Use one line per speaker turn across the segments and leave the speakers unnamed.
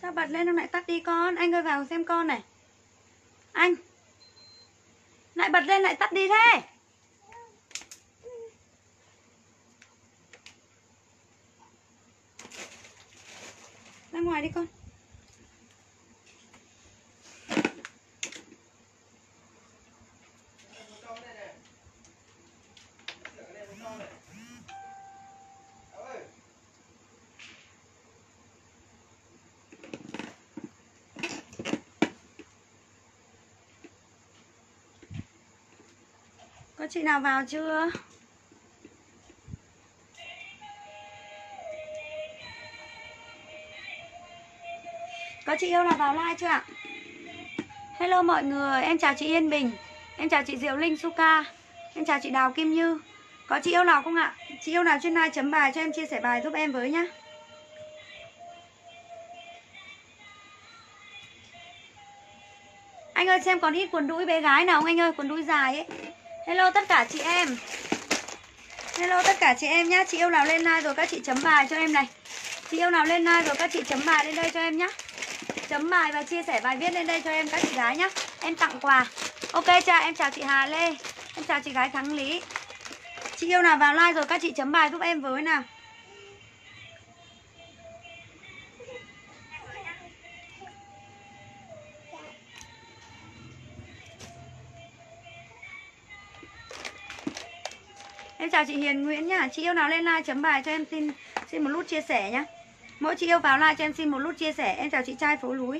Sao bật lên không lại tắt đi con? Anh ơi vào xem con này. Anh lại bật lên lại tắt đi thế. Ra ngoài đi con. Có chị nào vào chưa? Có chị yêu nào vào like chưa ạ? Hello mọi người, em chào chị Yên Bình. Em chào chị Diệu Linh Suka. Em chào chị Đào Kim Như. Có chị yêu nào không ạ? Chị yêu nào trên like chấm bài cho em chia sẻ bài giúp em với nhá. Anh ơi xem còn ít quần đũi bé gái nào không anh ơi, quần đũi dài ấy. Hello tất cả chị em. Hello tất cả chị em nhá. Chị yêu nào lên like rồi các chị chấm bài cho em này. Chị yêu nào lên like rồi các chị chấm bài lên đây cho em nhá. Chấm bài và chia sẻ bài viết lên đây cho em các chị gái nhá. Em tặng quà. Ok chưa? Em chào chị Hà Lê. Em chào chị gái Thắng Lý. Chị yêu nào vào like rồi các chị chấm bài giúp em với nào. Em chào chị Hiền Nguyễn nhá. Chị yêu nào lên like chấm bài cho em xin một nút chia sẻ nhá. Mỗi chị yêu vào like cho em xin một nút chia sẻ. Em chào chị trai phố núi.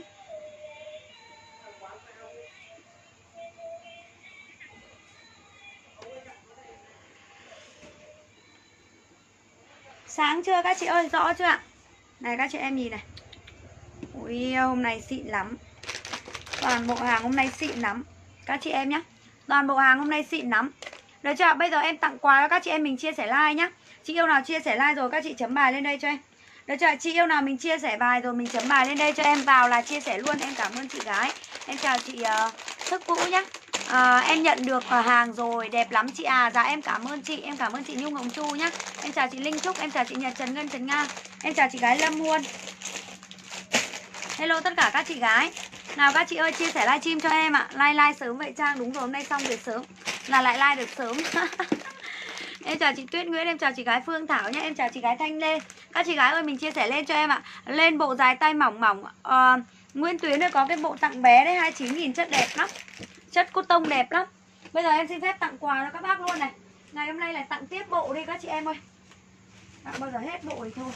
Sáng chưa các chị ơi, rõ chưa ạ? Này các chị em nhìn này. Ui hôm nay xịn lắm. Toàn bộ hàng hôm nay xịn lắm các chị em nhá. Toàn bộ hàng hôm nay xịn lắm. Được chưa? Bây giờ em tặng quà cho các chị em mình chia sẻ like nhá. Chị yêu nào chia sẻ like rồi các chị chấm bài lên đây cho em. Được chưa? Chị yêu nào mình chia sẻ bài rồi mình chấm bài lên đây cho em, vào là chia sẻ luôn. Em cảm ơn chị gái. Em chào chị Thức Vũ nhá. Em nhận được hàng rồi, đẹp lắm chị à. Dạ em cảm ơn chị. Em cảm ơn chị Nhung Hồng Chu nhá. Em chào chị Linh Trúc. Em chào chị Nhật Trần Ngân Trần Nga. Em chào chị gái Lâm Huân. Hello tất cả các chị gái. Nào các chị ơi chia sẻ livestream cho em ạ. Like sớm vậy Trang. Đúng rồi, hôm nay xong việc sớm là lại like được sớm. Em chào chị Tuyết Nguyễn. Em chào chị gái Phương Thảo nhé. Em chào chị gái Thanh Lê. Các chị gái ơi mình chia sẻ lên cho em ạ. Lên bộ dài tay mỏng mỏng. Nguyên Tuyến ơi có cái bộ tặng bé đấy 29.000 chất đẹp lắm. Chất cotton đẹp lắm. Bây giờ em xin phép tặng quà cho các bác luôn này. Ngày hôm nay lại tặng tiếp bộ đi các chị em ơi. Tặng bao giờ hết bộ thì thôi.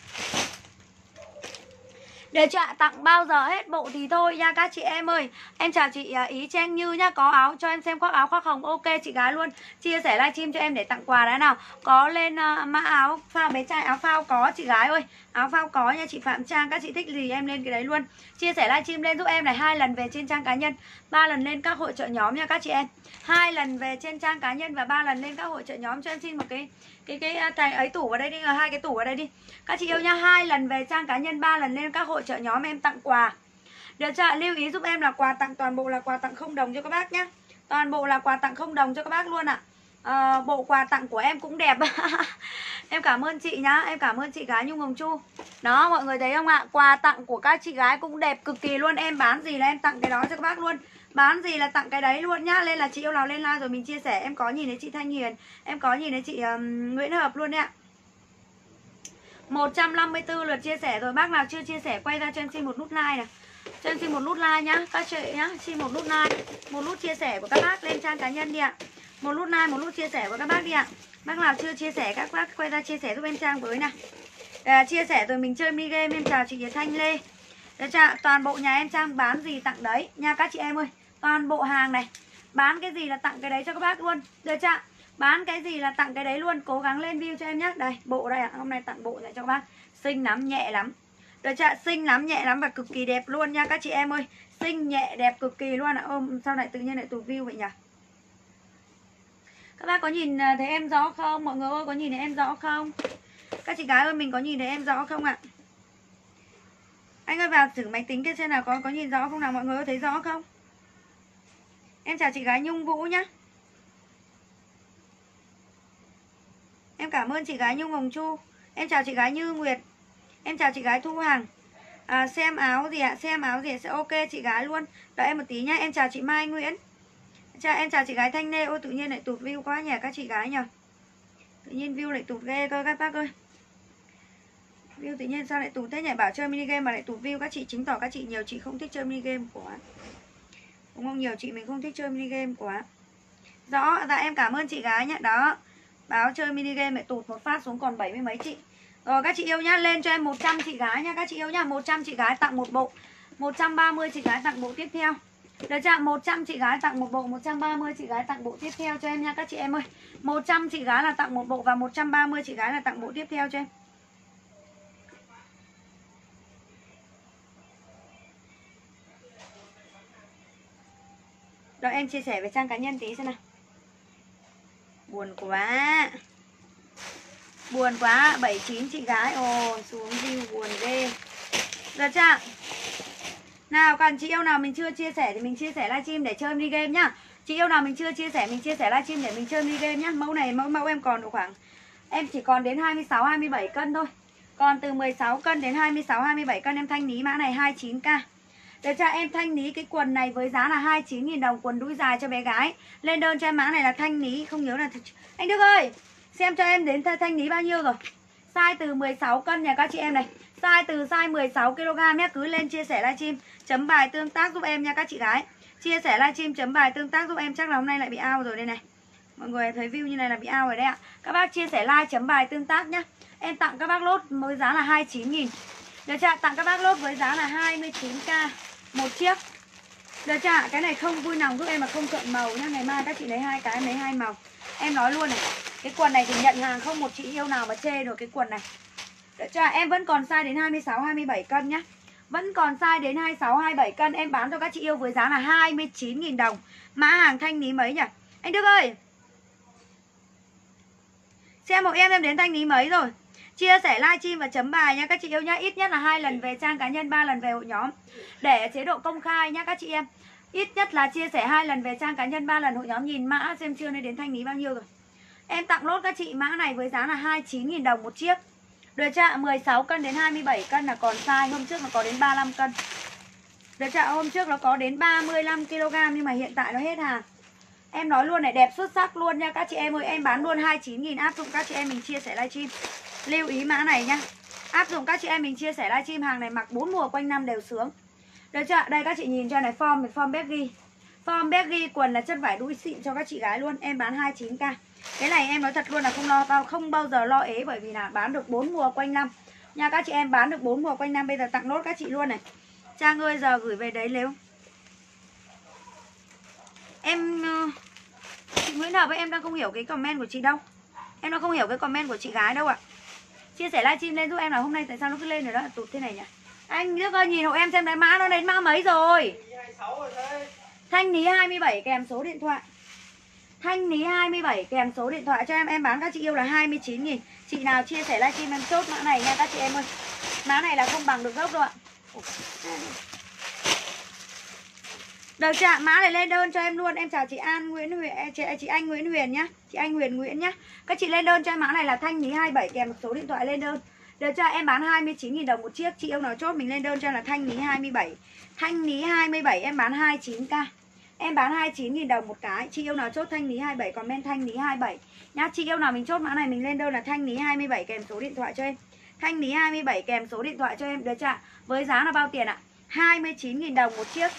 Để trả tặng bao giờ hết bộ thì thôi nha các chị em ơi. Em chào chị Ý Trang Như nhá. Có áo cho em xem khoác áo khoác hồng. Ok chị gái luôn. Chia sẻ livestream cho em để tặng quà đã nào. Có lên mã áo phao bé trai, áo phao có chị gái ơi. Áo phao có nha chị Phạm Trang. Các chị thích gì em lên cái đấy luôn. Chia sẻ livestream lên giúp em này. 2 lần về trên trang cá nhân, 3 lần lên các hội chợ nhóm nha các chị em. 2 lần về trên trang cá nhân và 3 lần lên các hội chợ nhóm. Cho em xin một cái ấy tủ vào đây đi, 2 cái tủ vào đây đi các chị yêu nha. 2 lần về trang cá nhân, 3 lần lên các hội chợ nhóm em tặng quà. Được chưa? Lưu ý giúp em là quà tặng toàn bộ là quà tặng không đồng cho các bác nhá. Toàn bộ là quà tặng không đồng cho các bác luôn ạ. Bộ quà tặng của em cũng đẹp. Em cảm ơn chị nhá. Em cảm ơn chị gái Nhung Hồng Chu. Đó mọi người thấy không ạ? Quà tặng của các chị gái cũng đẹp cực kỳ luôn. Em bán gì là em tặng cái đó cho các bác luôn. Bán gì là tặng cái đấy luôn nhá. Nên là chị yêu nào lên like rồi mình chia sẻ. Em có nhìn thấy chị Thanh Hiền, em có nhìn thấy chị Nguyễn Hợp luôn đấy ạ. 154 lượt chia sẻ rồi. Bác nào chưa chia sẻ quay ra cho em xin một nút like này. Cho em xin một nút like nhá các chị nhá. Xin một nút like, một nút chia sẻ của các bác lên trang cá nhân đi ạ. Một nút like, một nút chia sẻ của các bác đi ạ. Bác nào chưa chia sẻ các bác quay ra chia sẻ giúp em Trang với nào. Chia sẻ rồi mình chơi mini game. Em chào chị Thanh Lê. Được chưa? Toàn bộ nhà em Trang bán gì tặng đấy nha các chị em ơi. Toàn bộ hàng này bán cái gì là tặng cái đấy cho các bác luôn. Được chưa? Bán cái gì là tặng cái đấy luôn. Cố gắng lên view cho em nhé. Đây bộ đây ạ. Hôm nay tặng bộ này cho các bác. Xinh lắm, nhẹ lắm. Được chưa? Xinh lắm, nhẹ lắm và cực kỳ đẹp luôn nha các chị em ơi. Xinh, nhẹ, đẹp cực kỳ luôn ạ. Sao lại tự nhiên lại tụt view vậy nhỉ? Các bác có nhìn thấy em rõ không? Mọi người ơi có nhìn thấy em rõ không? Các chị gái ơi mình có nhìn thấy em rõ không ạ? Anh ơi vào thử máy tính kia xem nào có nhìn rõ không nào, mọi người có thấy rõ không? Em chào chị gái Nhung Vũ nhá. Em cảm ơn chị gái Nhung Hồng Chu. Em chào chị gái Như Nguyệt. Em chào chị gái Thu Hằng. Xem áo gì ạ? Xem áo gì sẽ ok chị gái luôn. Đợi em một tí nhá. Em chào chị Mai Nguyễn. Em chào chị gái Thanh Lê. Ôi tự nhiên lại tụt view quá nhỉ các chị gái nhỉ. Tự nhiên view lại tụt ghê cơ các bác ơi. View tự nhiên sao lại tụt thế nhỉ? Bảo chơi mini game mà lại tụt view các chị, chứng tỏ các chị nhiều chị không thích chơi mini game quá. Đúng không? Nhiều chị mình không thích chơi mini game quá. Rõ, dạ em cảm ơn chị gái nhé. Đó. Báo chơi mini game lại tụt một phát xuống còn 70 mấy chị. Rồi các chị yêu nhá, lên cho em 100 chị gái nhá các chị yêu nhá. 100 chị gái tặng một bộ. 130 chị gái tặng bộ tiếp theo. Được chưa? 100 chị gái tặng một bộ, 130 chị gái tặng bộ tiếp theo cho em nha các chị em ơi. 100 chị gái là tặng một bộ và 130 chị gái là tặng bộ tiếp theo cho em. Rồi em chia sẻ về trang cá nhân tí xem nào. Buồn quá. Buồn quá, 79 chị gái. Ồ, xuống view buồn ghê. Được chưa? Nào còn chị yêu nào mình chưa chia sẻ thì mình chia sẻ livestream để chơi mini game nhá. Chị yêu nào mình chưa chia sẻ mình chia sẻ livestream để mình chơi mini game nhá. Mẫu này mẫu em còn độ khoảng, em chỉ còn đến 26 27 cân thôi. Còn từ 16 cân đến 26 27 cân em thanh lý mã này 29k. Được chưa? Em thanh lý cái quần này với giá là 29.000 đồng, quần đũi dài cho bé gái. Lên đơn cho em mã này là thanh lý, không nhớ là anh Đức ơi, xem cho em đến thanh lý bao nhiêu rồi. Size từ 16 cân nha các chị em này. Size từ size 16 kg nhé. Cứ lên chia sẻ livestream chấm bài tương tác giúp em nha các chị gái. Chia sẻ livestream chấm bài tương tác giúp em. Chắc là hôm nay lại bị out rồi đây này. Mọi người thấy view như này là bị out rồi đấy ạ. Các bác chia sẻ like chấm bài tương tác nhá. Em tặng các bác lốt với giá là 29.000. Được chưa? Tặng các bác lốt với giá là 29k một chiếc. Được chưa? Cái này không vui lòng giúp em mà không chọn màu nhá. Ngày mai các chị lấy hai cái, em lấy hai màu. Em nói luôn này, cái quần này thì nhận hàng không một chị yêu nào mà chê được cái quần này. Được chưa? Em vẫn còn size đến 26 27 cân nhá. Vẫn còn size đến 26 27 cân. Em bán cho các chị yêu với giá là 29.000 đồng. Mã hàng thanh lý mấy nhỉ? Anh Đức ơi, xem một em đến thanh lý mấy rồi. Chia sẻ livestream và chấm bài nha các chị yêu nhá. Ít nhất là 2 lần về trang cá nhân, 3 lần về hội nhóm để chế độ công khai nhá các chị em. Ít nhất là chia sẻ 2 lần về trang cá nhân, 3 lần hội nhóm. Nhìn mã xem chưa nên đến thanh lý bao nhiêu rồi. Em tặng lốt các chị mã này với giá là 29.000 đồng một chiếc. Được chưa? 16 cân đến 27 cân là còn size. Hôm trước nó có đến 35 cân. Được chưa? Hôm trước nó có đến 35 kg nhưng mà hiện tại nó hết hàng. Em nói luôn này, đẹp xuất sắc luôn nha các chị em ơi. Em bán luôn 29.000, áp dụng các chị em mình chia sẻ livestream. Lưu ý mã này nhá. Áp dụng các chị em mình chia sẻ livestream, hàng này mặc 4 mùa quanh năm đều sướng. Được chưa? Đây các chị nhìn cho này, form baggy. Form baggy, quần là chất vải đũi xịn cho các chị gái luôn. Em bán 29k. Cái này em nói thật luôn là không bao giờ lo ế, bởi vì là bán được 4 mùa quanh năm nha các chị em, bán được 4 mùa quanh năm. Bây giờ tặng nốt các chị luôn này. Trang ơi, giờ gửi về đấy nếu em chị Nguyễn Hợp ơi, em đang không hiểu cái comment của chị đâu. Em đang không hiểu cái comment của chị gái đâu ạ. Chia sẻ livestream lên giúp em là hôm nay tại sao nó cứ lên rồi đó, tụt thế này nhỉ? Anh Đức ơi, nhìn hộ em xem cái mã nó đến mã mấy rồi. Thanh lý 27 kèm số điện thoại. Thanh lý 27 kèm số điện thoại cho em bán các chị yêu là 29.000. Chị nào chia sẻ livestream em chốt mã này nha các chị em ơi. Mã này là không bằng được gốc đâu ạ. Được chưa? Mã này lên đơn cho em luôn. Em chào chị An Nguyễn Huyền, chị Anh Nguyễn Huyền nhá. Chị Anh Huyền Nguyễn nhá. Các chị lên đơn cho em mã này là thanh lý 27 kèm một số điện thoại lên đơn. Được chưa? Em bán 29.000 đồng một chiếc. Chị yêu nào chốt mình lên đơn cho em là thanh lý 27. Thanh lý 27 em bán 29k. Em bán 29.000 đồng một cái. Chị yêu nào chốt thanh lý 27 comment thanh lý 27 nhá. Chị yêu nào mình chốt mã này mình lên đơn là thanh lý 27 kèm số điện thoại cho em. Thanh lý 27 kèm số điện thoại cho em. Được chưa? Với giá là bao tiền ạ? 29.000 đồng một chiếc.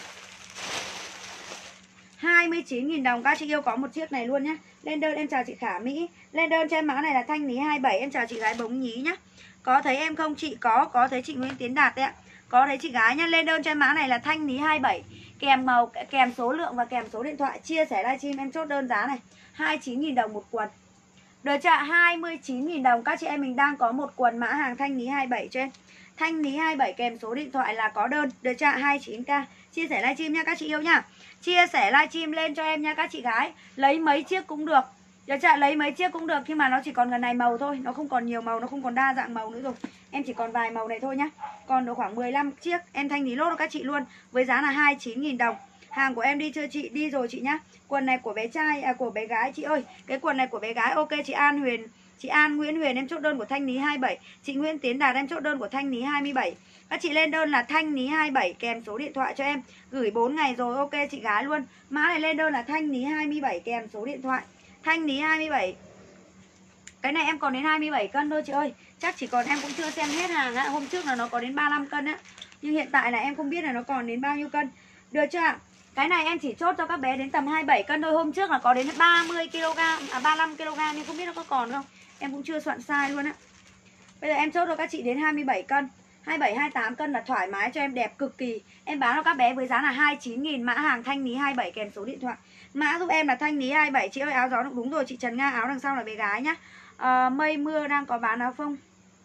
29.000 đồng các chị yêu có một chiếc này luôn nhá. Lên đơn em chào chị Khả Mỹ. Lên đơn cho em mã này là thanh lý 27. Em chào chị gái Bống Nhí nhá. Có thấy em không chị? Có thấy chị Nguyễn Tiến Đạt đấy ạ. Có thấy chị gái nhá. Lên đơn cho em mã này là thanh lý 27 kèm màu, kèm số lượng và kèm số điện thoại. Chia sẻ livestream em chốt đơn giá này 29.000 đồng một quần. Được chưa? 29.000 đồng các chị em mình đang có một quần mã hàng thanh lý 27 cho em. Thanh lý 27 kèm số điện thoại là có đơn. Được chưa? 29k. Chia sẻ livestream nha các chị yêu nhá. Chia sẻ livestream lên cho em nha các chị gái. Lấy mấy chiếc cũng được. Được chưa? Lấy mấy chiếc cũng được. Nhưng mà nó chỉ còn gần này màu thôi. Nó không còn nhiều màu, nó không còn đa dạng màu nữa rồi. Em chỉ còn vài màu này thôi nhá. Còn được khoảng 15 chiếc. Em thanh lý lốt cho các chị luôn. Với giá là 29.000 đồng. Hàng của em đi chưa chị? Đi rồi chị nhá. Quần này của bé trai, của bé gái chị ơi. Cái quần này của bé gái ok chị An Huyền. Chị An Nguyễn Huyền em chốt đơn của thanh ní 27. Chị Nguyễn Tiến Đạt em chốt đơn của thanh ní 27. Các chị lên đơn là thanh ní 27 kèm số điện thoại cho em. Gửi 4 ngày rồi, ok chị gái luôn. Mã này lên đơn là thanh ní 27 kèm số điện thoại. Thanh ní 27. Cái này em còn đến 27 cân thôi chị ơi. Chắc chỉ còn, em cũng chưa xem hết hàng á. Hôm trước là nó có đến 35 cân á. Nhưng hiện tại là em không biết là nó còn đến bao nhiêu cân. Được chưa ạ? Cái này em chỉ chốt cho các bé đến tầm 27 cân thôi. Hôm trước là có đến 30kg, 35kg nhưng không biết nó có còn không. Em cũng chưa soạn size luôn á. Bây giờ em chốt cho các chị đến 27 cân 27, 28 cân là thoải mái cho em, đẹp cực kỳ. Em bán cho các bé với giá là 29.000. Mã hàng thanh ní 27 kèm số điện thoại. Mã giúp em là thanh ní 27. Chị ơi áo gió đúng rồi chị Trần Nga, áo đằng sau là bé gái nhá. Mây mưa đang có bán áo phông.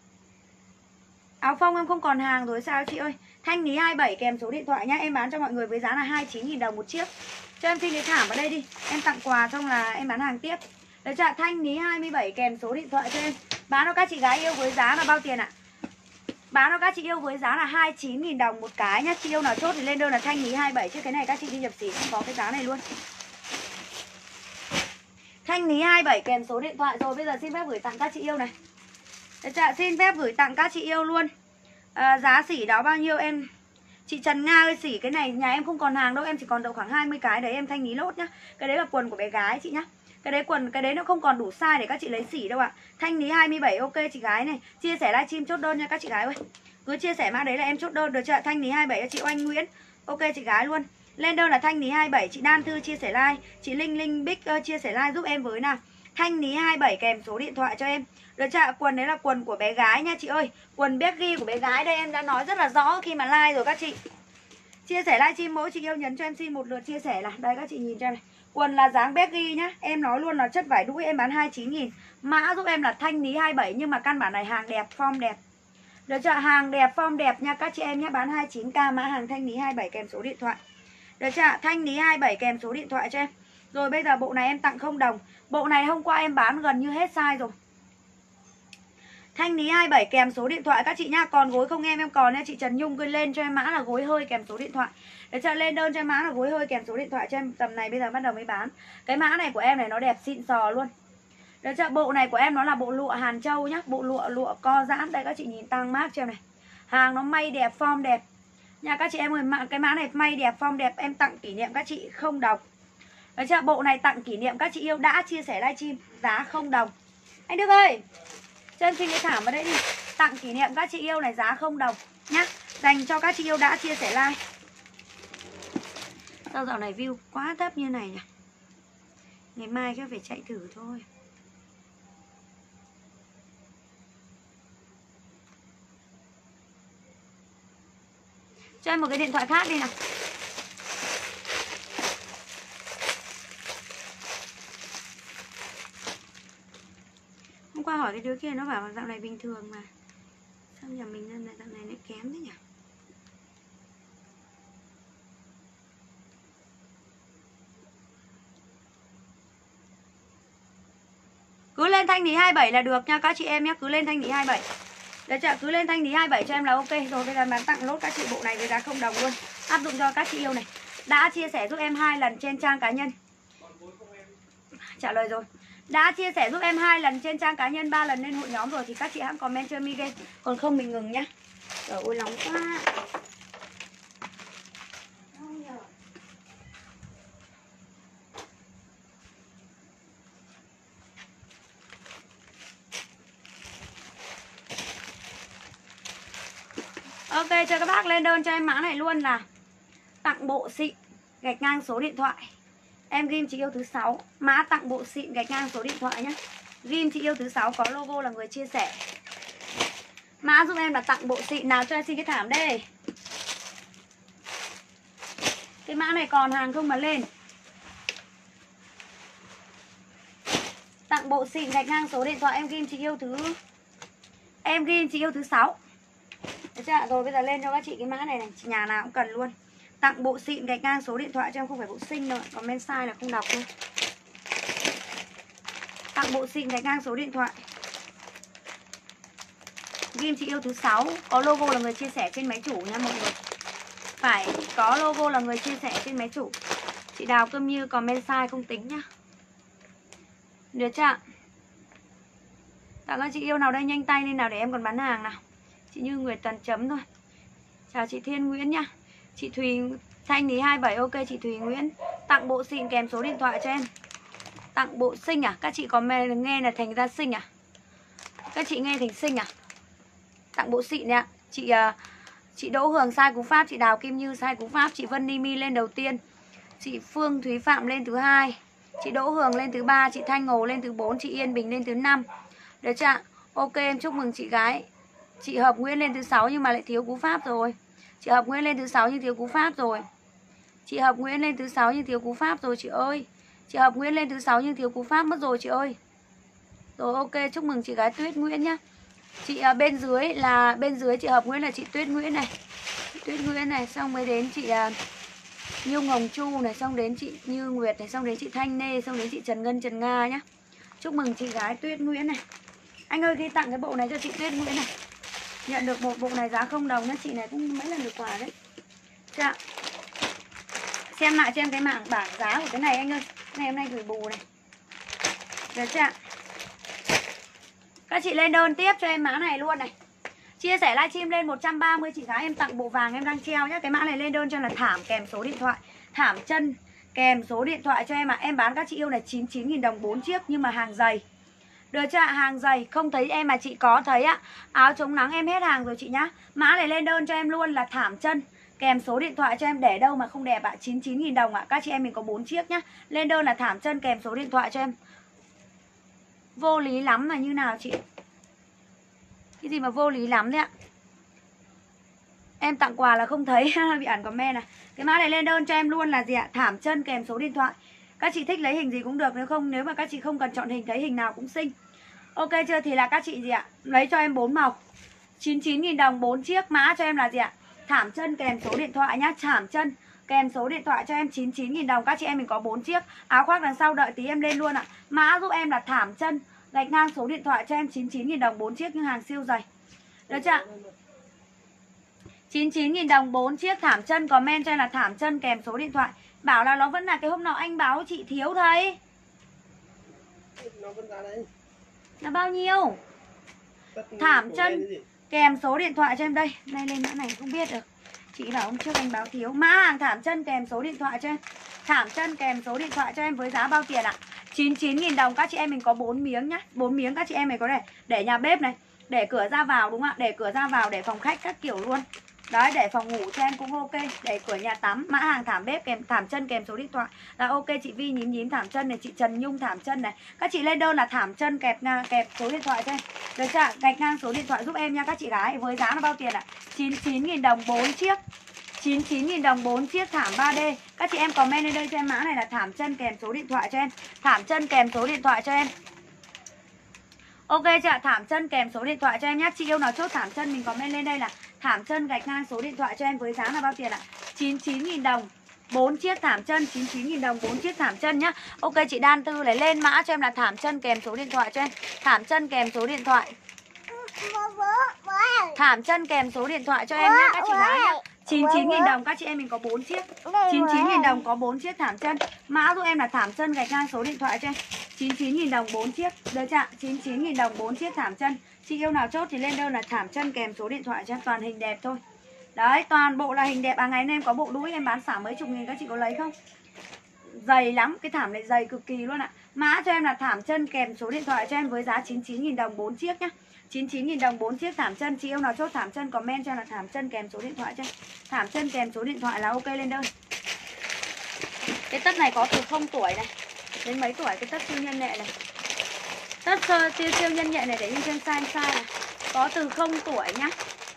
Áo phông em không còn hàng rồi sao chị ơi. Thanh ní 27 kèm số điện thoại nhá. Em bán cho mọi người với giá là 29.000 đồng một chiếc. Cho em xin cái thảm vào đây đi. Em tặng quà xong là em bán hàng tiếp. Đấy chưa? Thanh ní 27 kèm số điện thoại cho em. Bán cho các chị gái yêu với giá là bao tiền ạ? Bán cho các chị yêu với giá là 29.000 đồng một cái nhá. Chị yêu nào chốt thì lên đơn là thanh ní 27. Chứ cái này các chị đi nhập xỉ không có cái giá này luôn. Thanh ní 27 kèm số điện thoại rồi. Bây giờ xin phép gửi tặng các chị yêu này. Đấy chưa? Xin phép gửi tặng các chị yêu luôn. Giá xỉ đó bao nhiêu em? Chị Trần Nga ơi, xỉ cái này nhà em không còn hàng đâu. Em chỉ còn độ khoảng 20 cái đấy em thanh ní lốt nhá. Cái đấy là quần của bé gái chị nhá. Cái đấy quần, cái đấy nó không còn đủ size để các chị lấy xỉ đâu ạ. Thanh ní 27 ok chị gái này. Chia sẻ livestream chốt đơn nha các chị gái ơi. Cứ chia sẻ mã đấy là em chốt đơn được chưa? Thanh ní 27 cho chị Oanh Nguyễn. Ok chị gái luôn. Lên đơn là thanh ní 27. Chị Đan Thư chia sẻ like. Chị Linh Linh Bích chia sẻ like giúp em với nào. Thanh ní 27 kèm số điện thoại cho em. Được chưa? Quần đấy là quần của bé gái nha chị ơi. Quần baggy của bé gái đây em đã nói rất là rõ khi mà like rồi các chị. Chia sẻ livestream mỗi chị yêu nhấn cho em xin một lượt chia sẻ là. Đây các chị nhìn cho này. Quần là dáng baggy nhá. Em nói luôn là chất vải đũi em bán 29.000. Mã giúp em là thanh ní 27 nhưng mà căn bản này hàng đẹp, form đẹp. Được chưa? Hàng đẹp, form đẹp nha các chị em nhé. Bán 29k mã hàng thanh ní 27 kèm số điện thoại. Được chưa? Thanh ní 27 kèm số điện thoại cho em. Rồi bây giờ bộ này em tặng 0 đồng. Bộ này hôm qua em bán gần như hết size rồi. Thanh ní 27 kèm số điện thoại các chị nhá. Còn gối không em còn nha. Chị Trần Nhung cứ lên cho em mã là gối hơi kèm số điện thoại. Để cho lên đơn cho em mã là gối hơi kèm số điện thoại cho em. Tầm này bây giờ bắt đầu mới bán. Cái mã này của em này nó đẹp xịn sò luôn. Được chưa? Bộ này của em nó là bộ lụa Hàn Châu nhá. Bộ lụa co giãn. Đây các chị nhìn tăng mát cho em này. Hàng nó may đẹp, form đẹp nha các chị em ơi. Cái mã này may đẹp, form đẹp. Em tặng kỷ niệm các chị 0 đồng. Được chưa? Bộ này tặng kỷ niệm các chị yêu đã chia sẻ livestream giá 0 đồng. Anh Đức ơi, cho em xin cái thảm vào đây đi. Tặng kỷ niệm các chị yêu này giá 0 đồng nhá. Dành cho các chị yêu đã chia sẻ like. Sao dạo này view quá thấp như này nhỉ? Ngày mai cứ phải chạy thử thôi. Cho em một cái điện thoại khác đi nào. Hôm qua hỏi cái đứa kia nó bảo dạo này bình thường mà. Sao nhà mình nên là dạo này lại kém thế nhỉ? Cứ lên thanh ní 27 là được nha các chị em nhé. Cứ lên thanh ní 27. Đấy chưa? Cứ lên thanh ní 27 cho em là ok. Rồi bây giờ bán tặng lốt các chị bộ này với giá 0 đồng luôn. Áp dụng cho các chị yêu này. Đã chia sẻ giúp em 2 lần trên trang cá nhân. Trả lời rồi. Đã chia sẻ giúp em 2 lần trên trang cá nhân, 3 lần lên hội nhóm rồi thì các chị hãy comment cho mi game. Còn không mình ngừng nhá. Trời ơi nóng quá. Ok cho các bác lên đơn cho em mã này luôn là tặng bộ xịn gạch ngang số điện thoại. Em ghim chị yêu thứ 6. Mã tặng bộ xịn gạch ngang số điện thoại nhá. Ghim chị yêu thứ 6 có logo là người chia sẻ. Mã giúp em là tặng bộ xịn. Nào cho em xin cái thảm đây. Cái mã này còn hàng không mà lên. Tặng bộ xịn gạch ngang số điện thoại. Em ghim chị yêu thứ 6. Được chưa? Rồi bây giờ lên cho các chị cái mã này này. Nhà nào cũng cần luôn. Tặng bộ xịn gạch ngang số điện thoại cho em, không phải bộ xinh đâu. Còn men size là không đọc luôn. Tặng bộ xịn gạch ngang số điện thoại. Ghim chị yêu thứ 6. Có logo là người chia sẻ trên máy chủ nha mọi người. Phải có logo là người chia sẻ trên máy chủ. Chị Đào Cơm Như còn men size không tính nhá. Được chưa? Tặng các chị yêu nào đây, nhanh tay lên nào để em còn bán hàng nào. Chị Như Nguyệt toàn chấm thôi. Chào chị Thiên Nguyễn nhá. Chị Thùy Thanh Lý 27, ok chị Thùy Nguyễn. Tặng bộ xịn kèm số điện thoại cho em. Tặng bộ xinh à? Các chị có nghe là thành ra xinh à? Các chị nghe thành xinh à? Tặng bộ xịn ạ. Chị Đỗ Hường sai cú pháp, chị Đào Kim Như sai cú pháp, chị Vân Nimi lên đầu tiên, chị Phương Thúy Phạm lên thứ 2, chị Đỗ Hường lên thứ 3, chị Thanh Ngồ lên thứ 4, chị Yên Bình lên thứ 5. Được chưa? Ok em chúc mừng chị gái. Chị Hợp Nguyễn lên thứ 6 nhưng mà lại thiếu cú pháp rồi. Chị Hợp Nguyễn lên thứ 6 nhưng thiếu cú pháp rồi. Chị Hợp Nguyễn lên thứ 6 nhưng thiếu cú pháp rồi chị ơi. Chị Hợp Nguyễn lên thứ 6 nhưng thiếu cú pháp mất rồi chị ơi. Rồi ok, chúc mừng chị gái Tuyết Nguyễn nhá. Chị bên dưới chị Hợp Nguyễn là chị Tuyết Nguyễn này. Tuyết Nguyễn này, xong mới đến chị Nhung Hồng Chu này, xong đến chị Như Nguyệt này, xong đến chị Thanh Nê, xong đến chị Trần Ngân Trần Nga nhá. Chúc mừng chị gái Tuyết Nguyễn này. Anh ơi ghi tặng cái bộ này cho chị Tuyết Nguyễn này. Nhận được một bộ này giá 0 đồng nhá, chị này cũng mấy lần được quà đấy. Dạ. Xem lại cho em cái bảng giá của cái này anh ơi. Cái này hôm nay gửi bù này. Được chưa ạ? Các chị lên đơn tiếp cho em mã này luôn này. Chia sẻ livestream lên 130 chị gái em tặng bộ vàng em đang treo nhá. Cái mã này lên đơn cho là thảm kèm số điện thoại, thảm chân kèm số điện thoại cho em ạ. Em bán các chị yêu này 99.000 đồng 4 chiếc nhưng mà hàng dày. Được chưa ạ? Hàng dày, không thấy em mà chị có thấy ạ. Áo chống nắng em hết hàng rồi chị nhá. Mã này lên đơn cho em luôn là thảm chân kèm số điện thoại cho em, để đâu mà không đẹp ạ. 99.000 đồng ạ. Các chị em mình có 4 chiếc nhá. Lên đơn là thảm chân kèm số điện thoại cho em. Vô lý lắm là như nào chị? Cái gì mà vô lý lắm đấy ạ? Em tặng quà là không thấy bị ẩn comment này. Cái mã này lên đơn cho em luôn là gì ạ? Thảm chân kèm số điện thoại. Các chị thích lấy hình gì cũng được, nếu mà các chị không cần chọn hình, thấy hình nào cũng xinh. Ok chưa? Thì là các chị gì ạ? Lấy cho em 4 màu. 99.000 đồng 4 chiếc. Mã cho em là gì ạ? Thảm chân kèm số điện thoại nhá. Thảm chân kèm số điện thoại cho em 99.000 đồng. Các chị em mình có 4 chiếc. Áo khoác đằng sau đợi tí em lên luôn ạ. Mã giúp em là thảm chân gạch ngang số điện thoại cho em 99.000 đồng 4 chiếc nhưng hàng siêu dày. Được chưa ạ? 99.000 đồng 4 chiếc thảm chân, comment cho em là thảm chân kèm số điện thoại. Bảo là nó vẫn là cái hôm nọ anh báo chị thiếu thấy.
Nó vẫn ra đấy.
Là bao nhiêu? Thảm chân kèm số điện thoại cho em đây. Nay lên mã này không biết được. Chị bảo hôm trước anh báo thiếu. Mã hàng thảm chân kèm số điện thoại cho em. Thảm chân kèm số điện thoại cho em với giá bao tiền ạ? 99.000 đồng. Các chị em mình có 4 miếng nhá. 4 miếng các chị em mình có để nhà bếp này, để cửa ra vào đúng không ạ? Để cửa ra vào, để phòng khách các kiểu luôn. Đấy, để phòng ngủ cho em cũng ok. Để cửa nhà tắm. Mã hàng thảm bếp kèm thảm chân kèm số điện thoại là ok. Chị Vi nhím nhím thảm chân này, chị Trần Nhung thảm chân này. Các chị lên đơn là thảm chân kẹp số điện thoại cho em. Được chưa? Gạch ngang số điện thoại giúp em nha các chị gái. Với giá là bao tiền ạ? 99.000 đồng 4 chiếc. 99.000 đồng 4 chiếc thảm 3D. Các chị em comment lên đây cho em mã này là thảm chân kèm số điện thoại cho em. Thảm chân kèm số điện thoại cho em. Ok chưa ạ? Thảm chân kèm số điện thoại cho em nhé. Chị yêu nào chốt thảm chân mình comment lên đây là thảm chân gạch ngang số điện thoại cho em với giá là bao tiền ạ? 99.000 đồng 4 chiếc thảm chân. 99.000 đồng 4 chiếc thảm chân nhá. Ok chị Đan Tư lấy lên mã cho em là thảm chân kèm số điện thoại cho em. Thảm chân kèm số điện thoại. Thảm chân kèm số điện thoại cho em nhá các chị gái nhá. 99.000 đồng các chị em mình có 4 chiếc. 99.000 đồng có 4 chiếc thảm chân. Mã giúp em là thảm chân gạch ngang số điện thoại cho em. 99.000 đồng 4 chiếc. Được chưa? 99.000 đồng 4 chiếc thảm chân. Chị yêu nào chốt thì lên đơn là thảm chân kèm số điện thoại cho em. Toàn hình đẹp thôi. Đấy, toàn bộ là hình đẹp. Ngày nay em có bộ đuôi em bán xả mấy chục nghìn, các chị có lấy không? Dày lắm, cái thảm này dày cực kỳ luôn ạ. Mã cho em là thảm chân kèm số điện thoại cho em với giá 99.000 đồng 4 chiếc nhá. 99.000 đồng 4 chiếc thảm chân. Chị yêu nào chốt thảm chân comment cho em là thảm chân kèm số điện thoại cho em. Thảm chân kèm số điện thoại là ok lên đơn. Cái tất này có từ 0 tuổi này đến mấy tuổi, cái tất siêu nhân nhẹ này. Tất siêu nhân nhẹ này để in trên size này. Có từ 0 tuổi nhá.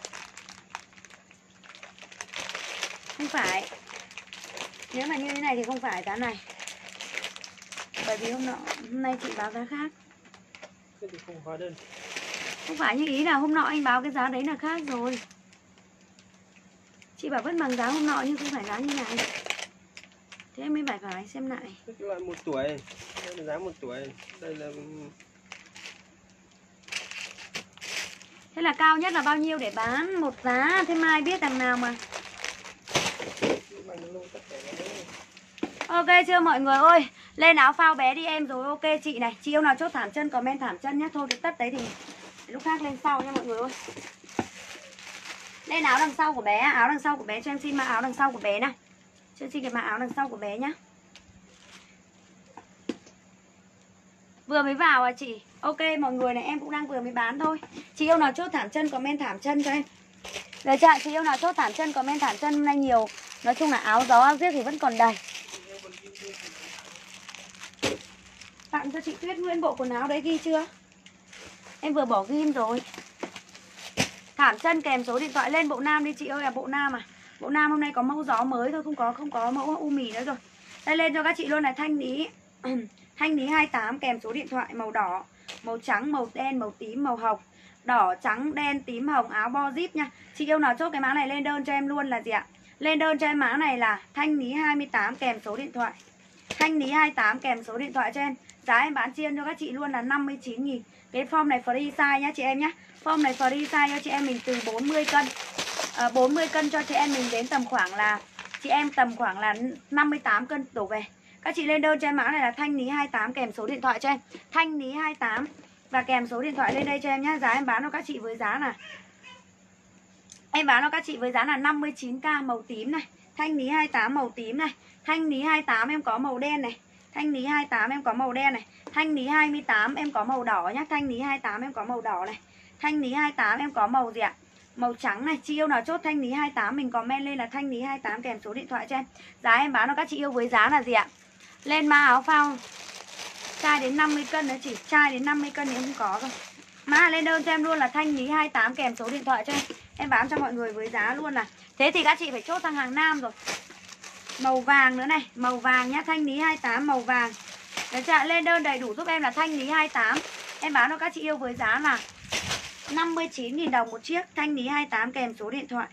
Không phải. Nếu mà như thế này thì không phải giá này. Bởi vì hôm nay chị báo giá khác.
Thế thì không hóa đơn.
Không phải, như ý là hôm nọ anh báo cái giá đấy là khác rồi. Chị bảo vẫn bằng giá hôm nọ nhưng không phải giá như này. Thế em mới phải xem lại.
Cái loại 1 tuổi. Đây là giá 1 tuổi. Đây là...
Thế là cao nhất là bao nhiêu để bán một giá. Thế mai biết đằng nào mà. Ok chưa mọi người ơi? Lên áo phao bé đi em rồi. Ok chị này. Chị yêu nào chốt thảm chân comment thảm chân nhá. Thôi cái tất đấy thì lúc khác lên sau nha mọi người ơi. Lên áo đằng sau của bé. Áo đằng sau của bé cho em xin mã áo đằng sau của bé nào. Cho em xin cái mã áo đằng sau của bé nhá. Vừa mới vào à chị? Ok mọi người này, em cũng đang vừa mới bán thôi. Chị yêu nào chốt thảm chân comment thảm chân cho em. Được chưa? Chị yêu nào chốt thảm chân comment thảm chân. Hôm nay nhiều. Nói chung là áo gió áo riết thì vẫn còn đầy. Tặng cho chị Tuyết nguyên bộ quần áo đấy ghi chưa? Em vừa bỏ ghim rồi. Thảm chân kèm số điện thoại lên bộ nam đi chị ơi, là bộ nam à. Bộ nam hôm nay có mẫu gió mới thôi, không có mẫu u mì nữa rồi. Đây lên cho các chị luôn này, thanh ní. Thanh ní 28 kèm số điện thoại màu đỏ, màu trắng, màu đen, màu tím, màu hồng. Đỏ, trắng, đen, tím, hồng, áo bo zip nha. Chị yêu nào chốt cái mã này lên đơn cho em luôn là gì ạ? Lên đơn cho em mã này là thanh ní 28 kèm số điện thoại. Thanh ní 28 kèm số điện thoại cho em. Giá em bán chiên cho các chị luôn là 59.000. Cái form này free size nhá chị em nhá. Form này free size cho chị em mình từ 40 cân. 40 cân cho chị em mình đến tầm khoảng là chị em tầm khoảng là 58 cân đổ về. Các chị lên đơn cho em mã này là thanh ní 28 kèm số điện thoại cho em. Thanh ní 28 và kèm số điện thoại lên đây cho em nhá. Giá em bán cho các chị với giá là em bán cho các chị với giá là 59k màu tím này. Thanh ní 28 màu tím này. Thanh ní 28 em có màu đen này. Thanh ní 28 em có màu đen này. Thanh ní 28 em có màu đỏ nhá. Thanh ní 28 em có màu đỏ này. Thanh ní 28 em có màu gì ạ? Màu trắng này. Chị yêu nào chốt thanh ní 28 mình comment lên là thanh ní 28 kèm số điện thoại cho em. Giá em bán cho các chị yêu với giá là gì ạ? Lên mã áo phao chai đến 50 cân nữa chỉ. Chai đến 50 cân thì em không có rồi. Mã lên đơn cho em luôn là thanh ní 28 kèm số điện thoại cho em. Em bán cho mọi người với giá luôn là. Thế thì các chị phải chốt sang hàng nam rồi. Màu vàng nữa này. Màu vàng nhá. Thanh ní 28 màu vàng. Đấy chưa? Lên đơn đầy đủ giúp em là thanh ní 28. Em bán cho các chị yêu với giá là 59.000 đồng một chiếc. Thanh ní 28 kèm số điện thoại.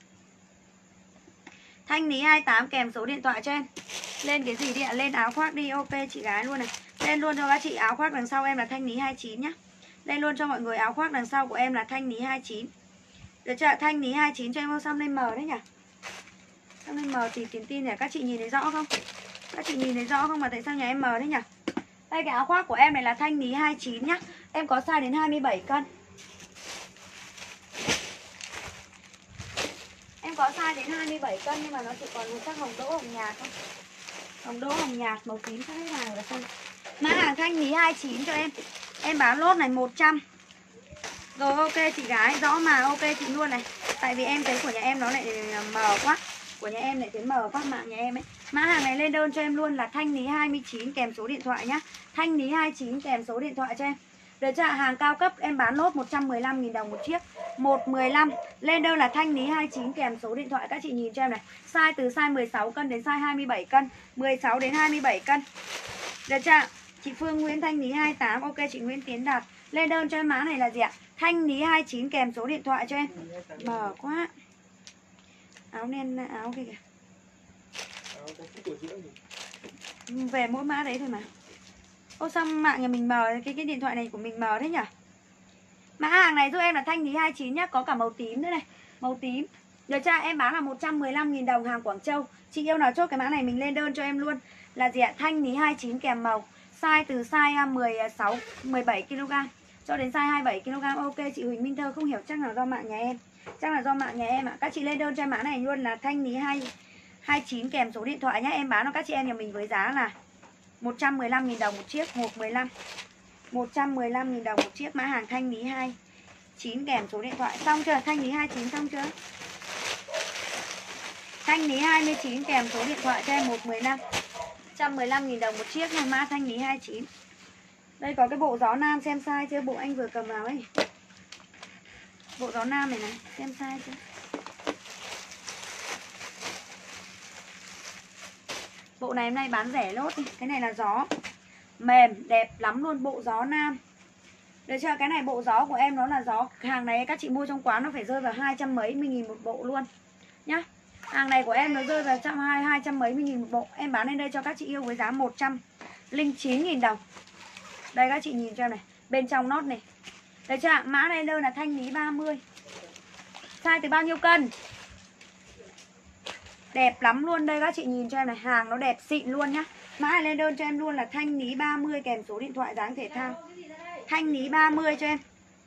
Thanh ní 28 kèm số điện thoại cho em. Lên cái gì đi ạ? Lên áo khoác đi. Ok chị gái luôn này. Lên luôn cho các chị áo khoác đằng sau em là thanh ní 29 nhá. Lên luôn cho mọi người áo khoác đằng sau của em là thanh ní 29. Được chưa? Thanh ní 29 cho em ơi. Xăm lên mờ đấy nhỉ? Xăm lên mờ thì tiền tin nhỉ? Các chị nhìn thấy rõ không? Các chị nhìn thấy rõ không mà tại sao nhà em mờ đấy nhỉ? Đây cái áo khoác của em này là thanh ní 29 nhá. Em có size đến 27 cân. Em có size đến 27 cân nhưng mà nó chỉ còn một sắc hồng đỗ hồng nhạt thôi. Hồng đỗ hồng nhạt màu tím sắc hết hàng rồi. Mã hàng thanh ní 29 cho em. Em bán lốt này 100. Rồi ok chị gái, rõ mà ok chị luôn này. Tại vì em thấy của nhà em nó lại mờ quá. Của nhà em lại thấy mờ quá mạng nhà em ấy. Mã hàng này lên đơn cho em luôn là thanh ní 29 kèm số điện thoại nhá. Thanh ní 29 kèm số điện thoại cho em. Được chưa? Hàng cao cấp em bán lốt 115.000 đồng một chiếc. 115. Lên đơn là thanh ní 29 kèm số điện thoại. Các chị nhìn cho em này. Size từ size 16 cân đến size 27 cân. 16 đến 27 cân. Được chưa? Chị Phương Nguyễn thanh ní 28. Ok chị Nguyễn Tiến Đạt. Lên đơn cho em mã này là gì ạ? Thanh ní 29 kèm số điện thoại cho em. Mờ quá. Áo đen áo kia kìa. Về mỗi mã đấy thôi mà. Ô sao mạng nhà mình mờ, cái điện thoại này của mình mờ thế nhỉ? Mã hàng này giúp em là thanh ní 29 nhá, có cả màu tím nữa này, màu tím. Được chưa? Em bán là 115.000 đồng hàng Quảng Châu. Chị yêu nào chốt cái mã này mình lên đơn cho em luôn là gì ạ? Thanh ní 29 kèm màu. Size từ size 16 17 kg cho đến size 27 kg. Ok chị Huỳnh Minh Thơ, không hiểu chắc là do mạng nhà em. Chắc là do mạng nhà em ạ. Các chị lên đơn cho em mã này luôn là thanh ní 29 kèm số điện thoại nhá. Em bán cho các chị em nhà mình với giá là 115.000 đồng một chiếc, 115. 115.000 đồng một chiếc mã hàng thanh ní 29 kèm số điện thoại. Xong chưa? Thanh ní 29 xong chưa? Thanh ní 29 kèm số điện thoại cho em 115. 115.000 đồng một chiếc này, mã thanh ní 29. Đây có cái bộ gió nam xem size chưa? Bộ anh vừa cầm vào ấy. Bộ gió nam này này, xem size chưa? Bộ này hôm nay bán rẻ lốt đi. Cái này là gió mềm, đẹp lắm luôn. Bộ gió nam. Được chưa? Cái này bộ gió của em nó là gió. Hàng này các chị mua trong quán nó phải rơi vào 200 mấy mươi nghìn một bộ luôn nhá. Hàng này của em nó rơi vào 200 mấy mươi nghìn một bộ. Em bán lên đây cho các chị yêu với giá 109.000 đồng. Đây các chị nhìn cho em này. Bên trong nốt này. Được chưa? Mã này đơn là thanh ní 30. Size từ bao nhiêu cân? Đẹp lắm luôn. Đây các chị nhìn cho em này, hàng nó đẹp xịn luôn nhá. Mã này lên đơn cho em luôn là thanh ní 30 kèm số điện thoại dáng thể thao. Thanh ní 30 cho em.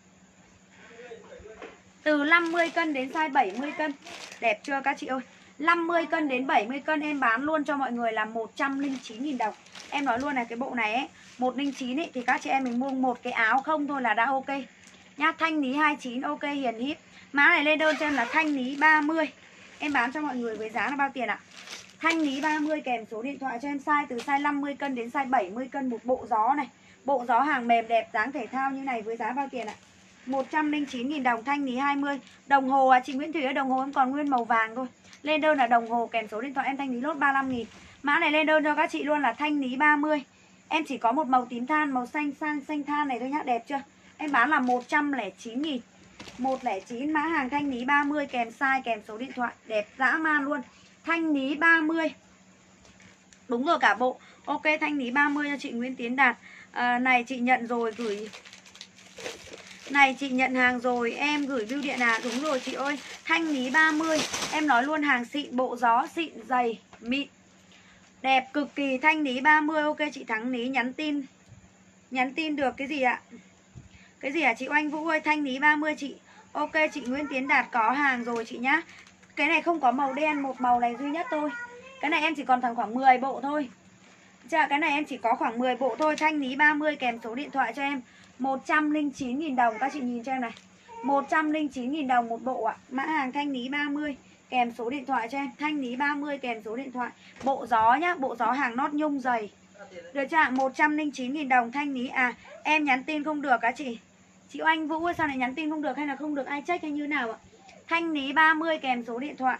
Từ 50 cân đến size 70 cân. Đẹp chưa các chị ơi? 50 cân đến 70 cân em bán luôn cho mọi người là 109.000 đồng. Em nói luôn là cái bộ này ấy, 109 ấy thì các chị em mình mua một cái áo không thôi là đã ok. Nhá, thanh ní 29 ok hiền hít. Mã này lên đơn cho em là thanh ní 30. Em bán cho mọi người với giá là bao tiền ạ? Thanh ní 30 kèm số điện thoại cho em, size từ size 50 cân đến size 70 cân một bộ gió này. Bộ gió hàng mềm đẹp dáng thể thao như này với giá bao tiền ạ? 109.000 đồng, thanh ní 20. Đồng hồ chị Nguyễn Thủy ơi, đồng hồ em còn nguyên màu vàng thôi. Lên đơn là đồng hồ kèm số điện thoại em, thanh ní lốt 35.000. Mã này lên đơn cho các chị luôn là thanh ní 30. Em chỉ có một màu tím than, màu xanh xanh than này thôi nhá, đẹp chưa? Em bán là 109.000. 109 mã hàng thanh ní 30 kèm size kèm số điện thoại, đẹp dã man luôn. Thanh ní 30. Đúng rồi cả bộ. Ok, thanh ní 30 cho chị Nguyễn Tiến Đạt. Này chị nhận rồi gửi. Này chị nhận hàng rồi, em gửi bưu điện à? Đúng rồi chị ơi. Thanh ní 30. Em nói luôn hàng xịn, bộ gió xịn, dày, mịn. Đẹp cực kỳ, thanh ní 30. Ok chị Thắng Ní nhắn tin được cái gì ạ? Cái gì hả chị Oanh Vũ ơi? Thanh ní 30 chị. Ok chị Nguyễn Tiến Đạt có hàng rồi chị nhá. Cái này không có màu đen, một màu này duy nhất thôi. Cái này em chỉ còn khoảng 10 bộ thôi. Cái này em chỉ có khoảng 10 bộ thôi. Thanh ní 30 kèm số điện thoại cho em, 109.000 đồng. Các chị nhìn cho em này, 109.000 đồng một bộ ạ. Mã hàng thanh ní 30 kèm số điện thoại cho em. Thanh ní 30 kèm số điện thoại. Bộ gió nhá, bộ gió hàng nót nhung dày. Được chưa ạ? 109.000 đồng thanh ní. À em nhắn tin không được á chị. Chị Oanh Vũ ơi, sao lại nhắn tin không được, hay là không được ai check hay như nào ạ? Thanh ní 30 kèm số điện thoại.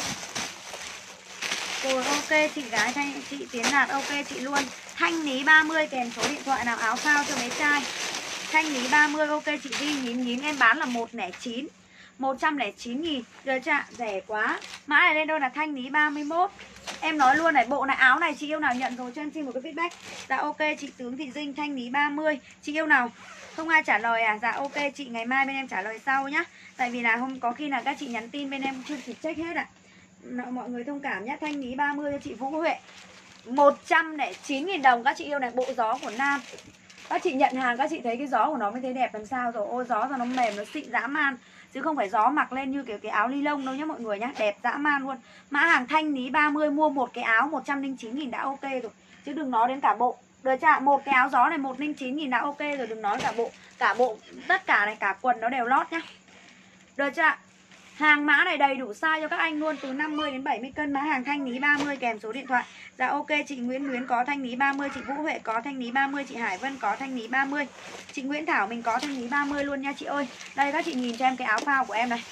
Rồi ok chị gái, chị Tiến Đạt ok chị luôn. Thanh ní 30 kèm số điện thoại nào, áo phao cho bé trai. Thanh ní 30 ok chị Di nhím em bán là 109. 109.000. Được chưa ạ? Rẻ quá. Mã này lên đâu là thanh ní 31. Em nói luôn này, bộ này áo này chị yêu nào nhận rồi cho em xin một cái feedback. Dạ ok chị Tướng Thị Dinh, thanh ní 30. Chị yêu nào không ai trả lời à? Dạ ok chị, ngày mai bên em trả lời sau nhá. Tại vì là không có khi là các chị nhắn tin bên em chưa kịp check hết ạ. Mọi người thông cảm nhé. Thanh ní 30 cho chị Vũ Huệ, 109.000 đồng các chị yêu này. Bộ gió của nam. Các chị nhận hàng các chị thấy cái gió của nó mới thấy đẹp làm sao rồi. Ôi gió cho nó mềm, nó xịn dã man, chứ không phải gió mặc lên như kiểu cái áo ly lông đâu nhá mọi người nhá. Đẹp dã man luôn. Mã hàng thanh ní 30, mua một cái áo 109.000 đã ok rồi, chứ đừng nói đến cả bộ. Được chưa? Một cái áo gió này 109.000 đã ok rồi, đừng nói cả bộ. Cả bộ, tất cả này, cả quần nó đều lót nhá. Được chưa? Hàng mã này đầy đủ size cho các anh luôn, từ 50 đến 70 cân. Mã hàng thanh ní 30 kèm số điện thoại. Dạ ok chị Nguyễn Luyến có thanh ní 30, chị Vũ Huệ có thanh ní 30, chị Hải Vân có thanh ní 30, chị Nguyễn Thảo mình có thanh ní 30 luôn nha chị ơi. Đây các chị nhìn cho em cái áo phao của em này.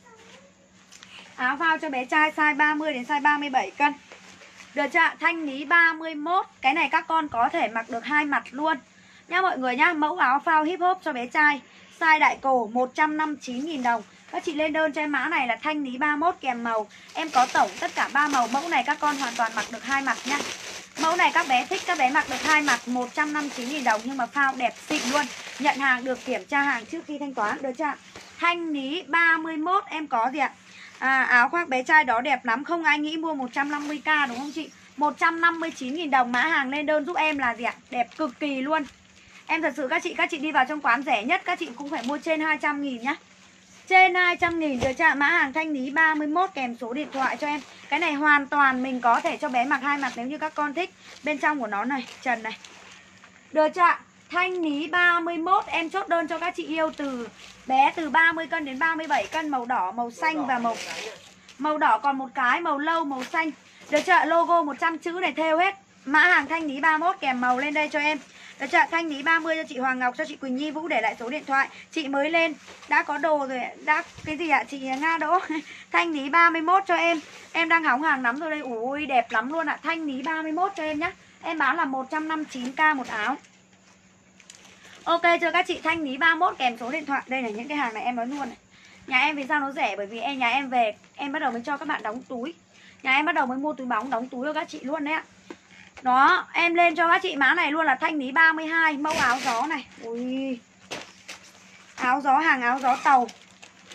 Áo phao cho bé trai size 30 đến size 37 cân. Được chưa? Thanh ní 31. Cái này các con có thể mặc được hai mặt luôn nha mọi người nhá. Mẫu áo phao hip hop cho bé trai, size đại cổ, 159.000 đồng. Các chị lên đơn cho em mã này là thanh ní 31 kèm màu. Em có tổng tất cả 3 màu. Mẫu này các con hoàn toàn mặc được hai mặt nhá. Mẫu này các bé thích, các bé mặc được hai mặt, 159.000 đồng. Nhưng mà phao đẹp xịn luôn. Nhận hàng được kiểm tra hàng trước khi thanh toán. Được chưa? Thanh ní 31 em có gì ạ? Áo khoác bé trai đó đẹp lắm. Không ai nghĩ mua 150k đúng không chị? 159.000 đồng. Mã hàng lên đơn giúp em là gì ạ? Đẹp cực kỳ luôn. Em thật sự các chị đi vào trong quán rẻ nhất các chị cũng phải mua trên 200.000 nhá. Trên 200.000. Được chưa? Mã hàng thanh ní 31 kèm số điện thoại cho em. Cái này hoàn toàn mình có thể cho bé mặc hai mặt nếu như các con thích. Bên trong của nó này, trần này. Được chưa? Thanh ní 31 em chốt đơn cho các chị yêu từ bé từ 30 cân đến 37 cân, màu đỏ, màu xanh và màu đỏ còn một cái, màu lâu, màu xanh. Được chưa? Logo 100 chữ này thêu hết. Mã hàng thanh ní 31 kèm màu lên đây cho em. Được chưa? Thanh ní 30 cho chị Hoàng Ngọc, cho chị Quỳnh Nhi Vũ để lại số điện thoại. Chị mới lên, đã có đồ rồi, đã cái gì ạ? Chị Nga Đỗ. Thanh ní 31 cho em. Em đang hóng hàng lắm rồi đây. Ui đẹp lắm luôn ạ. Thanh ní 31 cho em nhá. Em bán là 159k một áo. Ok chưa các chị? Thanh ní 31 kèm số điện thoại. Đây là những cái hàng này em nói luôn này. Nhà em vì sao nó rẻ? Bởi vì nhà em về em bắt đầu mới cho các bạn đóng túi. Nhà em bắt đầu mới mua túi bóng đóng túi cho các chị luôn đấy ạ. Đó, em lên cho các chị mã này luôn là thanh ní 32, mẫu áo gió này. Ui. Áo gió, hàng áo gió tàu.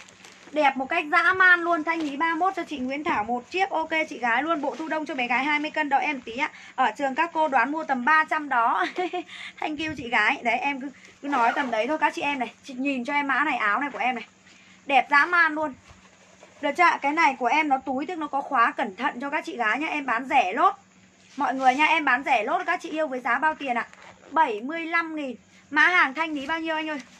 Đẹp một cách dã man luôn. Thanh lý 31 cho chị Nguyễn Thảo một chiếc. Ok chị gái luôn. Bộ thu đông cho bé gái 20 cân đợi em tí ạ. Ở trường các cô đoán mua tầm 300 đó. Thank you chị gái. Đấy em cứ nói tầm đấy thôi các chị em này. Chị nhìn cho em mã này, áo này của em này. Đẹp dã man luôn. Được chưa? Cái này của em nó túi tức nó có khóa cẩn thận cho các chị gái nhá. Em bán rẻ lốt mọi người nha. Em bán rẻ lốt các chị yêu với giá bao tiền ạ? 75.000. Mã hàng thanh lý bao nhiêu anh ơi?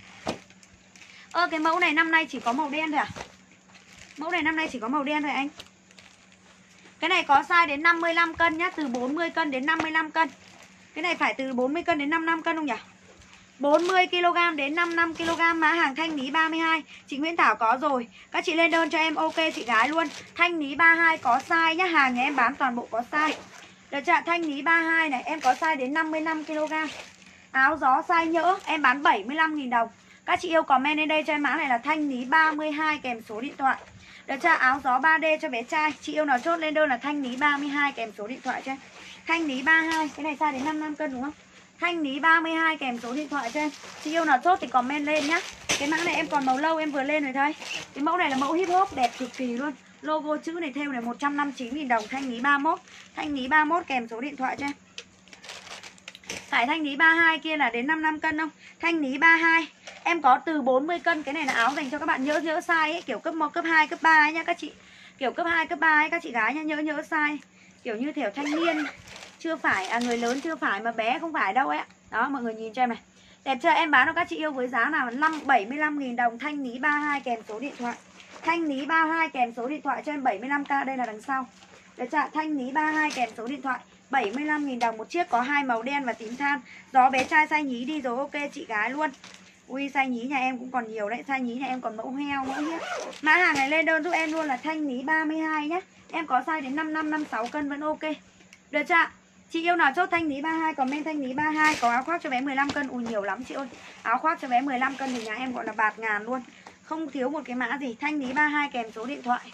Cái mẫu này năm nay chỉ có màu đen thôi à? Mẫu này năm nay chỉ có màu đen thôi anh. Cái này có size đến 55 cân nhá. Từ 40 cân đến 55 cân. Cái này phải từ 40 cân đến 55 cân không nhỉ? 40kg đến 55kg. Mã hàng thanh lý 32. Chị Nguyễn Thảo có rồi. Các chị lên đơn cho em ok chị gái luôn. Thanh lý 32 có size nhá. Hàng nhà em bán toàn bộ có size. Được chưa? Thanh lý 32 này. Em có size đến 55kg. Áo gió size nhỡ. Em bán 75.000 đồng. Các chị yêu comment lên đây cho em mã này là thanh lý 32 kèm số điện thoại. Được chưa? Áo gió 3D cho bé trai. Chị yêu nào chốt lên đơn là thanh lý 32 kèm số điện thoại cho em. Thanh lý 32. Cái này size đến 55 cân đúng không? Thanh lý 32 kèm số điện thoại cho em. Chị yêu nào chốt thì comment lên nhá. Cái mã này em còn màu lâu em vừa lên rồi thôi. Cái mẫu này là mẫu hip hop đẹp cực kỳ luôn. Logo chữ này thêu này 159.000 đồng. Thanh lý 31. Thanh lý 31 kèm số điện thoại cho em. Phải thanh lý 32 kia là đến 55 cân không? Thanh lý 32. Em có từ 40 cân. Cái này là áo dành cho các bạn nhỡ size ấy. Kiểu cấp 1, cấp 2, cấp 3 ấy nhá các chị. Kiểu cấp 2, cấp 3 ấy các chị gái nhá. Nhỡ size. Kiểu như kiểu thanh niên. Chưa phải, người lớn chưa phải mà bé không phải đâu ấy. Đó mọi người nhìn cho em này. Đẹp chưa? Em bán cho các chị yêu với giá nào 75.000 đồng. Thanh lý 32 kèm số điện thoại. Thanh lý 32 kèm số điện thoại cho em 75k. Đây là đằng sau. Được chưa? Thanh lý 32 kèm số điện thoại 75.000 đồng một chiếc. Có hai màu đen và tím than. Gió bé trai size nhí đi rồi. Ok chị gái luôn. Ui size nhí nhà em cũng còn nhiều đấy. Size nhí nhà em còn mẫu heo nữa nhé. Mã hàng này lên đơn giúp em luôn là thanh lý 32 nhé. Em có size đến 55, 56 cân vẫn ok. Được chưa? Chị yêu nào chốt thanh lý 32, comment thanh lý 32. Có áo khoác cho bé 15 cân. Ui nhiều lắm chị ơi. Áo khoác cho bé 15 cân thì nhà em gọi là bạt ngàn luôn. Không thiếu một cái mã gì. Thanh lý 32 kèm số điện thoại.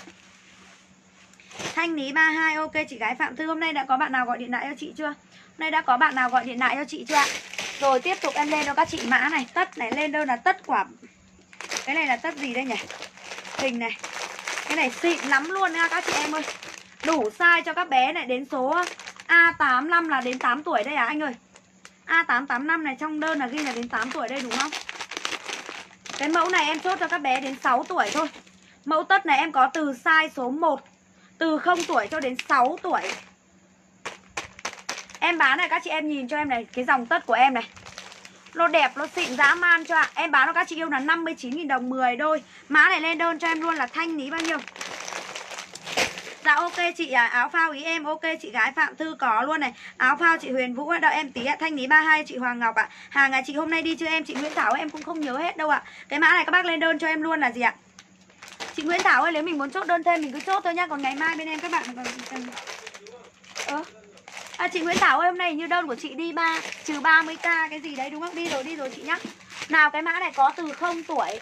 Thanh lý 32 ok chị gái Phạm Thư. Hôm nay đã có bạn nào gọi điện thoại cho chị chưa? Hôm nay đã có bạn nào gọi điện thoại cho chị chưa ạ? Rồi tiếp tục em lên cho các chị mã này. Tất này lên đơn là tất quả. Cái này là tất gì đây nhỉ? Hình này. Cái này xịn lắm luôn nha các chị em ơi. Đủ size cho các bé này. Đến số A85 là đến 8 tuổi đây à anh ơi? A885 này trong đơn là ghi là đến 8 tuổi đây đúng không? Cái mẫu này em chốt cho các bé đến 6 tuổi thôi. Mẫu tất này em có từ size số 1, từ 0 tuổi cho đến 6 tuổi. Em bán này các chị em nhìn cho em này. Cái dòng tất của em này. Nó đẹp, nó xịn dã man cho ạ. Em bán cho các chị yêu là 59.000 đồng 10 đôi. Mã này lên đơn cho em luôn là thanh lý bao nhiêu? Dạ ok chị à, áo phao ý em. Ok chị gái Phạm Thư có luôn này. Áo phao chị Huyền Vũ đợi em tí ạ. Thanh lý 32 chị Hoàng Ngọc ạ. Hàng chị hôm nay đi chưa em? Chị Nguyễn Thảo em cũng không nhớ hết đâu ạ. Cái mã này các bác lên đơn cho em luôn là gì ạ? Chị Nguyễn Thảo ơi, nếu mình muốn chốt đơn thêm mình cứ chốt thôi nhá. Còn ngày mai bên em các bạn chị Nguyễn Thảo ơi, hôm nay như đơn của chị đi trừ 30k cái gì đấy đúng không? Đi rồi chị nhá. Nào cái mã này có từ 0 tuổi.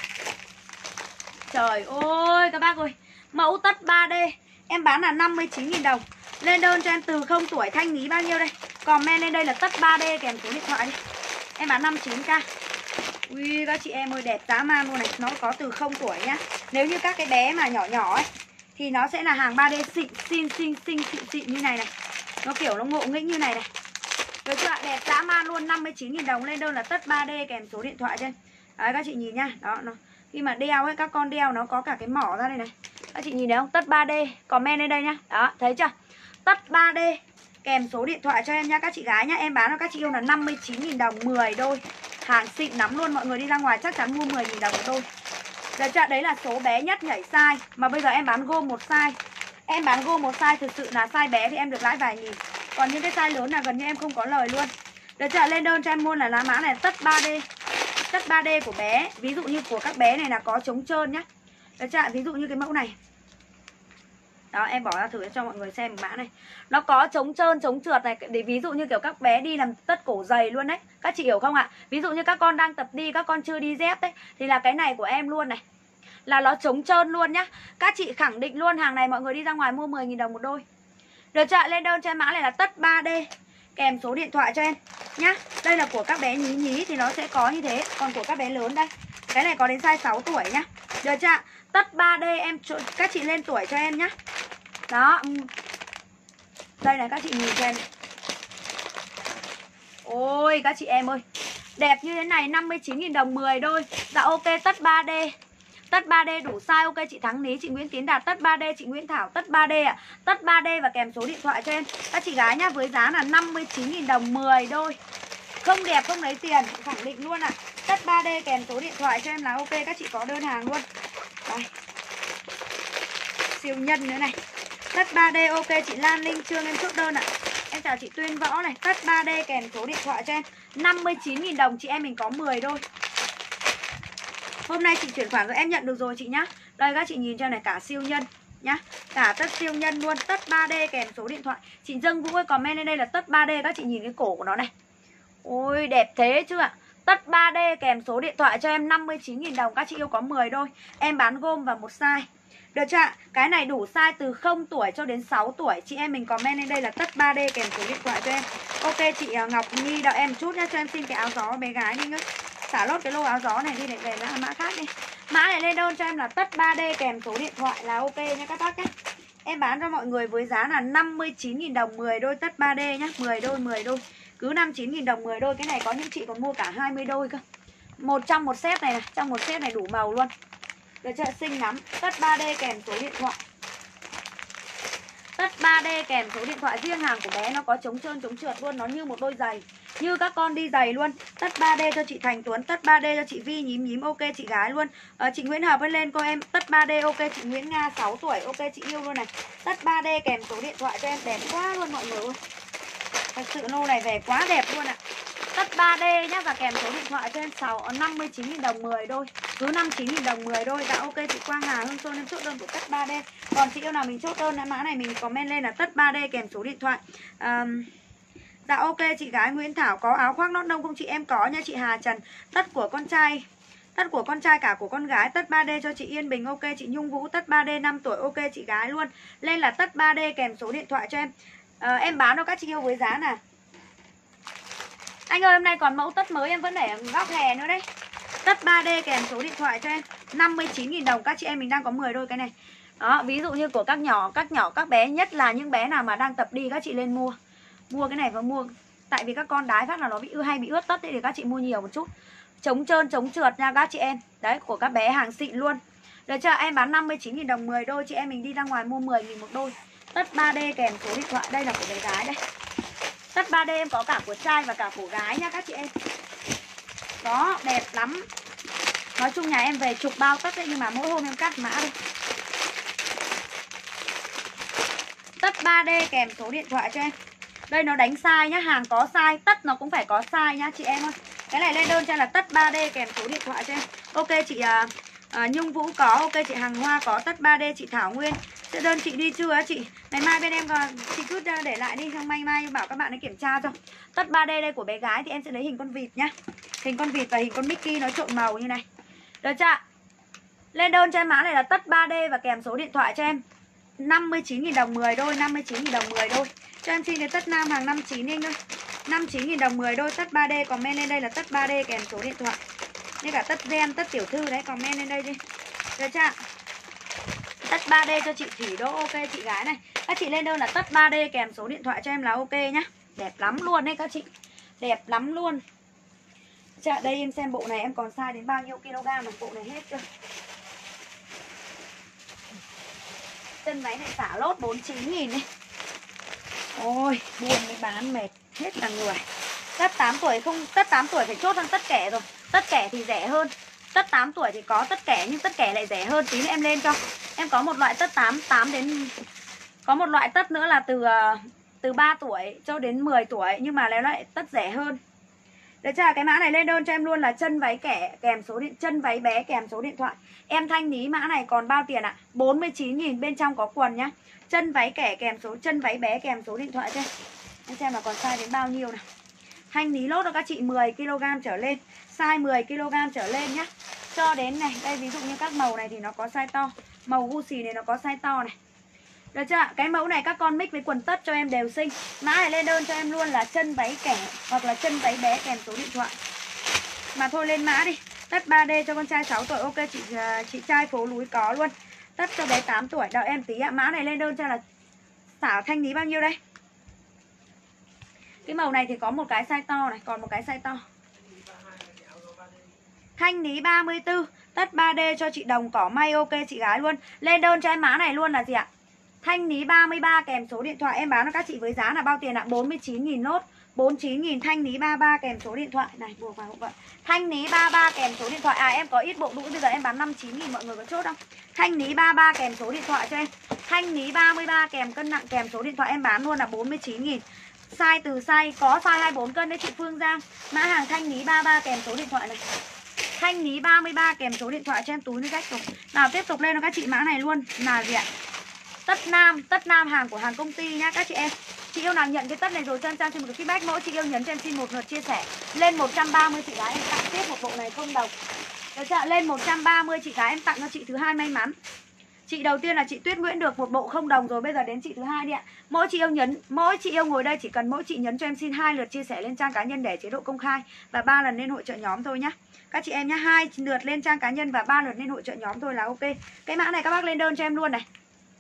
Trời ơi các bác ơi. Mẫu tất 3D. Em bán là 59.000 đồng. Lên đơn cho em từ 0 tuổi. Thanh lý bao nhiêu đây? Comment lên đây là tất 3D kèm số điện thoại đi. Em bán 59k. Ui các chị em ơi đẹp dã man luôn này. Nó có từ 0 tuổi nhá. Nếu như các cái bé mà nhỏ nhỏ ấy thì nó sẽ là hàng 3D xịn như này này. Nó kiểu nó ngộ nghĩnh như này này. Được chưa ạ? Đẹp dã man luôn. 59.000 đồng. Lên đơn là tất 3D kèm số điện thoại trên. Đấy các chị nhìn nhá. Đó nó khi mà đeo ấy, các con đeo nó có cả cái mỏ ra đây này. Các chị nhìn thấy không? Tất 3D. Comment lên đây nhá. Đó thấy chưa? Tất 3D kèm số điện thoại cho em nhá các chị gái nhá. Em bán cho các chị yêu là 59.000 đồng 10 đôi. Hàng xịn lắm luôn. Mọi người đi ra ngoài chắc chắn mua 10.000 đồng một đôi. Được chưa? Đấy là số bé nhất nhảy size. Mà bây giờ em bán gôm một size. Em bán gôm một size. Thực sự là size bé thì em được lãi vài nghìn. Còn những cái size lớn là gần như em không có lời luôn. Được chưa? Lên đơn cho em luôn là lá mã này tất 3D. Tất 3D của bé. Ví dụ như của các bé này là có trống trơn nhá. Được chưa? Ví dụ như cái mẫu này. Đó em bỏ ra thử cho mọi người xem mã này. Nó có trống trơn, trống trượt này. Để ví dụ như kiểu các bé đi làm tất cổ dày luôn đấy. Các chị hiểu không ạ? Ví dụ như các con đang tập đi, các con chưa đi dép đấy, thì là cái này của em luôn này. Là nó trống trơn luôn nhá. Các chị khẳng định luôn hàng này mọi người đi ra ngoài mua 10.000 đồng một đôi. Được chưa? Lên đơn cho em mã này là tất 3D kèm số điện thoại cho em nhá. Đây là của các bé nhí nhí thì nó sẽ có như thế. Còn của các bé lớn đây, cái này có đến size 6 tuổi nhá. Được chưa? Tất 3D em các chị lên tuổi cho em nhá. Đó. Đây này các chị nhìn cho em. Ôi các chị em ơi, đẹp như thế này 59.000 đồng 10 đôi. Dạ ok, tất 3D. Tất 3D đủ size, ok chị Thắng Lý, chị Nguyễn Tiến Đạt, tất 3D, chị Nguyễn Thảo, tất 3D ạ. Tất 3D và kèm số điện thoại cho em các chị gái nhá, với giá là 59.000 đồng 10 đôi. Không đẹp không lấy tiền, khẳng định luôn ạ. Tất 3D kèm số điện thoại cho em là ok, các chị có đơn hàng luôn. Đây. Siêu nhân nữa này. Tất 3D ok chị Lan Linh Trương, em chốt đơn ạ. Em chào chị Tuyên Võ này, tất 3D kèm số điện thoại cho em 59.000 đồng chị em mình có 10 đôi. Hôm nay chị chuyển khoản rồi em nhận được rồi chị nhá. Đây các chị nhìn cho này, cả siêu nhân nhá. Cả tất siêu nhân luôn, tất 3D kèm số điện thoại. Chị Dân Vũ ơi comment lên đây là tất 3D, các chị nhìn cái cổ của nó này. Ôi đẹp thế chứ ạ. Tất 3D kèm số điện thoại cho em 59.000 đồng, các chị yêu có 10 đôi. Em bán gôm và một size. Được chưa ạ? Cái này đủ size từ 0 tuổi cho đến 6 tuổi. Chị em mình comment lên đây là tất 3D kèm số điện thoại cho em. Ok chị Ngọc Nhi đợi em chút nhá, cho em xin cái áo gió bé gái đi nhá. Xả lốt cái lô áo gió này đi để về mã khác đi. Mã này lên đơn cho em là tất 3D kèm số điện thoại là ok nha các bác nhé. Em bán cho mọi người với giá là 59.000 đồng 10 đôi tất 3D nhá. 10 đôi. Cứ 59.000 đồng 10 đôi. Cái này có những chị còn mua cả 20 đôi cơ. Trong một set này, trong một set này đủ màu luôn. Được chưa? Xinh lắm. Tất 3D kèm số điện thoại. Tất 3D kèm số điện thoại. Riêng hàng của bé nó có chống trơn chống trượt luôn. Nó như một đôi giày, như các con đi giày luôn. Tất 3D cho chị Thành Tuấn, tất 3D cho chị Vi nhím ok chị gái luôn. Chị Nguyễn Hợp ơi lên cô em. Tất 3D ok chị Nguyễn Nga 6 tuổi ok chị yêu luôn này. Tất 3D kèm số điện thoại cho em, đẹp quá luôn mọi người ơi. Thật sự lô này về quá đẹp luôn ạ. Tất 3D nhá, và kèm số điện thoại cho em 59.000 đồng 10 đôi. Cứ 59.000 đồng 10 đôi. Dạ ok chị Quang Hà Hương Xuân em chốt đơn của tất 3D. Còn chị yêu nào mình chốt đơn mã này mình comment lên là tất 3D kèm số điện thoại. Dạ ok chị gái Nguyễn Thảo có áo khoác nót đông không chị? Em có nha chị Hà Trần. Tất của con trai, tất của con trai cả của con gái. Tất 3D cho chị Yên Bình ok chị Nhung Vũ. Tất 3D 5 tuổi ok chị gái luôn. Lên là tất 3D kèm số điện thoại cho em. Em bán cho các chị yêu với giá là anh ơi hôm nay còn mẫu tất mới em vẫn để ở góc hè nữa đấy. Tất 3D kèm số điện thoại cho em 59.000 đồng, các chị em mình đang có 10 đôi cái này. Đó, ví dụ như của các nhỏ, các bé, nhất là những bé nào mà đang tập đi các chị lên mua cái này và mua, tại vì các con đái phát là nó hay bị ướt tất ấy, thì các chị mua nhiều một chút. Chống trơn chống trượt nha các chị em. Đấy, của các bé hàng xịn luôn. Được chưa? Em bán 59.000 đồng 10 đôi, chị em mình đi ra ngoài mua 10.000 một đôi. Tất 3D kèm số điện thoại, đây là của bé gái đây. Tất 3D em có cả của trai và cả của gái nha các chị em. Đó, đẹp lắm. Nói chung nhà em về chục bao tất đấy, nhưng mà mỗi hôm em cắt mã đi. Tất 3D kèm số điện thoại cho em. Đây nó đánh size nhá, hàng có size, tất nó cũng phải có size nhá chị em ơi. Cái này lên đơn cho em là tất 3D kèm số điện thoại cho em. Ok chị Nhung Vũ có, ok chị Hằng Hoa có, tất 3D chị Thảo Nguyên. Đơn chị đi chưa á chị? Ngày mai bên em còn, chị cứ để lại đi, xong mai bảo các bạn ấy kiểm tra cho. Tất 3D đây của bé gái thì em sẽ lấy hình con vịt nhá. Hình con vịt và hình con Mickey nó trộn màu như này. Được chưa? Lên đơn cho em mã này là tất 3D và kèm số điện thoại cho em 59.000 đồng 10 đôi, 59.000 đồng 10 đôi. Cho em xin cái tất nam hàng 59 anh ơi. 59.000 đồng 10 đôi tất 3D, comment lên đây là tất 3D kèm số điện thoại. Như cả tất gen, tất tiểu thư đấy, comment lên đây đi. Được chưa? Tất 3D cho chị Thủy Đỗ ok chị gái này. Các chị lên đơn là tất 3D kèm số điện thoại cho em là ok nhá. Đẹp lắm luôn đấy các chị. Đẹp lắm luôn. Chà, đây em xem bộ này em còn size đến bao nhiêu kg mà bộ này hết chưa. Chân váy này xả lốt 49.000 đấy. Ôi, buồn mới bán mệt hết cả người. Tất 8 tuổi không, tất 8 tuổi phải chốt sang tất kẻ rồi. Tất kẻ thì rẻ hơn. Tất 8 tuổi thì có tất kẻ nhưng tất kẻ lại rẻ hơn. Tí nữa em lên cho. Em có một loại tất 8 đến, có một loại tất nữa là từ 3 tuổi cho đến 10 tuổi nhưng mà lại tất rẻ hơn. Được chưa? Cái mã này lên đơn cho em luôn là chân váy kẻ kèm số điện, chân váy bé kèm số điện thoại. Em thanh lý mã này còn bao tiền ạ? 49.000, bên trong có quần nhá. Chân váy kẻ kèm số, chân váy bé kèm số điện thoại cho em xem là còn size đến bao nhiêu nào. Thanh lý lốt cho các chị 10 kg trở lên, size 10 kg trở lên nhá. Cho đến này, đây ví dụ như các màu này thì nó có size to. Màu Gucci này nó có size to này. Được chưa? Cái mẫu này các con mix với quần tất cho em đều xinh. Mã này lên đơn cho em luôn là chân váy kẻ hoặc là chân váy bé kèm số điện thoại. Mà thôi lên mã đi. Tất 3D cho con trai 6 tuổi. Ok chị trai phố núi có luôn. Tất cho bé 8 tuổi. Đợi em tí ạ. Mã này lên đơn cho là xả thanh lý bao nhiêu đây? Cái màu này thì có một cái size to này, còn một cái size to. Thanh lý 34, tất 3D cho chị Đồng cỏ may. Ok chị gái luôn. Lên đơn cho em mã này luôn là gì ạ? Thanh lý 33 kèm số điện thoại. Em bán cho các chị với giá là bao tiền ạ? 49.000 nốt. 49.000 thanh lý 33 kèm số điện thoại. Này buộc vào hộ vận. Thanh lý 33 kèm số điện thoại. À em có ít bộ đũi, bây giờ em bán 59.000, mọi người có chốt không? Thanh lý 33 kèm số điện thoại cho em. Thanh lý 33 kèm cân nặng kèm số điện thoại. Em bán luôn là 49.000. Size từ size có size 24 cân đấy chị Phương Giang. Mã hàng thanh lý 33 kèm số điện thoại này. Thanh lý 33 kèm số điện thoại cho em túi nước cách tục. Nào tiếp tục lên cho các chị mã này luôn là gì ạ? Tất Nam hàng của hàng công ty nhá các chị em. Chị yêu nào nhận cái tất này rồi cho em Trang xin một cái feedback. Mỗi chị yêu nhấn cho em xin một lượt chia sẻ. Lên 130 chị gái em tặng tiếp một bộ này không đồng. Được chưa? Lên 130 chị gái em tặng cho chị thứ hai may mắn. Chị đầu tiên là chị Tuyết Nguyễn được một bộ không đồng rồi, bây giờ đến chị thứ hai đi ạ. Mỗi chị yêu nhấn, mỗi chị yêu ngồi đây chỉ cần mỗi chị nhấn cho em xin 2 lượt chia sẻ lên trang cá nhân để chế độ công khai và 3 lần lên hội chợ nhóm thôi nhá. Các chị em nhá, 2 lượt lên trang cá nhân và 3 lượt lên hội chợ nhóm thôi là ok. Cái mã này các bác lên đơn cho em luôn này.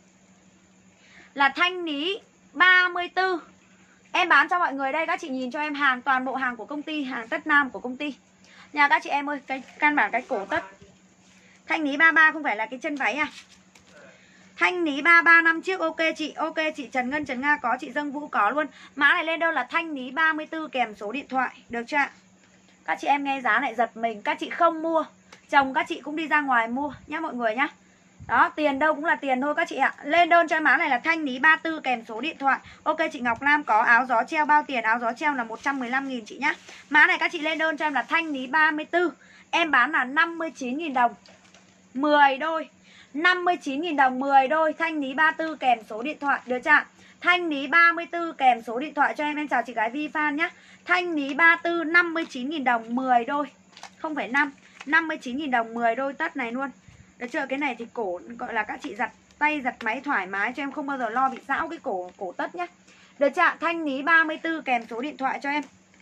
Là thanh lý 34. Em bán cho mọi người đây, các chị nhìn cho em hàng toàn bộ hàng của công ty, hàng Tất Nam của công ty. Nhà các chị em ơi, cái căn bản cái cổ tất. Thanh lý 33 không phải là cái chân váy à? Thanh lý 33 năm chiếc. Ok chị Trần Ngân Trần Nga có, chị Dâng Vũ có luôn. Mã này lên đâu là thanh lý 34 kèm số điện thoại. Được chưa ạ? Các chị em nghe giá lại giật mình. Các chị không mua, chồng các chị cũng đi ra ngoài mua nhá mọi người nhá. Đó, tiền đâu cũng là tiền thôi các chị ạ. Lên đơn cho em mã này là thanh lý 34 kèm số điện thoại. Ok chị Ngọc Lam có áo gió treo bao tiền. Áo gió treo là 115.000 chị nhá. Mã này các chị lên đơn cho em là thanh lý 34. Em bán là 59.000 đồng 10 đôi. 59.000 đồng 10 đôi. Thanh lý 34 kèm số điện thoại. Được chưa? Thanh lý 34 kèm số điện thoại cho em. Em chào chị gái Vi Phan nhá. Thanh lý 34 59.000 đồng 10 đôi. Không phải 5. 59.000 đồng 10 đôi tất này luôn. Được chưa? Cái này thì cổ gọi là các chị giặt tay giặt máy thoải mái cho em, không bao giờ lo bị rão cái cổ tất nhá. Được chưa? Thanh lý 34 kèm số điện thoại cho em.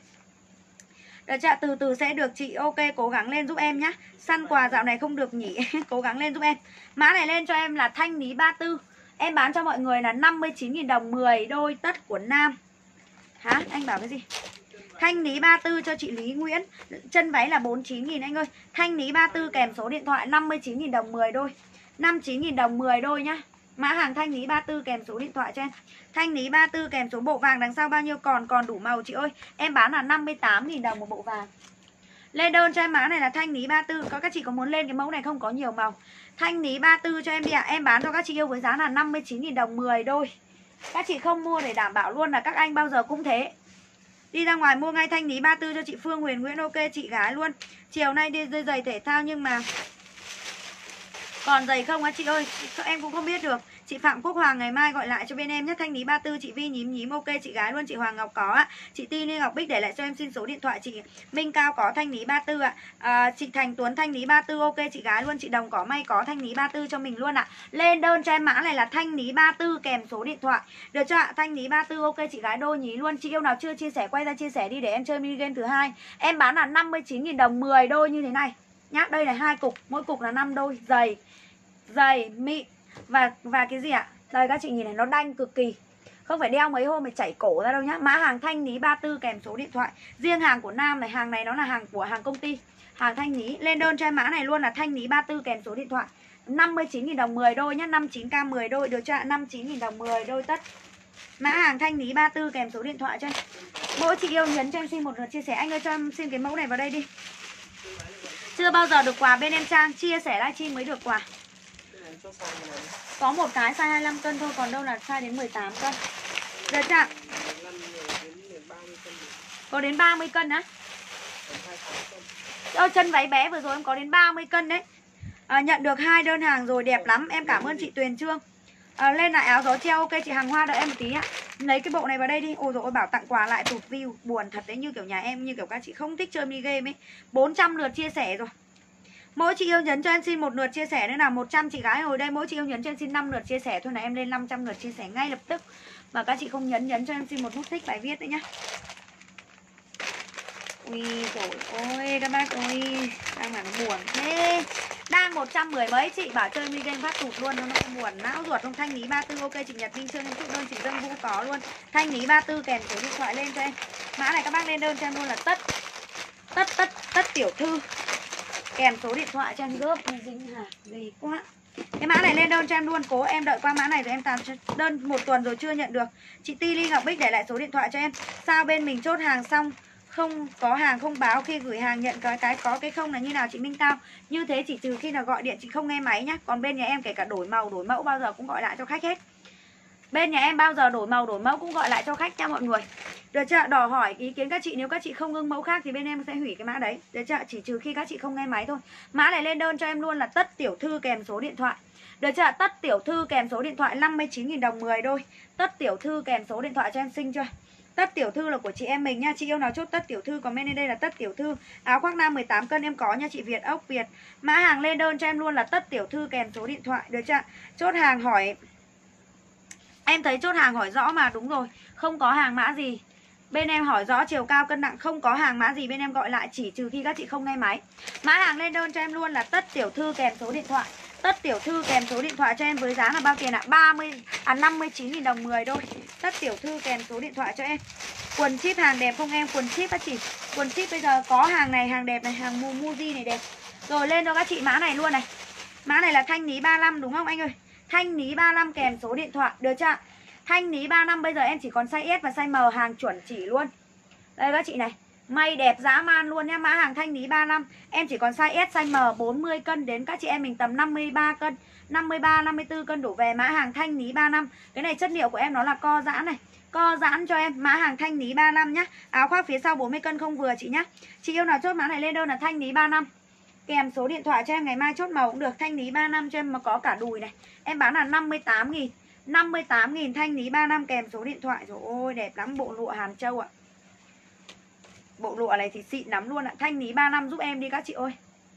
Được chưa? Từ từ sẽ được chị. Ok cố gắng lên giúp em nhá. Săn quà dạo này không được nhỉ. Cố gắng lên giúp em. Mã này lên cho em là thanh lý 34. Em bán cho mọi người là 59.000 đồng 10 đôi tất của nam. Hả? Anh bảo cái gì? Thanh lý 34 cho chị Lý Nguyễn. Chân váy là 49.000 anh ơi. Thanh lý 34 kèm số điện thoại 59.000 đồng 10 đôi. 59.000 đồng 10 đôi nhá. Mã hàng thanh lý 34 kèm số điện thoại cho em. Thanh lý 34 kèm số bộ vàng đằng sau bao nhiêu còn đủ màu chị ơi. Em bán là 58.000 đồng một bộ vàng. Lên đơn cho em mã này là thanh lý 34. Có các chị có muốn lên cái mẫu này không, có nhiều màu. Thanh lý 34 cho em đi ạ. Em bán cho các chị yêu với giá là 59.000 đồng 10 đôi. Các chị không mua để đảm bảo luôn là các anh bao giờ cũng thế. Đi ra ngoài mua ngay thanh lý 34 cho chị Phương Huyền Nguyễn. Ok chị gái luôn. Chiều nay đi dây giày thể thao nhưng mà còn giày không á chị ơi? Em cũng không biết được. Chị Phạm Quốc Hoàng ngày mai gọi lại cho bên em nhé. Thanh lý 34 chị Vi nhím. Ok chị gái luôn. Chị Hoàng Ngọc có ạ. Chị Ti Lê Ngọc Bích để lại cho em xin số điện thoại. Chị Minh Cao có thanh lý 34 ạ. Chị Thành Tuấn thanh lý 34. Ok chị gái luôn. Chị Đồng có may có thanh lý 34 cho mình luôn ạ. Lên đơn cho em mã này là thanh lý 34 kèm số điện thoại. Được chưa ạ? Thanh lý 34. Ok chị gái đô nhí luôn. Chị yêu nào chưa chia sẻ quay ra chia sẻ đi để em chơi mini game thứ hai. Em bán là 59.000 đồng 10 đôi như thế này nhá. Đây là 2 cục, mỗi cục là 5 đôi. Dày mịn và cái gì ạ? Đây các chị nhìn này, nó đanh cực kỳ. Không phải đeo mấy hôm mà chảy cổ ra đâu nhá. Mã hàng thanh lý 34 kèm số điện thoại. Riêng hàng của nam này, hàng này nó là hàng của hàng công ty, hàng thanh lý. Lên đơn cho em mã này luôn là thanh lý 34 kèm số điện thoại. 59.000 đồng 10 đôi nhá. 59k 10 đôi. Được chưa ạ? 59.000 đồng 10 đôi tất. Mã hàng thanh lý 34 kèm số điện thoại cho em. Mỗi chị yêu nhấn cho em xin một lượt chia sẻ. Anh ơi cho em xin cái mẫu này vào đây đi. Chưa bao giờ được quà bên em Trang. Chia sẻ livestream mới được quà. Có một cái size 25 cân thôi, còn đâu là size đến 18 cân. Được chưa? Có đến 30 cân á? Chân váy bé vừa rồi em có đến 30 cân đấy. Nhận được 2 đơn hàng rồi, đẹp lắm. Em cảm ơn chị Tuyền Trương. Lên lại áo gió treo. Ok chị Hàng Hoa đợi em một tí ạ. Lấy cái bộ này vào đây đi. Ôi dồi ôi bảo tặng quà lại tụt view. Buồn thật đấy, như kiểu nhà em, như kiểu các chị không thích chơi mini game ấy. 400 lượt chia sẻ rồi. Mỗi chị yêu nhấn cho em xin một lượt chia sẻ nữa nào. 100 chị gái hồi đây. Mỗi chị yêu nhấn cho em xin 5 lượt chia sẻ thôi là em lên 500 lượt chia sẻ ngay lập tức. Mà các chị không nhấn cho em xin một nút thích bài viết nữa nhá. Ui rồi ôi các bác ơi, đang mà nó buồn thế. Đang 110 mấy chị bảo chơi mini game phát tụt luôn, nó không buồn não ruột không. Thanh lý 34 ok, chị Nhật Minh Trương em chụp đơn chị Dân Vũ có luôn. Thanh lý 34 kèm số điện thoại lên cho em. Mã này các bác lên đơn cho em luôn là tất tiểu thư. Kèm số điện thoại cho em gớp dính hả? Gì quá. Cái mã này lên đơn cho em luôn, cố em đợi qua mã này rồi em tạm đơn 1 tuần rồi chưa nhận được. Chị Ti Ly Ngọc Bích để lại số điện thoại cho em. Sao bên mình chốt hàng xong không có hàng không báo, khi gửi hàng nhận cái có cái không là như nào chị Minh Tao? Như thế chỉ trừ khi nào gọi điện chị không nghe máy nhá. Còn bên nhà em kể cả đổi màu đổi mẫu bao giờ cũng gọi lại cho khách hết. Bên nhà em bao giờ đổi màu đổi mẫu cũng gọi lại cho khách nha mọi người. Được chưa? Đòi hỏi ý kiến các chị, nếu các chị không ưng mẫu khác thì bên em sẽ hủy cái mã đấy. Được chưa? Chỉ trừ khi các chị không nghe máy thôi. Mã này lên đơn cho em luôn là tất tiểu thư kèm số điện thoại. Được chưa? Tất tiểu thư kèm số điện thoại 59.000 đồng 10 đôi. Tất tiểu thư kèm số điện thoại cho em xinh chưa? Tất tiểu thư là của chị em mình nha. Chị yêu nào chốt tất tiểu thư, còn bên đây là tất tiểu thư. Áo khoác nam 18 cân em có nha chị Việt Ốc Việt. Mã hàng lên đơn cho em luôn là tất tiểu thư kèm số điện thoại. Được chưa? Chốt hàng hỏi, em thấy chốt hàng hỏi rõ mà, đúng rồi. Không có hàng mã gì bên em hỏi rõ chiều cao cân nặng, không có hàng mã gì bên em gọi lại, chỉ trừ khi các chị không nghe máy. Mã hàng lên đơn cho em luôn là tất tiểu thư kèm số điện thoại. Tất tiểu thư kèm số điện thoại cho em với giá là bao tiền ạ? 59.000 đồng 10 đôi. Tất tiểu thư kèm số điện thoại cho em. Quần ship hàng đẹp không em? Quần ship các chị. Quần ship bây giờ có hàng này, hàng đẹp này, hàng Muji này đẹp. Rồi lên cho các chị mã này luôn này. Mã này là thanh lý 35 đúng không anh ơi? Thanh lý 35 kèm số điện thoại, được chưa? Thanh lý 35 bây giờ em chỉ còn size S và size M, hàng chuẩn chỉ luôn. Đây các chị này, may đẹp dã man luôn nhá. Mã hàng thanh lý 35, em chỉ còn size S, size M 40 cân đến các chị em mình tầm 53 cân, 53, 54 cân đổ về. Mã hàng thanh lý 35. Cái này chất liệu của em nó là co giãn này. Co giãn cho em, mã hàng thanh lý 35 nhá. Áo khoác phía sau 40 cân không vừa chị nhá. Chị yêu nào chốt mã này lên đơn là thanh lý 35. Kèm số điện thoại cho em, ngày mai chốt màu cũng được. Thanh lý 35 cho em mà có cả đùi này. Em bán là 58.000. 58.000 thanh lý 35 kèm số điện thoại. Rồi ôi đẹp lắm, bộ lụa Hàn Châu ạ. Bộ lụa này thì xịn lắm luôn ạ. Thanh lý 35 giúp em đi các chị ơi.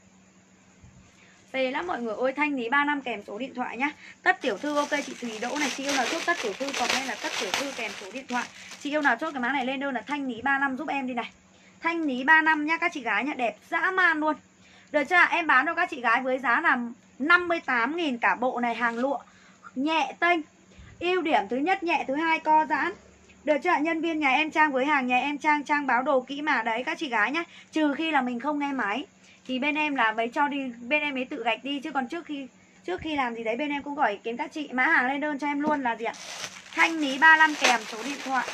Phê lắm mọi người ơi, thanh lý 35 kèm số điện thoại nhá. Tất tiểu thư ok chị Thùy Đỗ này, chị yêu nào chốt tất tiểu thư, còn đây là tất tiểu thư kèm số điện thoại. Chị yêu nào chốt cái mã này lên đơn là thanh lý 35 giúp em đi này. Thanh lý 35 nhá các chị gái nhá, đẹp dã man luôn. Được chưa? Em bán cho các chị gái với giá là 58.000 cả bộ này, hàng lụa nhẹ tênh. Ưu điểm thứ nhất nhẹ, thứ hai co giãn. Được chưa? Nhân viên nhà em trang với hàng nhà em trang báo đồ kỹ mà đấy các chị gái nhá. Trừ khi là mình không nghe máy thì bên em là mấy cho đi, bên em ấy tự gạch đi, chứ còn trước khi làm gì đấy bên em cũng gọi ý kiến các chị. Mã hàng lên đơn cho em luôn là gì ạ? Thanh lý 35 kèm số điện thoại.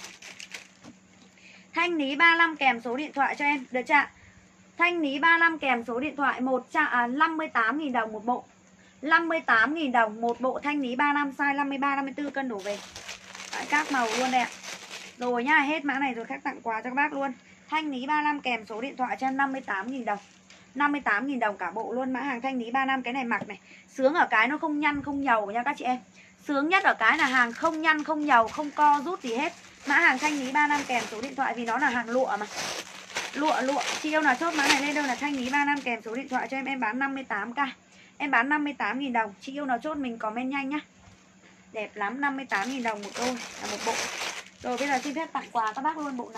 Thanh lý 35 kèm số điện thoại cho em. Được chưa? Thanh lý 35 kèm số điện thoại 58.000 đồng một bộ. 58.000 đồng một bộ thanh lý 35, size 53, 54 cân đổ về. Đấy, các màu luôn đây ạ. Rồi nhá, hết mã này rồi khác tặng quà cho các bác luôn. Thanh lý 35 kèm số điện thoại cho em 58.000 đồng. 58.000 đồng cả bộ luôn. Mã hàng thanh lý 35. Cái này mặc này, sướng ở cái nó không nhăn không nhầu nha các chị em. Sướng nhất ở cái là hàng không nhăn không nhầu, không co rút gì hết. Mã hàng thanh lý 35 kèm số điện thoại vì nó là hàng lụa mà. Lụa. Chị yêu nào chốt mã này lên đâu là thanh lý 35 kèm số điện thoại cho em bán 58k. Em bán 58.000 đồng. Chị yêu nào chốt mình comment nhanh nhá. Đẹp lắm, 58.000 đồng một đôi là một bộ. Rồi bây giờ xin phép tặng quà các bác luôn bộ này.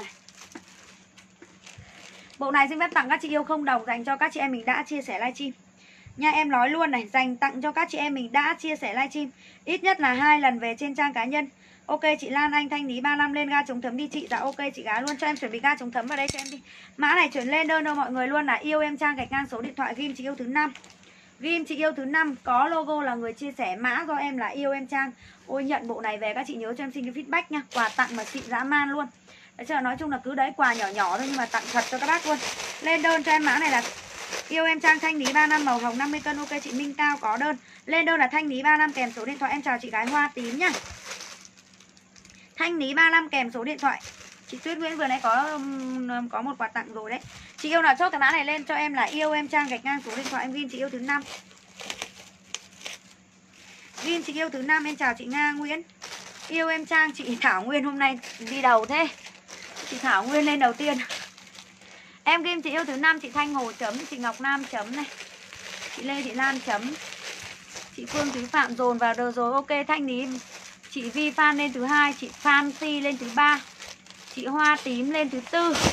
Bộ này xin phép tặng các chị yêu 0 đồng dành cho các chị em mình đã chia sẻ livestream. Nha em nói luôn này, dành tặng cho các chị em mình đã chia sẻ livestream ít nhất là 2 lần về trên trang cá nhân. Ok chị Lan Anh thanh lý 35 lên ga chống thấm đi chị. Dạ ok chị gái luôn, cho em chuẩn bị ga chống thấm vào đây cho em đi. Mã này chuyển lên đơn đâu mọi người luôn là yêu em trang gạch ngang số điện thoại, ghim chị yêu thứ 5. Ghim chị yêu thứ 5 có logo là người chia sẻ, mã do em là yêu em trang. Ôi nhận bộ này về các chị nhớ cho em xin cái feedback nha. Quà tặng mà xịn dã man luôn. Đấy chưa, nói chung là cứ đấy quà nhỏ nhỏ thôi nhưng mà tặng thật cho các bác luôn. Lên đơn cho em mã này là yêu em trang thanh lý 35 màu hồng 50 cân. Ok chị Minh Cao có đơn. Lên đơn là thanh lý 35 kèm số điện thoại. Em chào chị gái Hoa Tím nhá. Thanh lý 35 kèm số điện thoại. Chị Tuyết Nguyễn vừa nãy có một quà tặng rồi đấy. Chị yêu nào chốt cái mã này lên cho em là yêu em trang gạch ngang số điện thoại. Em ghim chị yêu thứ 5. Ghim chị yêu thứ 5. Em chào chị Nga Nguyễn. Yêu em trang chị Thảo Nguyên hôm nay đi đầu thế. Chị Thảo Nguyên lên đầu tiên. Em ghim chị yêu thứ 5. Chị Thanh Hồ chấm. Chị Ngọc Nam chấm này. Chị Lê Thị Lan chấm. Chị Phương Thúy Phạm dồn vào đầu rồi. Ok thanh lý. Chị Vi Phan lên thứ 2. Chị Phan Si lên thứ 3. Chị Hoa Tím lên thứ 4.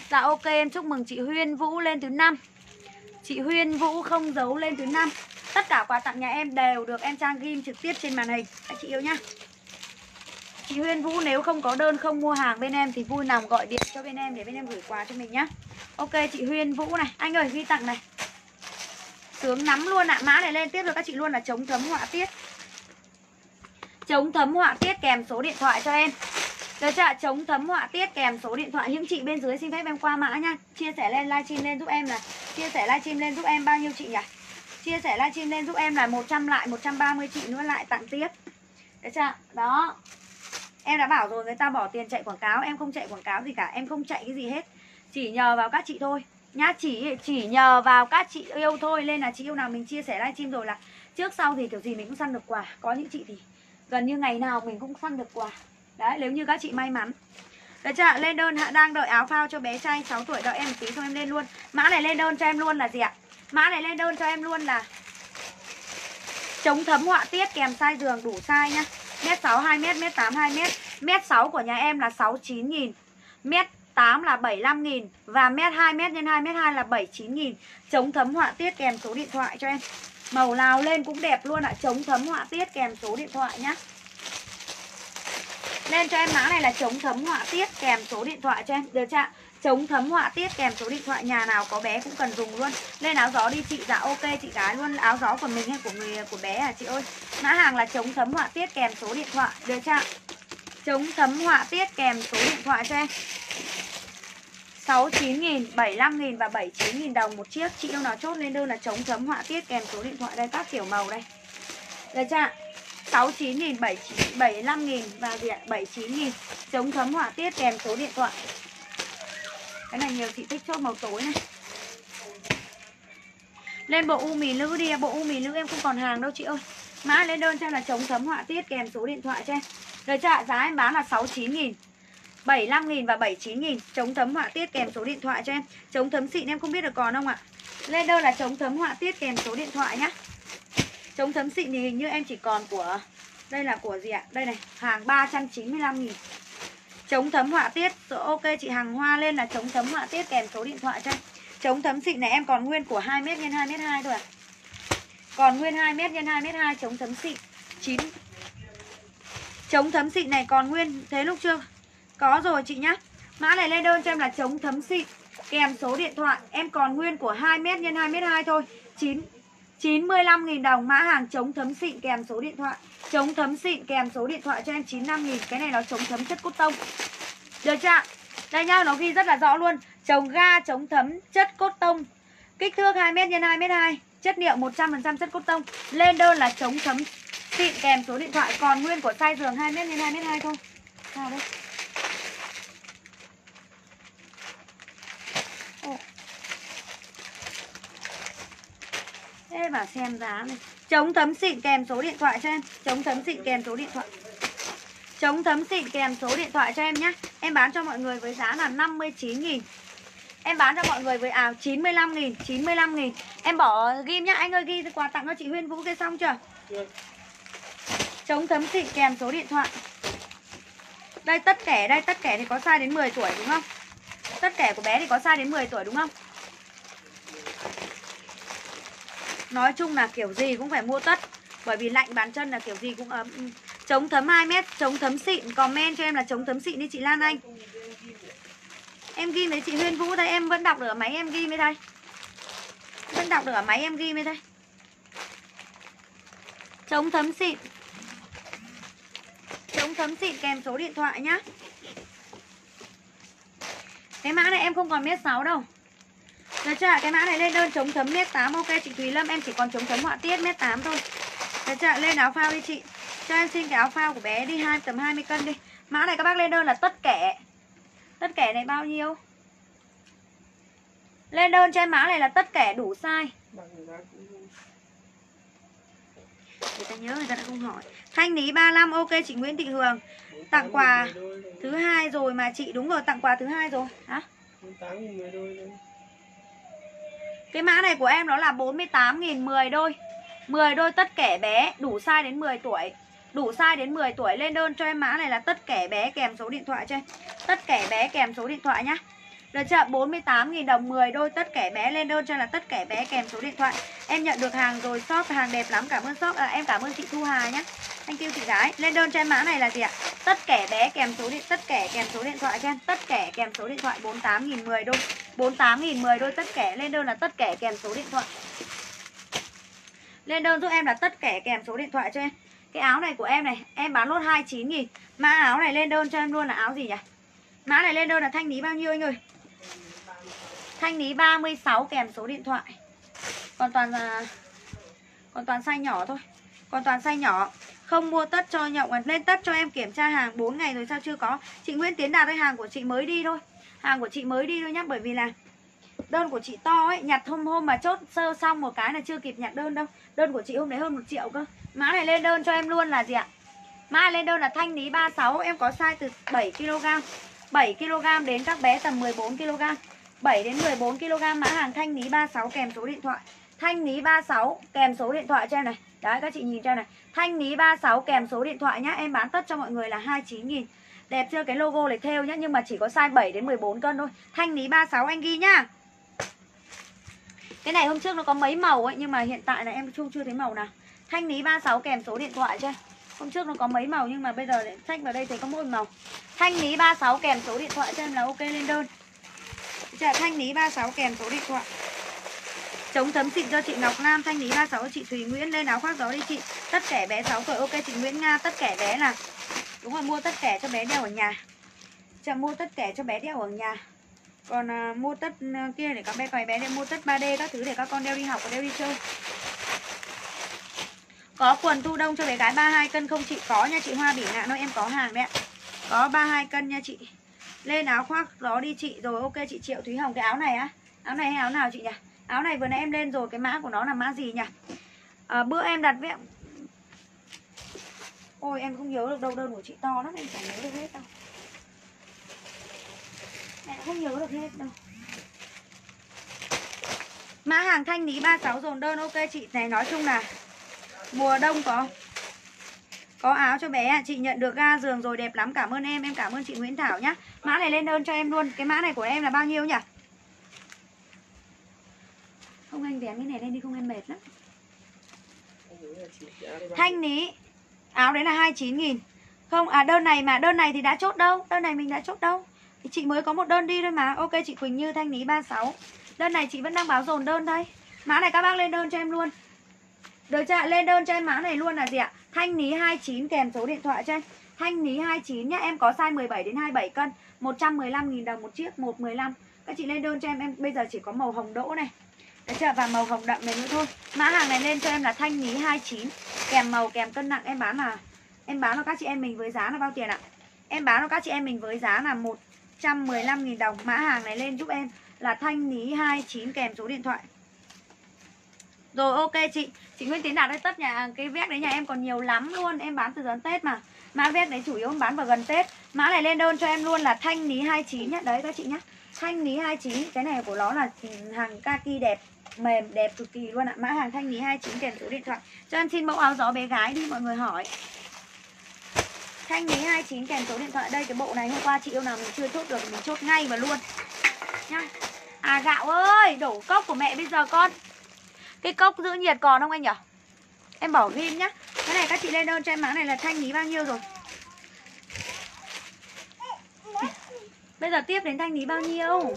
Dạ ok, em chúc mừng chị Huyên Vũ lên thứ 5. Chị Huyên Vũ không giấu lên thứ 5. Tất cả quà tặng nhà em đều được em Trang ghim trực tiếp trên màn hình các chị yêu nhá. Chị Huyên Vũ nếu không có đơn, không mua hàng bên em thì vui lòng gọi điện cho bên em để bên em gửi quà cho mình nhá. Ok chị Huyên Vũ này, anh ơi ghi tặng này. Sướng lắm luôn ạ. Mã này lên tiếp rồi các chị luôn là chống thấm họa tiết. Chống thấm họa tiết kèm số điện thoại cho em. Được chưa ạ? Chống thấm họa tiết kèm số điện thoại. Những chị bên dưới xin phép em qua mã nha. Chia sẻ lên livestream lên giúp em là chia sẻ livestream lên giúp em bao nhiêu chị nhỉ? Chia sẻ livestream lên giúp em là 100 lại, 130 chị nữa lại tặng tiếp. Được chưa? Đó. Em đã bảo rồi, người ta bỏ tiền chạy quảng cáo, em không chạy quảng cáo gì cả, em không chạy cái gì hết. Chỉ nhờ vào các chị thôi nhá, chỉ nhờ vào các chị yêu thôi. Nên là chị yêu nào mình chia sẻ livestream rồi là trước sau thì kiểu gì mình cũng săn được quà. Có những chị thì gần như ngày nào mình cũng săn được quà. Đấy, nếu như các chị may mắn. Được chưa? Lên đơn đang đợi áo phao cho bé trai 6 tuổi, đợi em một tí xong em lên luôn. Mã này lên đơn cho em luôn là gì ạ? Mã này lên đơn cho em luôn là chống thấm họa tiết kèm size giường đủ size nhá. Mét 6 2m, mét 8 2m. Mét 6 của nhà em là 69.000, mét 8 là 75.000 và mét 2m x 2m2 là 79.000. Chống thấm họa tiết kèm số điện thoại cho em. Màu nào lên cũng đẹp luôn ạ. Chống thấm họa tiết kèm số điện thoại nhá. Lên cho em mã này là chống thấm họa tiết kèm số điện thoại cho em. Được chưa ạ? Chống thấm họa tiết kèm số điện thoại, nhà nào có bé cũng cần dùng luôn. Lên áo gió đi chị. Dạ ok chị gái luôn. Áo gió của mình hay của bé à chị ơi? Mã hàng là chống thấm họa tiết kèm số điện thoại. Được chưa ạ? Chống thấm họa tiết kèm số điện thoại cho em. 69.000, 75.000 và 79.000 đồng một chiếc. Chị yêu nào chốt lên đơn là chống thấm họa tiết kèm số điện thoại đây, các kiểu màu đây. Được chưa ạ? 69.000, 75.000 và gì ạ? 79.000. Chống thấm họa tiết kèm số điện thoại. Cái này nhiều chị thích chốt màu tối này. Lên bộ u mì nữ đi. Bộ u mì nữ em không còn hàng đâu chị ơi. Mã lên đơn cho em là chống thấm họa tiết kèm số điện thoại cho em. Được chưa ạ? Giá em bán là 69.000, 75.000 và 79.000. Chống thấm họa tiết kèm số điện thoại cho em. Chống thấm xịn em không biết được còn không ạ? Lên đơn là chống thấm họa tiết kèm số điện thoại nhá. Chống thấm xịn thì hình như em chỉ còn của... Đây là của gì ạ? Đây này, hàng 395.000. Chống thấm họa tiết. Rồi ok chị Hằng Hoa lên là chống thấm họa tiết kèm số điện thoại cho em. Chống thấm xịn này em còn nguyên của 2m x 2m2 thôi ạ. Còn nguyên 2m x 2m2 chống thấm xịn 9. Chống thấm xịn này còn nguyên. Thế lúc chưa? Có rồi chị nhá. Mã này lên đơn cho em là chống thấm xịn kèm số điện thoại. Em còn nguyên của 2m x 2m2 thôi. 95.000 đồng. Mã hàng chống thấm xịn kèm số điện thoại. Chống thấm xịn kèm số điện thoại cho em 95.000. Cái này nó chống thấm chất cốt tông. Được chưa? Đây nhá, nó ghi rất là rõ luôn. Chống ga, chống thấm, chất cốt tông. Kích thước 2m x 2m2. Chất liệu 100% chất cốt tông. Lên đơn là chống thấm xịn kèm số điện thoại. Còn nguyên của size giường 2m x 2m2 thôi. Sao đây? Thế bảo xem giá này. Chống thấm xịn kèm số điện thoại cho em. Chống thấm xịn kèm số điện thoại. Chống thấm xịn kèm số điện thoại cho em nhé. Em bán cho mọi người với giá là 59.000. Em bán cho mọi người với áo 95.000, 95.000. Em bỏ ghim nhá, anh ơi ghi quà tặng cho chị Huyên Vũ kia xong chưa? Chống thấm xịn kèm số điện thoại. Đây tất kẻ thì có size đến 10 tuổi đúng không? Tất kẻ của bé thì có size đến 10 tuổi đúng không? Nói chung là kiểu gì cũng phải mua tất. Bởi vì lạnh bàn chân là kiểu gì cũng ấm. Chống thấm 2m, chống thấm xịn. Comment cho em là chống thấm xịn đi chị Lan Anh. Em ghi với chị Huyên Vũ đây. Em vẫn đọc được ở máy em ghi với đây. Vẫn đọc được ở máy em ghi với đây. Chống thấm xịn. Chống thấm xịn kèm số điện thoại nhá. Cái mã này em không còn mét 6 đâu. Được chưa? Cái mã này lên đơn chống thấm mét 8. Ok chị Thúy Lâm, em chỉ còn chống thấm họa tiết mét 8 thôi. Được chưa? Lên áo phao đi chị. Cho em xin cái áo phao của bé đi, tầm 20 cân đi. Mã này các bác lên đơn là tất kẻ. Tất kẻ này bao nhiêu? Lên đơn cho em mã này là tất kẻ đủ size. Người ta nhớ người ta đã không hỏi. Thanh lý 35. Ok chị Nguyễn Thị Hường. Tặng quà thứ 2 rồi mà chị. Đúng rồi, tặng quà thứ 2 rồi. Hả?
48.000 đôi thôi.
Cái mã này của em nó là 48.000 10 đôi. 10 đôi tất kẻ bé, đủ size đến 10 tuổi. Đủ size đến 10 tuổi. Lên đơn cho em mã này là tất kẻ bé kèm số điện thoại cho em. Tất kẻ bé kèm số điện thoại nhá. Được chưa? 48.000 đồng 10 đôi tất kẻ bé. Lên đơn cho là tất kẻ bé kèm số điện thoại. Em nhận được hàng rồi, shop hàng đẹp lắm. Cảm ơn shop. Em cảm ơn chị Thu Hà nhé. Thank you chị gái. Lên đơn cho em mã này là gì ạ? Tất kẻ bé kèm số điện, tất kẻ kèm số điện thoại cho em. Tất kẻ kèm số điện thoại 48.000 10 đôi. 48.000 10 đôi tất kẻ. Lên đơn là tất kẻ kèm số điện thoại. Lên đơn giúp em là tất kẻ kèm số điện thoại cho em. Cái áo này của em này, em bán lốt 29.000. Mã áo này lên đơn cho em luôn là áo gì nhỉ? Mã này lên đơn là thanh lý bao nhiêu anh ơi? Thanh lý 36 kèm số điện thoại. Còn toàn size nhỏ thôi. Còn toàn size nhỏ. Không mua tất cho nhậu. Lên tất cho em kiểm tra hàng 4 ngày rồi sao chưa có. Chị Nguyễn Tiến Đạt ơi, hàng của chị mới đi thôi. Hàng của chị mới đi thôi nhá. Bởi vì là đơn của chị to ấy. Nhặt hôm mà chốt sơ xong một cái là chưa kịp nhặt đơn đâu. Đơn của chị hôm đấy hơn 1 triệu cơ. Mã này lên đơn cho em luôn là gì ạ? Mã này lên đơn là thanh lý 36. Em có size từ 7kg 7kg đến các bé tầm 14kg 7 đến 14kg. Mã hàng thanh lý 36 kèm số điện thoại. Thanh lý 36 kèm số điện thoại cho em này. Đấy các chị nhìn cho em này. Thanh lý 36 kèm số điện thoại nhá. Em bán tất cho mọi người là 29.000. Đẹp chưa? Cái logo này thêu nhá. Nhưng mà chỉ có size 7 đến 14 cân thôi. Thanh lý 36 anh ghi nhá. Cái này hôm trước nó có mấy màu ấy. Nhưng mà hiện tại là em chưa thấy màu nào. Thanh lý 36 kèm số điện thoại cho em. Hôm trước nó có mấy màu nhưng mà bây giờ sách vào đây thấy có mỗi màu. Thanh lý 36 kèm số điện thoại cho em là ok lên đơn. Thanh lý 36 kèm số điện thoại. Chống thấm xịn cho chị Ngọc Lam. Thanh lý 36 cho chị Thùy Nguyễn. Lên áo khoác gió đi chị. Tất kẻ bé 6 tuổi. Ok chị Nguyễn Nga. Tất kẻ bé là đúng rồi, mua tất kẻ cho bé đeo ở nhà. Mua tất kẻ cho bé đeo ở nhà. Còn mua tất kia để các bé vài bé để mua tất 3D các thứ để các con đeo đi học và đeo đi chơi. Có quần thu đông cho bé gái 32 cân không chị? Có nha chị Hoa Bỉ Ngạn ơi, em có hàng đấy ạ. Có 32 cân nha chị. Lên áo khoác gió đi chị. Rồi ok chị Triệu Thúy Hồng. Cái áo này á, áo này hay áo nào chị nhỉ? Áo này vừa nãy em lên rồi. Cái mã của nó là mã gì nhỉ? Bữa em đặt với... Ôi em không nhớ được đâu. Đơn của chị to lắm, em chẳng nhớ được hết đâu. Em không nhớ được hết đâu. Mã hàng thanh lý 36 dồn đơn ok chị. Này nói chung là mùa đông có áo cho bé. Chị nhận được ga giường rồi, đẹp lắm. Cảm ơn em cảm ơn chị Nguyễn Thảo nhá. Mã này lên đơn cho em luôn. Cái mã này của em là bao nhiêu nhỉ? Không anh vén cái này lên đi, không em mệt lắm. Thanh lý áo đấy là 29.000. Không đơn này mà đơn này thì đã chốt đâu. Đơn này mình đã chốt đâu. Thì chị mới có một đơn đi thôi mà. Ok chị Quỳnh Như thanh lý 36. Đơn này chị vẫn đang báo dồn đơn đây. Mã này các bác lên đơn cho em luôn. Được chưa? Lên đơn cho em mã này luôn là gì ạ? Thanh lý 29 kèm số điện thoại cho em. Thanh lý 29 nhá. Em có size 17 đến 27 cân. 115.000 đồng một chiếc, 115. Các chị lên đơn cho em bây giờ chỉ có màu hồng đỗ này. Được chưa? Và màu hồng đậm này nữa thôi. Mã hàng này lên cho em là thanh lý 29 kèm màu kèm cân nặng. Em bán cho các chị em mình với giá là bao tiền ạ? Em bán cho các chị em mình với giá là 115.000 đồng. Mã hàng này lên giúp em là thanh lý 29 kèm số điện thoại. Rồi ok chị Nguyễn Tiến Đạt ơi, tất nhà cái vét đấy nhà em còn nhiều lắm luôn. Em bán từ gần Tết mà. Mã vét đấy chủ yếu em bán vào gần Tết. Mã này lên đơn cho em luôn là thanh lý 29 nhá. Đấy các chị nhá. Thanh lý 29. Cái này của nó là hàng kaki đẹp, mềm, đẹp cực kỳ luôn ạ. Mã hàng thanh lý 29 kèm số điện thoại. Cho em xin mẫu áo gió bé gái đi mọi người hỏi. Thanh lý 29 kèm số điện thoại. Đây cái bộ này hôm qua chị yêu nào mình chưa chốt được mình chốt ngay và luôn nhá. Gạo ơi, đổ cốc của mẹ bây giờ con. Cái cốc giữ nhiệt còn không anh nhỉ? Em bỏ ghim nhá. Cái này các chị lên đơn cho em mã này là thanh lý bao nhiêu rồi? Bây giờ tiếp đến thanh lý bao nhiêu?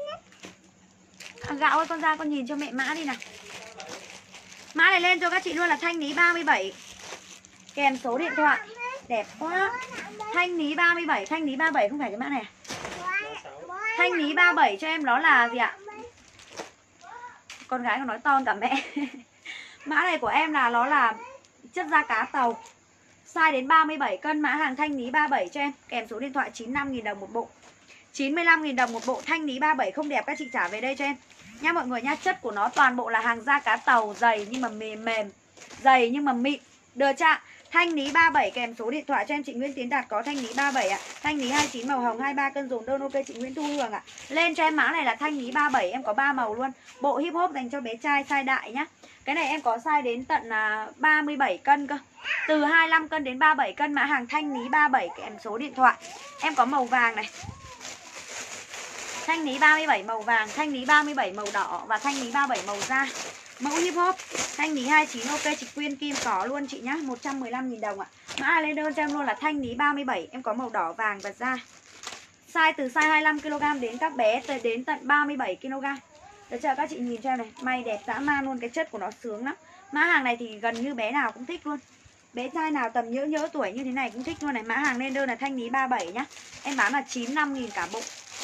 Gạo ơi con ra con nhìn cho mẹ mã đi nào. Mã này lên cho các chị luôn là thanh lý 37 kèm số điện thoại. Đẹp quá. Thanh lý 37. Thanh lý 37 không phải cái mã này à? Thanh lý 37 cho em nó là gì ạ? Con gái còn nói to hơn cả mẹ. Mã này của em là nó là chất da cá tàu, size đến 37 cân. Mã hàng thanh lý 37 cho em. Kèm số điện thoại 95.000 đồng một bộ. 95.000 đồng một bộ. Thanh lý 37 không đẹp các chị trả về đây cho em nha mọi người nha. Chất của nó toàn bộ là hàng da cá tàu, dày nhưng mà mềm, dày nhưng mà mịn. Được chưa? Thanh lý 37 kèm số điện thoại cho em. Chị Nguyễn Tiến Đạt có thanh lý 37 ạ. Thanh lý 29 màu hồng 23 cân dồn đơn ok chị Nguyễn Thu Hương ạ. Lên cho em mã này là thanh lý 37. Em có 3 màu luôn. Bộ hip hop dành cho bé trai size đại nhá. Cái này em có size đến tận 37 cân cơ. Từ 25 cân đến 37 cân. Mã hàng thanh lý 37 kèm số điện thoại. Em có màu vàng này. Thanh lý 37 màu vàng, thanh lý 37 màu đỏ và thanh lý 37 màu da. Mẫu hip hop, thanh lý 29 ok chị Quyên Kim có luôn chị nhá, 115.000 đồng ạ. Mã lên đơn cho em luôn là thanh lý 37, em có màu đỏ vàng và da. Size từ size 25 kg đến các bé đến tận 37 kg. Được chưa các chị, nhìn cho em này, may đẹp dã man luôn, cái chất của nó sướng lắm. Mã hàng này thì gần như bé nào cũng thích luôn. Bé trai nào tầm nhỡ tuổi như thế này cũng thích luôn này. Mã hàng lên đơn là thanh lý 37 nhá. Em bán là 95.000 cả bộ.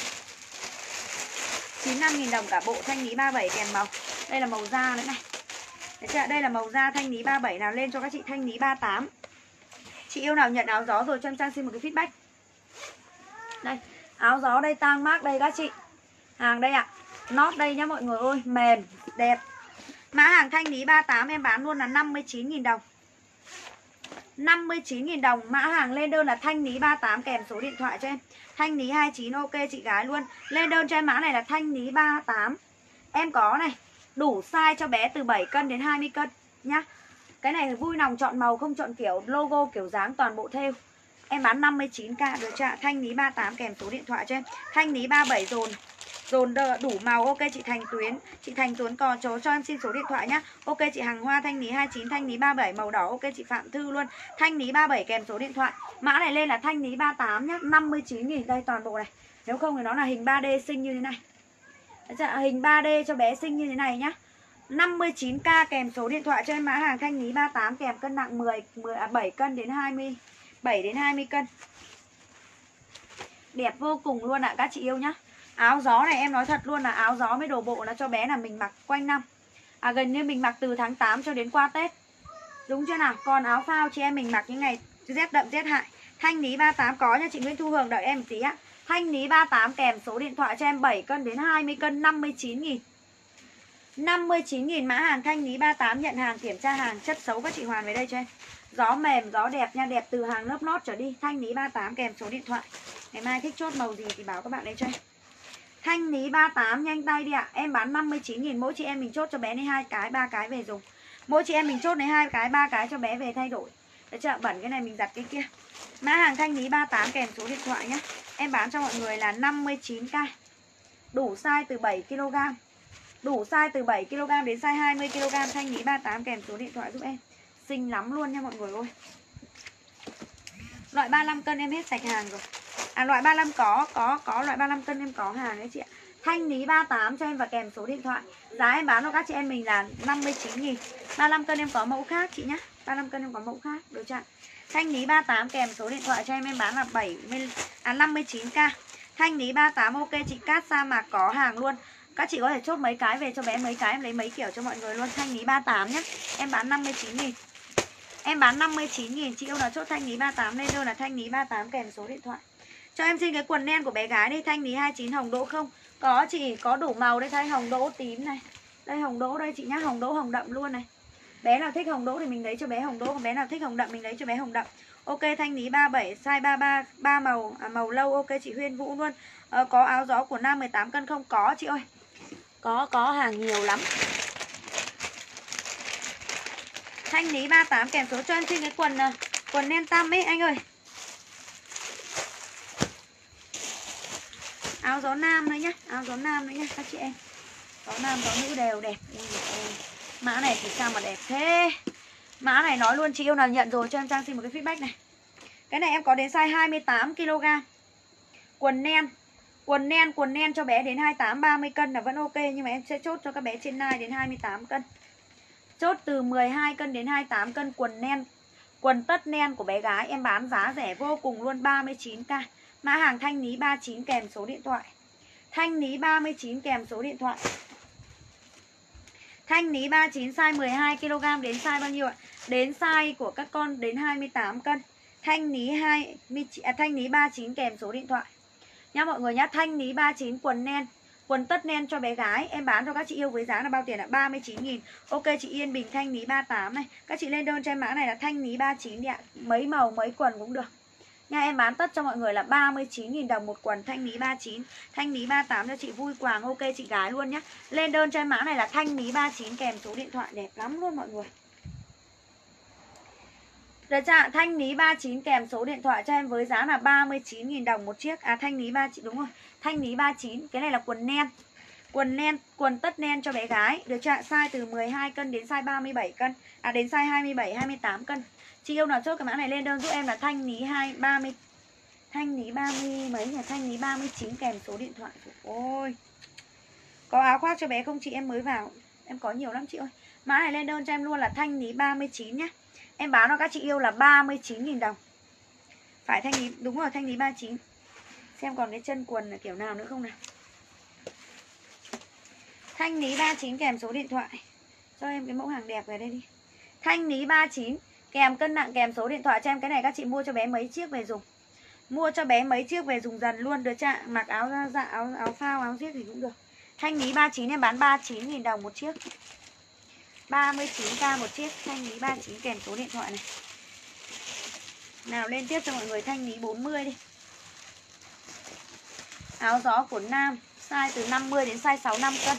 95.000 đồng cả bộ, thanh lý 37 kèm màu. Đây là màu da nữa này. Được chưa? Đây là màu da thanh lý 37 nào lên cho các chị thanh lý 38. Chị yêu nào nhận áo gió rồi cho em Trang xin một cái feedback. Đây, áo gió đây, tang mác đây các chị. Hàng đây ạ. Nót đây nhá mọi người ơi, mềm, đẹp. Mã hàng thanh lý 38 em bán luôn là 59.000 đồng. 59.000 đồng. Mã hàng lên đơn là thanh lý 38 kèm số điện thoại cho em. Thanh lý 29 ok chị gái luôn. Lên đơn cho em mã này là thanh lý 38. Em có này, đủ size cho bé từ 7 cân đến 20 cân nhá. Cái này vui lòng chọn màu không chọn kiểu, logo kiểu dáng toàn bộ thêu. Em bán 59k được chưa? Thanh lý 38 kèm số điện thoại cho em. Thanh lý 37 dồn đủ màu ok chị Thành Tuyến. Chị Thành Tuyến có cho em xin số điện thoại nhá. Ok chị Hằng Hoa thanh lý 29, thanh lý 37 màu đỏ ok chị Phạm Thư luôn. Thanh lý 37 kèm số điện thoại. Mã này lên là thanh lý 38 nhá, 59.000 đây toàn bộ này. Nếu không thì nó là hình 3D xinh như thế này. Hình 3D cho bé xinh như thế này nhá. 59k kèm số điện thoại cho em. Mã hàng thanh lý 38 kèm cân nặng 7 cân đến 27 đến 20 cân. Đẹp vô cùng luôn ạ các chị yêu nhá. Áo gió này em nói thật luôn là áo gió với đồ bộ là cho bé là mình mặc quanh năm. Gần như mình mặc từ tháng 8 cho đến qua Tết. Đúng chưa nào? Còn áo phao chị em mình mặc những ngày rét đậm rét hại. Thanh lý 38 có nha chị Nguyễn Thu Hường, đợi em một tí ạ. Thanh lý 38 kèm số điện thoại cho em, 7 cân đến 20 cân 59.000. 59.000 mã hàng thanh lý 38, nhận hàng kiểm tra hàng chất xấu các chị hoàn về đây cho em. Gió mềm, gió đẹp nha, đẹp từ hàng lớp lót trở đi. Thanh lý 38 kèm số điện thoại. Ngày mai thích chốt màu gì thì báo các bạn đây cho em. Thanh lý 38 nhanh tay đi ạ. Em bán 59.000, mỗi chị em mình chốt cho bé này 2 cái 3 cái về dùng. Mỗi chị em mình chốt này 2 cái 3 cái cho bé về thay đổi. Được chưa? Bẩn cái này mình giặt cái kia. Mã hàng thanh lý 38 kèm số điện thoại nhé. Em bán cho mọi người là 59k. Đủ size từ 7 kg. Đủ size từ 7 kg đến size 20 kg, thanh lý 38 kèm số điện thoại giúp em. Xinh lắm luôn nha mọi người ơi. Loại 35 cân em hết sạch hàng rồi. Loại 35 có loại 35 cân em có hàng đấy chị ạ. Thanh lý 38 cho em và kèm số điện thoại. Giá em bán cho các chị em mình là 59.000. 35 cân em có mẫu khác chị nhá. 35 cân em có mẫu khác, được chưa? Thanh lý 38 kèm số điện thoại cho em bán là 59k. Thanh lý 38 ok chị Cát Sa Mạc có hàng luôn. Các chị có thể chốt mấy cái về cho bé mấy cái, em lấy mấy kiểu cho mọi người luôn. Thanh lý 38 nhé. Em bán 59.000. Em bán 59.000. Chị yêu nào chốt thanh lý 38 lên đơn là thanh lý 38 kèm số điện thoại. Cho em xin cái quần len của bé gái đi. Thanh lý 29 hồng đỗ không? Có chị, có đủ màu đây. Thay hồng đỗ tím này. Đây hồng đỗ đây chị nhá. Hồng đỗ hồng đậm luôn này. Bé nào thích hồng đỗ thì mình lấy cho bé hồng đỗ. Còn bé nào thích hồng đậm mình lấy cho bé hồng đậm. Ok thanh lý 37 size 33 3 màu màu lâu ok chị Huyên Vũ luôn. Có áo gió của nam 18 cân không? Có chị ơi. Có hàng nhiều lắm. Thanh lý 38 kèm số cho em xin cái quần len tăm ấy anh ơi. Áo gió nam nữa nhá, áo gió nam nữa nhá các chị em. Gió nam gió nữ đều đẹp. Mã này thì sao mà đẹp thế. Mã này nói luôn chị yêu nào nhận rồi cho em Trang xin một cái feedback này. Cái này em có đến size 28 kg. Quần len cho bé đến 28 30 cân là vẫn ok, nhưng mà em sẽ chốt cho các bé trên 9 đến 28 cân. Chốt từ 12 cân đến 28 cân quần tất len của bé gái em bán giá rẻ vô cùng luôn, 39k. Mã hàng thanh lý 39 kèm số điện thoại. Thanh lý 39 kèm số điện thoại. Thanh lý 39 size 12 kg đến size bao nhiêu ạ? Đến size của các con đến 28 cân. Thanh lý 39 kèm số điện thoại. Nha mọi người nhá, thanh lý 39 quần tất len cho bé gái em bán cho các chị yêu với giá là bao tiền ạ? 39.000. Ok chị Yên Bình thanh lý 38 này. Các chị lên đơn cho em mã này là thanh lý 39 đi ạ. Mấy màu mấy quần cũng được. Nha em bán tất cho mọi người là 39.000 đồng một quần, thanh lý 39. Thanh lý 38 cho chị Vui Quàng ok chị gái luôn nhá. Lên đơn cho em mã này là thanh lý 39 kèm số điện thoại, đẹp lắm luôn mọi người. Được chưa? Thanh lý 39 kèm số điện thoại cho em với giá là 39.000 đồng một chiếc. À thanh lý 39, đúng rồi. Thanh lý 39, cái này là quần nen. Quần nen, quần tất nen cho bé gái. Được chưa? Size từ 12 cân đến size 37 cân. À đến size 27, 28 cân. Chị yêu nào chốt cái mã này lên đơn giúp em là thanh lý 30. Thanh lý 30 mấy nhỉ? Thanh lý 39 kèm số điện thoại. Ôi. Có áo khoác cho bé không chị? Em mới vào. Em có nhiều lắm chị ơi. Mã này lên đơn cho em luôn là thanh lý 39 nhá. Em bán cho các chị yêu là 39.000 đồng. Phải thanh lý, đúng rồi, thanh lý 39. Xem còn cái chân quần là kiểu nào nữa không nào. Thanh lý 39 kèm số điện thoại. Cho em cái mẫu hàng đẹp về đây đi. Thanh lý 39 kèm cân nặng kèm số điện thoại cho em. Cái này các chị mua cho bé mấy chiếc về dùng. Mua cho bé mấy chiếc về dùng dần luôn. Được chưa? Mặc áo da dạ, áo phao, áo riết thì cũng được. Thanh lý 39 em bán 39.000 đồng một chiếc. 39k một chiếc. Thanh lý 39 kèm số điện thoại này. Nào lên tiếp cho mọi người thanh lý 40 đi. Áo gió của nam size từ 50 đến size 65 cân.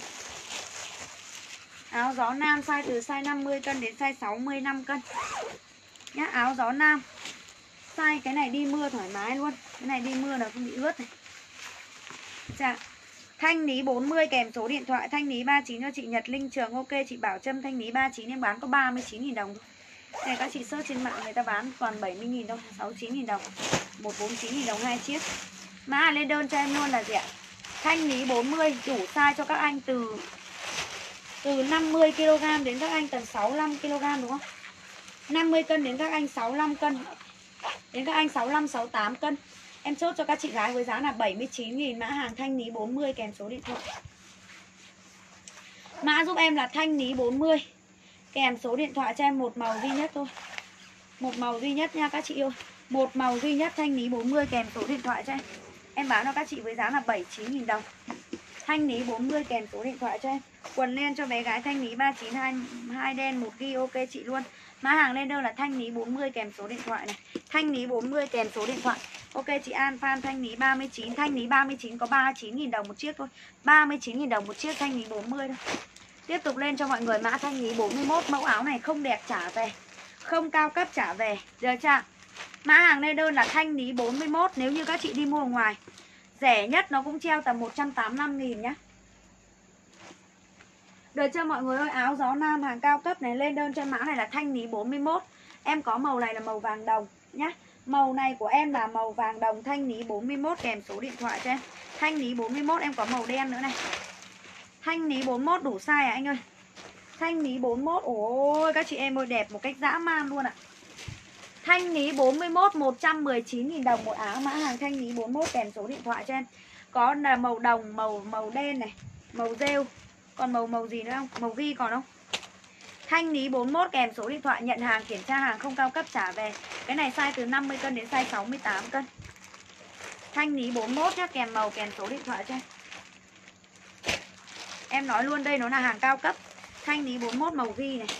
Áo gió nam size từ size 50 cân đến size 65 cân nhá. Áo gió nam size cái này đi mưa thoải mái luôn. Cái này đi mưa là không bị ướt này. Dạ. Thanh lý 40 kèm số điện thoại. Thanh lý 39 cho chị Nhật Linh Trường. Ok chị Bảo Trâm. Thanh lý 39 em bán có 39.000 đồng thôi. Này các chị search trên mạng người ta bán toàn 70.000 đâu, 69.000 đồng, 149.000 đồng hai chiếc. Mã lên đơn cho em luôn là gì ạ? Thanh lý 40 đủ size cho các anh từ 50 kg đến các anh tầm 65 kg đúng không? 50 cân đến các anh 65 cân. Đến các anh 65 68 cân. Em chốt cho các chị gái với giá là 79.000 mã hàng thanh lý 40 kèm số điện thoại. Mã giúp em là thanh lý 40 kèm số điện thoại cho em một màu duy nhất thôi. Một màu duy nhất nha các chị yêu. Một màu duy nhất thanh lý 40 kèm số điện thoại cho em. Em bán cho các chị với giá là 79.000 đồng. Thanh lý 40 kèm số điện thoại cho em. Quần len cho bé gái thanh lý 39 2 đen 1 ghi ok chị luôn. Mã hàng lên đơn là thanh lý 40 kèm số điện thoại này. Thanh lý 40 kèm số điện thoại. Ok chị An Phan thanh lý 39. Thanh lý 39 có 39.000 đồng một chiếc thôi. 39.000 đồng một chiếc thanh lý 40 thôi. Tiếp tục lên cho mọi người mã thanh lý 41. Mẫu áo này không đẹp trả về, không cao cấp trả về. Được chưa? Mã hàng lên đơn là thanh lý 41. Nếu như các chị đi mua ở ngoài rẻ nhất nó cũng treo tầm 185.000 nhá. Được chưa mọi người ơi? Áo gió nam hàng cao cấp này lên đơn cho mã này là thanh lý 41. Em có màu này là màu vàng đồng nhá. Màu này của em là màu vàng đồng thanh lý 41 kèm số điện thoại cho em. Thanh lý 41 em có màu đen nữa này. Thanh lý 41 đủ size à anh ơi. Thanh lý 41. Ôi các chị em ơi đẹp một cách dã man luôn ạ. Thanh lý 41 119.000 đồng một áo. Mã hàng thanh lý 41 kèm số điện thoại cho em. Có là màu đồng, màu đen này, màu rêu. Còn màu gì nữa không? Màu ghi còn không? Thanh lý 41 kèm số điện thoại. Nhận hàng kiểm tra hàng không cao cấp trả về. Cái này size từ 50 cân đến size 68 cân. Thanh lý 41 nhá, kèm màu kèm số điện thoại cho em. Em nói luôn đây nó là hàng cao cấp. Thanh lý 41 màu ghi này.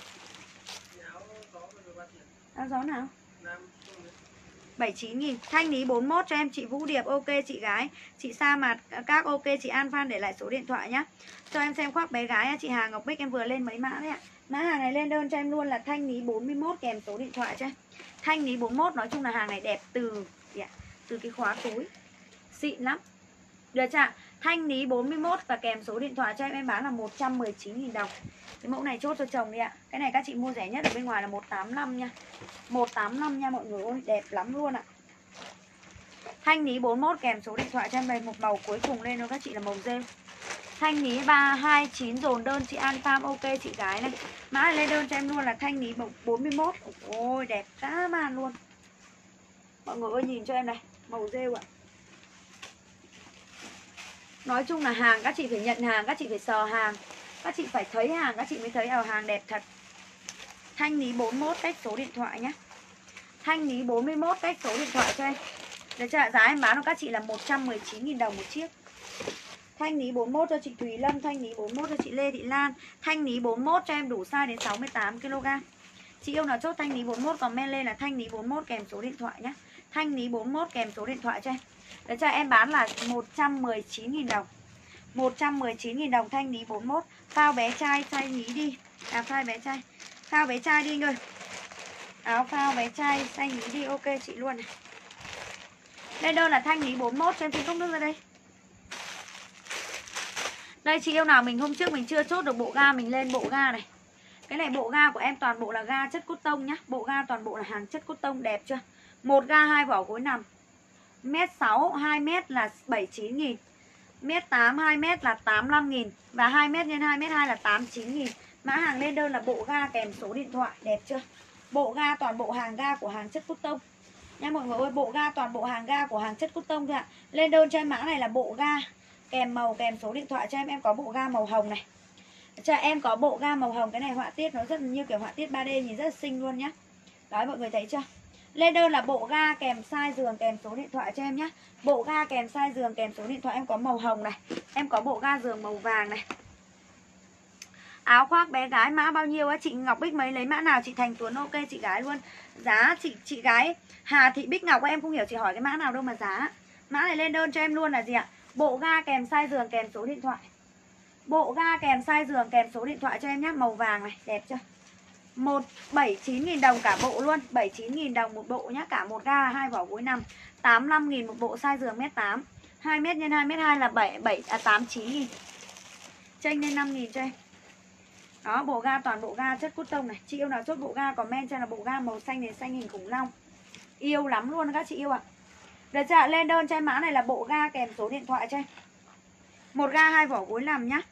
Áo gió nào? 79.000. Thanh lý 41 cho em chị Vũ Điệp. Ok chị gái. Chị Sa Mạt các ok. Chị An Phan để lại số điện thoại nhá. Cho em xem khoác bé gái. Chị Hà Ngọc Bích em vừa lên mấy mã đấy ạ. Mã hàng này lên đơn cho em luôn là thanh lý 41 kèm số điện thoại cho em. Thanh lý 41 nói chung là hàng này đẹp từ cái khóa túi. Xịn lắm. Được chưa? Thanh lý 41 và kèm số điện thoại cho em bán là 119.000 đồng. Cái mẫu này chốt cho chồng đi ạ. Cái này các chị mua rẻ nhất ở bên ngoài là 185 nha. 185 nha mọi người ơi, đẹp lắm luôn ạ. Thanh lý 41 kèm số điện thoại cho em này. Một màu cuối cùng lên đó các chị là màu rêu. Thanh lý 329 dồn đơn chị An Farm ok chị gái này. Mã này lên đơn cho em luôn là thanh lý 41. Ôi đẹp dã man luôn. Mọi người ơi nhìn cho em này, màu rêu ạ. Nói chung là hàng các chị phải nhận hàng, các chị phải sờ hàng, các chị phải thấy hàng, các chị mới thấy hàng đẹp thật. Thanh lý 41 cách số điện thoại nhé. Thanh lý 41 cách số điện thoại cho em. Được chưa? Giá em bán cho các chị là 119.000 đồng một chiếc. Thanh lý 41 cho chị Thùy Lâm. Thanh lý 41 cho chị Lê Thị Lan. Thanh lý 41 cho em đủ size đến 68 kg. Chị yêu nào chốt thanh lý 41 comment lên là thanh lý 41 kèm số điện thoại nhé. Thanh lý 41 kèm số điện thoại cho em. Được chưa? Em bán là 119.000 đồng. 119.000 đồng thanh lý 41. Phao bé trai size nhí đi. À phao bé trai. Phao bé trai đi anh ơi. Áo phao bé trai xanh ý đi ok chị luôn này. Lên đơn là thanh lý 41 cho em xin cốc nước ra đây. Đây chị yêu nào mình hôm trước mình chưa chốt được bộ ga, mình lên bộ ga này. Cái này bộ ga của em toàn bộ là ga chất cốt tông nhá. Bộ ga toàn bộ là hàng chất cốt tông đẹp chưa? Một ga 2 vỏ gối nằm. Mét 6, 2 mét là 79.000. Mét 8, 2 mét là 85.000. Và 2 mét x 2 mét 2 là 89.000. Mã hàng lên đơn là bộ ga kèm số điện thoại, đẹp chưa? Bộ ga toàn bộ hàng ga của hàng chất cốt tông nha mọi người ơi, bộ ga toàn bộ hàng ga của hàng chất cốt tông thôi ạ. Lên đơn cho em mã này là bộ ga kèm màu kèm số điện thoại cho em có bộ ga màu hồng này. Cho em có bộ ga màu hồng, cái này họa tiết nó rất như kiểu họa tiết 3D nhìn rất là xinh luôn nhá. Đấy mọi người thấy chưa? Lên đơn là bộ ga kèm size giường kèm số điện thoại cho em nhé. Bộ ga kèm size giường kèm số điện thoại em có màu hồng này. Em có bộ ga giường màu vàng này. Áo khoác bé gái mã bao nhiêu á? Chị Ngọc Bích mấy lấy mã nào chị Thành Tuấn ok chị gái luôn. Giá chị gái Hà Thị Bích Ngọc em không hiểu chị hỏi cái mã nào đâu mà giá. Mã này lên đơn cho em luôn là gì ạ? Bộ ga kèm size giường kèm số điện thoại. Bộ ga kèm size giường kèm số điện thoại cho em nhé. Màu vàng này, đẹp chưa? 79.000 đồng cả bộ luôn. 79.000 đồng một bộ nhá. Cả một ga 2 vỏ gối nằm. 85.000 một bộ size giường mét 8. 2 mét x 2 mét 2 là 89.000. Chênh lên 5.000 cho em. Đó, bộ ga toàn bộ ga chất cốt tông này. Chị yêu nào chốt bộ ga comment cho là bộ ga màu xanh này, xanh hình khủng long. Yêu lắm luôn các chị yêu ạ. Được chưa? Lên đơn cho em mã này là bộ ga kèm số điện thoại cho em. Một ga 2 vỏ gối nằm nhá.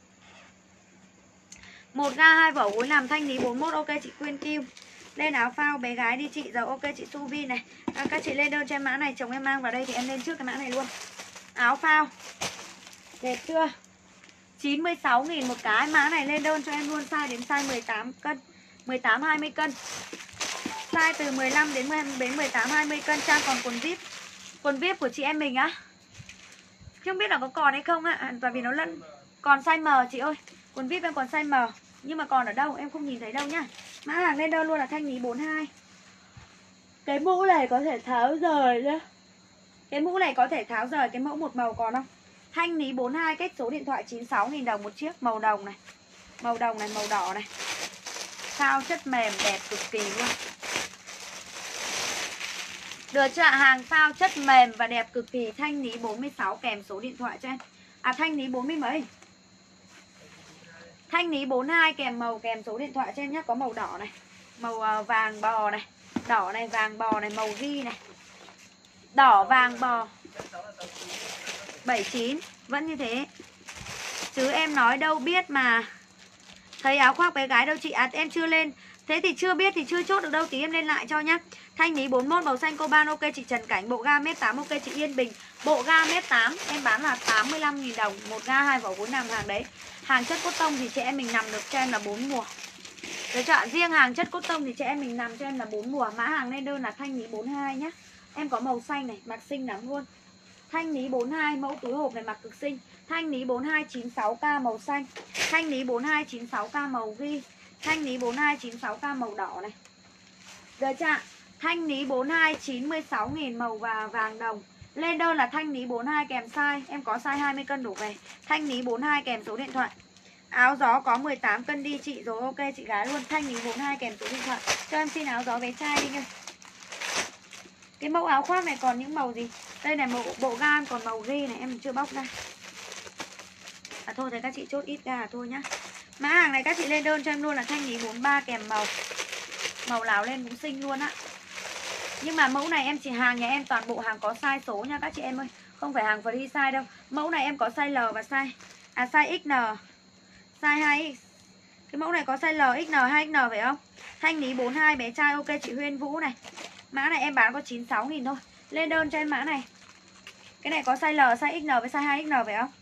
Một ga 2 vỏ gối nằm thanh lý 41 ok chị Quyên Kiêu. Lên áo phao bé gái đi chị. Rồi ok chị Suvi này. Các chị lên đơn cho em mã này, chồng em mang vào đây thì em lên trước cái mã này luôn. Áo phao. Đẹp chưa? 96.000 một cái. Mã này lên đơn cho em luôn, size đến size 18 cân. 18 20 cân. Size từ 15 đến 18 20 cân. Trang còn quần VIP. Quần VIP của chị em mình á. Không biết là có còn hay không ạ. Tại vì nó lẫn. Còn size M chị ơi. Quần VIP em còn size M. Nhưng mà còn ở đâu em không nhìn thấy đâu nhá. Mã hàng lên đơn luôn là thanh lý 42. Cái mũ này có thể tháo rời nhá. Cái mũ này có thể tháo rời. Cái mẫu một màu còn không? Thanh lý 42 cách số điện thoại 96.000 đồng một chiếc. Màu đồng này. Màu đồng này, màu đỏ này. Phao chất mềm đẹp cực kỳ luôn. Được chưa ạ? Hàng phao chất mềm và đẹp cực kỳ. Thanh lý 46 kèm số điện thoại cho em. À thanh lý 40 mấy. Thanh lý 42 kèm màu kèm số điện thoại cho em nhé. Có màu đỏ này. Màu vàng bò này. Đỏ này, vàng bò này, màu ghi này. Đỏ vàng bò 79. Vẫn như thế. Chứ em nói đâu biết mà. Thấy áo khoác bé gái đâu chị. À em chưa lên. Thế thì chưa biết thì chưa chốt được đâu. Tí em lên lại cho nhá. Thanh lý 41 màu xanh coban ok chị Trần Cảnh. Bộ ga mét 8 ok chị Yên Bình. Bộ ga mét 8 em bán là 85.000 đồng. Một ga 2 vỏ gối nằm hàng đấy. Hàng chất cốt tông thì chị em mình nằm được cho em là 4 mùa. Được chưa? Riêng hàng chất cốt tông thì chị em mình nằm cho em là 4 mùa. Mã hàng lên đơn là thanh lý 42 nhá. Em có màu xanh này, mặc xinh lắm luôn. Thanh lý 42 mẫu túi hộp này mặc cực xinh. Thanh lý 42 96k màu xanh. Thanh lý 42 96k màu ghi. Thanh lý 42 96k màu đỏ này. Được chưa? Thanh lý 42 96.000 màu và vàng đồng. Lên đơn là thanh lý 42 kèm size. Em có size 20 cân đổ về. Thanh lý 42 kèm số điện thoại. Áo gió có 18 cân đi chị. Rồi ok chị gái luôn. Thanh lý 42 kèm số điện thoại. Cho em xin áo gió bé trai đi nha. Cái mẫu áo khoác này còn những màu gì? Đây này bộ ga còn màu ghi này. Em chưa bóc ra. À thôi thì các chị chốt ít ga thôi nhá. Mã hàng này các chị lên đơn cho em luôn là thanh lý 43 kèm màu. Màu nào lên cũng xinh luôn á. Nhưng mà mẫu này em chỉ hàng nhà em toàn bộ hàng có size số nha các chị em ơi. Không phải hàng free size đâu. Mẫu này em có size L và size XN. Size 2X. Cái mẫu này có size L, XN, 2XN phải không? Thanh lý 42 bé trai ok chị Huyên Vũ này. Mã này em bán có 96.000 thôi. Lên đơn cho em mã này. Cái này có size L, size XN với size 2XN phải không?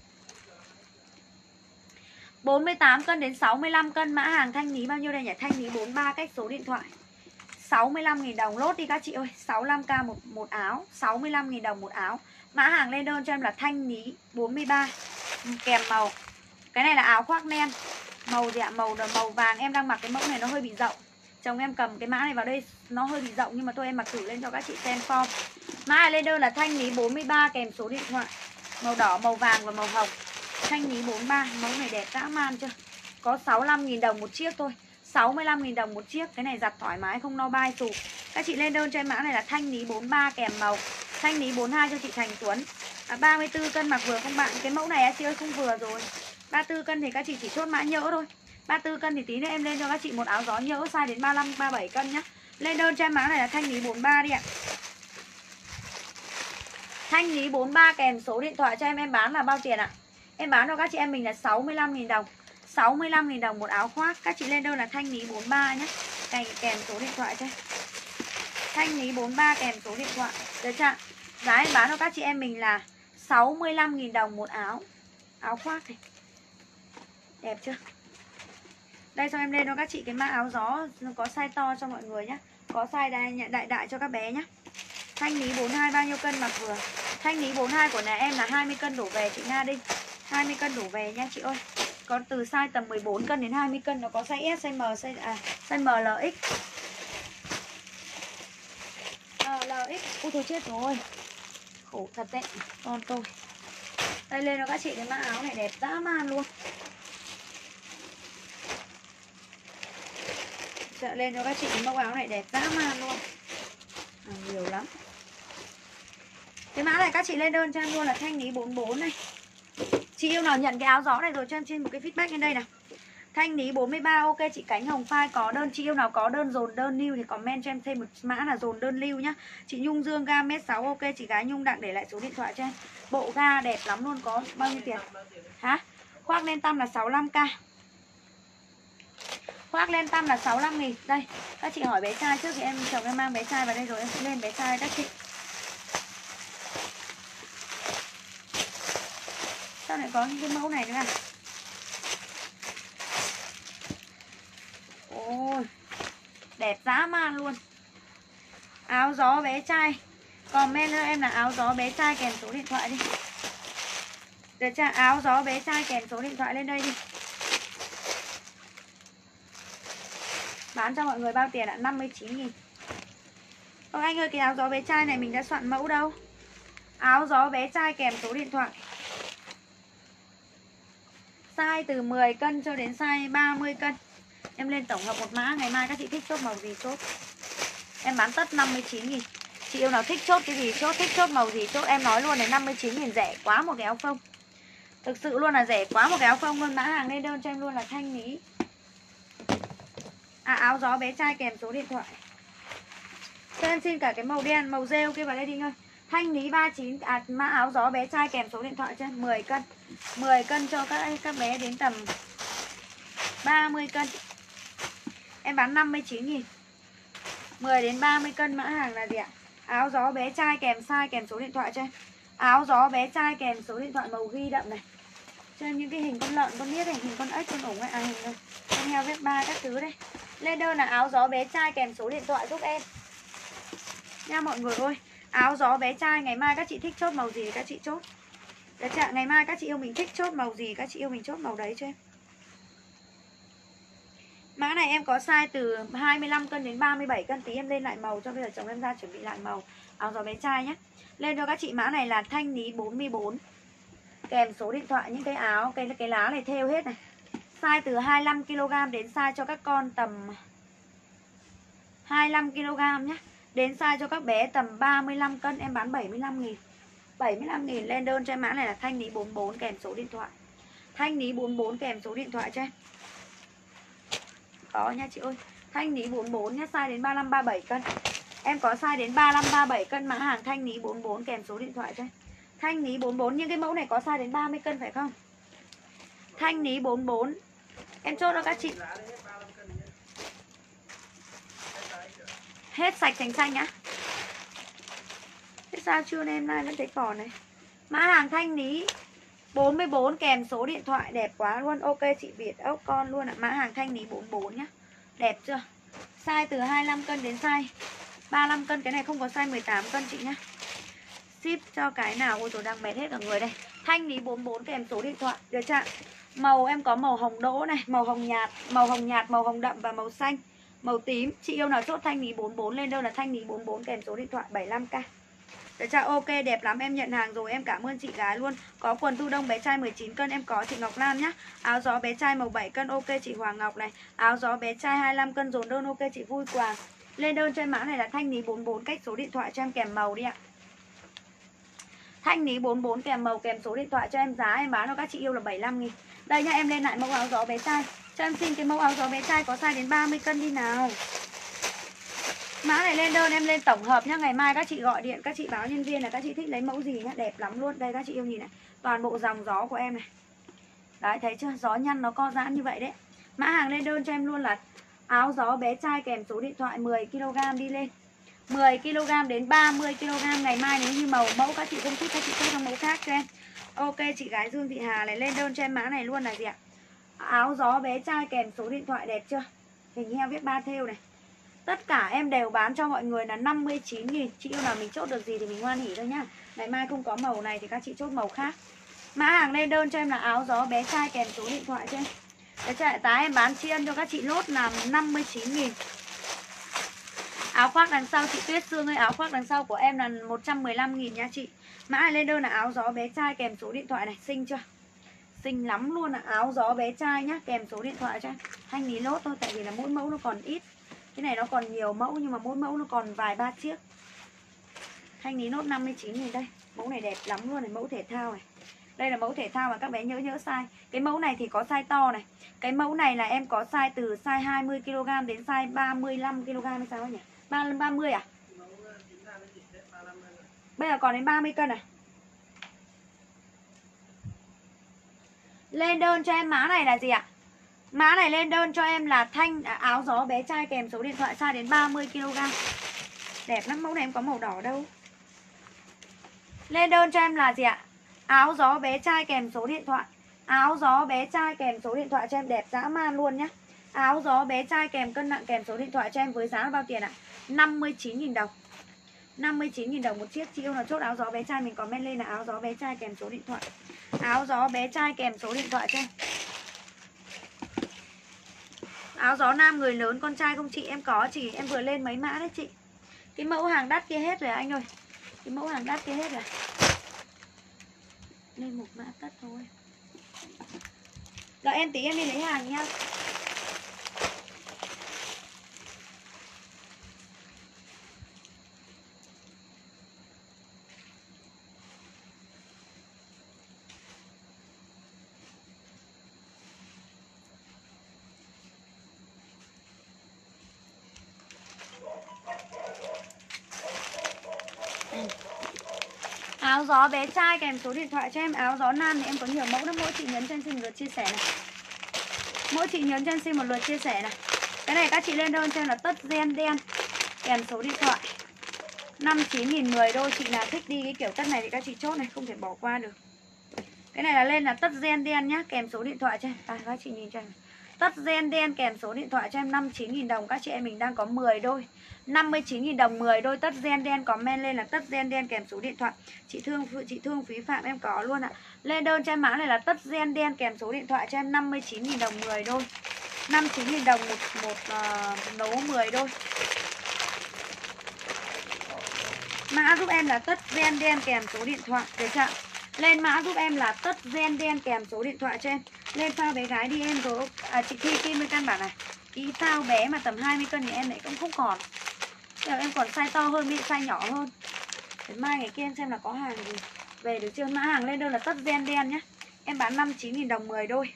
48 cân đến 65 cân. Mã hàng thanh lý bao nhiêu đây nhỉ? Thanh lý 43 cách số điện thoại 65.000 đồng. Lốt đi các chị ơi. 65k một áo. 65.000 đồng một áo. Mã hàng lên đơn cho em là thanh lý 43 kèm màu. Cái này là áo khoác len. Màu gì ạ? Màu vàng. Em đang mặc cái mẫu này nó hơi bị rộng. Chồng em cầm cái mã này vào đây nó hơi bị rộng. Nhưng mà thôi em mặc thử lên cho các chị xem form. Mã này lên đơn là thanh lý 43 kèm số điện thoại. Màu đỏ, màu vàng và màu hồng. Thanh lý 43. Mẫu này đẹp dã man chưa? Có 65.000 đồng một chiếc thôi. 65.000 đồng một chiếc. Cái này giặt thoải mái không no bay sụp. Các chị lên đơn cho em mã này là thanh ní 43 kèm màu. Thanh ní 42 cho chị Thành Tuấn. 34 cân mặc vừa không bạn? Cái mẫu này chị ơi không vừa rồi. 34 cân thì các chị chỉ chốt mã nhỡ thôi. 34 cân thì tí nữa em lên cho các chị một áo gió nhỡ size đến 35 37 cân nhá. Lên đơn cho em mã này là thanh ní 43 đi ạ. Thanh ní 43 kèm số điện thoại cho em bán là bao tiền ạ? Em bán cho các chị em mình là 65.000 đồng. 65.000 đồng một áo khoác. Các chị lên đơn là thanh ní 43 nhé. Kèm số điện thoại cho em. Thanh ní 43 kèm số điện thoại. Được chưa? Giá em bán cho các chị em mình là 65.000 đồng một áo. Áo khoác này. Đẹp chưa? Đây cho em lên cho các chị cái mã áo gió có size to cho mọi người nhé. Có size đại cho các bé nhé. Thanh ní 42 bao nhiêu cân mặc vừa? Thanh ní 42 của nhà em là 20 cân đổ về chị Nga Đinh. 20 cân đổ về nha chị ơi. Có từ size tầm 14 cân đến 20 cân. Nó có size S, size M, size M, LX. LX. Ui thôi chết rồi. Khổ thật đấy. Con tôi. Đây lên cho các chị cái mã áo này đẹp dã man luôn. Chợ lên cho các chị cái mẫu áo này đẹp dã man luôn. Nhiều lắm. Cái mã này các chị lên đơn cho em luôn là thanh ní 44 này. Chị yêu nào nhận cái áo gió này rồi cho em xin một cái feedback lên đây nào. Thanh ní 43 ok chị Cánh Hồng Phai có đơn. Chị yêu nào có đơn dồn đơn lưu thì comment cho em thêm một mã là dồn đơn lưu nhá. Chị Nhung Dương ga mét 6 ok chị gái Nhung Đặng để lại số điện thoại cho em. Bộ ga đẹp lắm luôn, có bao nhiêu tiền? Hả? Khoác lên tăm là 65k. Khoác lên tăm là 65.000. Đây, các chị hỏi bé trai trước thì em chồng em mang bé trai vào đây rồi em sẽ lên bé trai các chị. Sao lại có những cái mẫu này nữa à? Ôi, đẹp dã man luôn. Áo gió bé trai. Comment cho em là áo gió bé trai kèm số điện thoại đi. Được chưa? Áo gió bé trai kèm số điện thoại lên đây đi. Bán cho mọi người bao tiền ạ? 59.000. Ơ anh ơi, cái áo gió bé trai này mình đã soạn mẫu đâu. Áo gió bé trai kèm số điện thoại. Size từ 10 cân cho đến size 30 cân. Em lên tổng hợp một mã. Ngày mai các chị thích chốt màu gì chốt. Em bán tất 59.000. Chị yêu nào thích chốt cái gì chốt, thích chốt màu gì chốt. Em nói luôn này, 59.000 rẻ quá một cái áo phông. Thực sự luôn là rẻ quá một cái áo phông luôn. Mã hàng lên đơn cho em luôn là thanh ní. Áo gió bé trai kèm số điện thoại. Cho em xin cả cái màu đen, màu rêu kia vào đây đi ơi. Thanh ní 39, mã áo gió bé trai kèm số điện thoại cho em 10 cân. 10 cân cho các bé đến tầm 30 cân. Em bán 59.000. 10 đến 30 cân mã hàng là gì ạ? Áo gió bé trai kèm size kèm số điện thoại cho em. Áo gió bé trai kèm số điện thoại màu ghi đậm này. Cho em những cái hình con lợn, con niết này, hình con ếch, con ủng ấy, hình này. Con heo vết ba các thứ đây. Lên đơn là áo gió bé trai kèm số điện thoại giúp em. Nha mọi người ơi. Áo gió bé trai, ngày mai các chị thích chốt màu gì các chị chốt. Được chưa? Ngày mai các chị yêu mình thích chốt màu gì các chị yêu mình chốt màu đấy cho em. Mã này em có size từ 25 cân đến 37 cân. Tí em lên lại màu cho bây giờ chồng em ra chuẩn bị lại màu áo gió bé trai nhé. Lên cho các chị mã này là thanh ní 44 kèm số điện thoại. Những cái áo, cái lá này thêu hết này. Size từ 25kg đến size cho các con tầm 25kg nhé. Đến size cho các bé tầm 35 cân em bán 75.000. 75.000 lên đơn cho em mã này là thanh ní 44 kèm số điện thoại. Thanh ní 44 kèm số điện thoại cho em. Có nha chị ơi. Thanh ní 44 nhé, size đến 35 37 cân. Em có size đến 35 37 cân mã hàng thanh ní 44 kèm số điện thoại cho em. Thanh ní 44, nhưng cái mẫu này có size đến 30 cân phải không? Thanh ní 44. Em chốt cho các chị. Hết sạch thành xanh á. Thế sao chưa em nay vẫn thấy còn này. Mã hàng thanh ní 44 kèm số điện thoại đẹp quá luôn. Ok chị Việt ốc con luôn ạ. Mã hàng thanh ní 44 nhá. Đẹp chưa? Size từ 25 cân đến size 35 cân. Cái này không có size 18 cân chị nhá. Ship cho cái nào. Ôi rồi đang mệt hết cả người đây. Thanh ní 44 kèm số điện thoại. Được chưa? Màu em có màu hồng đỗ này, màu hồng nhạt, màu hồng đậm và màu xanh, màu tím. Chị yêu nào chốt thanh ní 44 lên đơn là thanh ní 44 kèm số điện thoại 75k. Được chưa? Ok đẹp lắm, em nhận hàng rồi, em cảm ơn chị gái luôn. Có quần tu đông bé trai 19 cân em có chị Ngọc Lan nhá. Áo gió bé trai màu 7 cân ok chị Hoàng Ngọc này. Áo gió bé trai 25 cân dồn đơn ok chị Vui Quàng. Lên đơn cho em mã này là thanh lý 44, cách số điện thoại cho em kèm màu đi ạ. Thanh lý 44 kèm màu kèm số điện thoại cho em, giá em bán cho các chị yêu là 75.000. Đây nha, em lên lại mẫu áo gió bé trai. Cho em xin cái mẫu áo gió bé trai có size đến 30 cân đi nào. Mã này lên đơn em lên tổng hợp nhá. Ngày mai các chị gọi điện, các chị báo nhân viên là các chị thích lấy mẫu gì nhá. Đẹp lắm luôn. Đây các chị yêu nhìn này. Toàn bộ dòng gió của em này. Đấy thấy chưa, gió nhăn nó co giãn như vậy đấy. Mã hàng lên đơn cho em luôn là áo gió bé trai kèm số điện thoại 10kg đi lên. 10kg đến 30kg. Ngày mai nếu như mẫu các chị không thích, các chị chốt sang mẫu khác cho em. Ok chị gái Dương Thị Hà này, lên đơn cho em mã này luôn là gì ạ? Áo gió bé trai kèm số điện thoại, đẹp chưa? Hình heo viết 3 thêu này. Tất cả em đều bán cho mọi người là 59.000. Chị yêu nào mình chốt được gì thì mình hoan hỉ thôi nhá. Ngày mai không có màu này thì các chị chốt màu khác. Mã hàng lên đơn cho em là áo gió bé trai kèm số điện thoại cho em. Cái chạy tá em bán chiên cho các chị lốt là 59.000. Áo khoác đằng sau chị Tuyết Sương ơi, áo khoác đằng sau của em là 115.000 nha chị. Mã này lên đơn là áo gió bé trai kèm số điện thoại này, xinh chưa? Xinh lắm luôn, là áo gió bé trai nhá, kèm số điện thoại cho em. Thanh lý lốt thôi, tại vì là mỗi mẫu nó còn ít. Cái này nó còn nhiều mẫu nhưng mà mỗi mẫu nó còn vài ba chiếc. Thanh lý nốt 59.000 đây. Mẫu này đẹp lắm luôn này, mẫu thể thao này. Đây là mẫu thể thao mà các bé nhớ size. Cái mẫu này thì có size to này. Cái mẫu này là em có size từ size 20kg đến size 35kg hay sao nhỉ? 30 à? Bây giờ còn đến 30 cân à? Lên đơn cho em mã này là gì ạ? Mã này lên đơn cho em là áo gió bé trai kèm số điện thoại, size đến 30kg. Đẹp lắm, mẫu này em có màu đỏ đâu. Lên đơn cho em là gì ạ? Áo gió bé trai kèm số điện thoại. Áo gió bé trai kèm số điện thoại cho em, đẹp dã man luôn nhá. Áo gió bé trai kèm cân nặng kèm số điện thoại cho em với giá là bao tiền ạ? 59.000 đồng. 59.000 đồng một chiếc. Chị yêu là chốt áo gió bé trai mình comment lên là áo gió bé trai kèm số điện thoại. Áo gió bé trai kèm số điện thoại cho em. Áo gió nam người lớn con trai không chị? Em có chị, em vừa lên mấy mã đấy chị. Cái mẫu hàng đắt kia hết rồi anh ơi. Cái mẫu hàng đắt kia hết rồi. Lên một mã tất thôi. Rồi em tí em đi lấy hàng nha. Áo gió bé trai kèm số điện thoại cho em. Áo gió nam thì em có nhiều mẫu lắm. Mỗi chị nhấn cho em xin một lượt chia sẻ này. Mỗi chị nhấn cho em xin một lượt chia sẻ này. Cái này các chị lên đơn cho em là tất gen đen kèm số điện thoại 59.000 10 đôi. Chị nào thích đi cái kiểu tất này thì các chị chốt này, không thể bỏ qua được. Cái này là lên là tất gen đen nhá, kèm số điện thoại cho em. Các chị nhìn cho em. Tất gen đen kèm số điện thoại cho em 59.000 đồng. Các chị em mình đang có 10 đôi. 59.000 đồng 10 đôi tất gen đen, comment lên là tất gen đen kèm số điện thoại. Chị Thương Phí Phạm em có luôn ạ. Lên đơn cho em mã này là tất gen đen kèm số điện thoại cho em 59.000 đồng 10 đôi. 59.000 đồng một nấu 10 đôi. Mã giúp em là tất gen đen kèm số điện thoại. Được chưa? Lên mã giúp em là tất gen đen kèm số điện thoại cho em. Lên phao bé gái đi em có chị Thi Kim với căn bản này. Cái phao bé mà tầm 20 cân thì em lại cũng không còn. Giờ em còn size to hơn, bị size nhỏ hơn. Để mai ngày kia em xem là có hàng gì về được chưa. Mã hàng lên đơn là tất gen đen nhá. Em bán 59.000 đồng 10 đôi.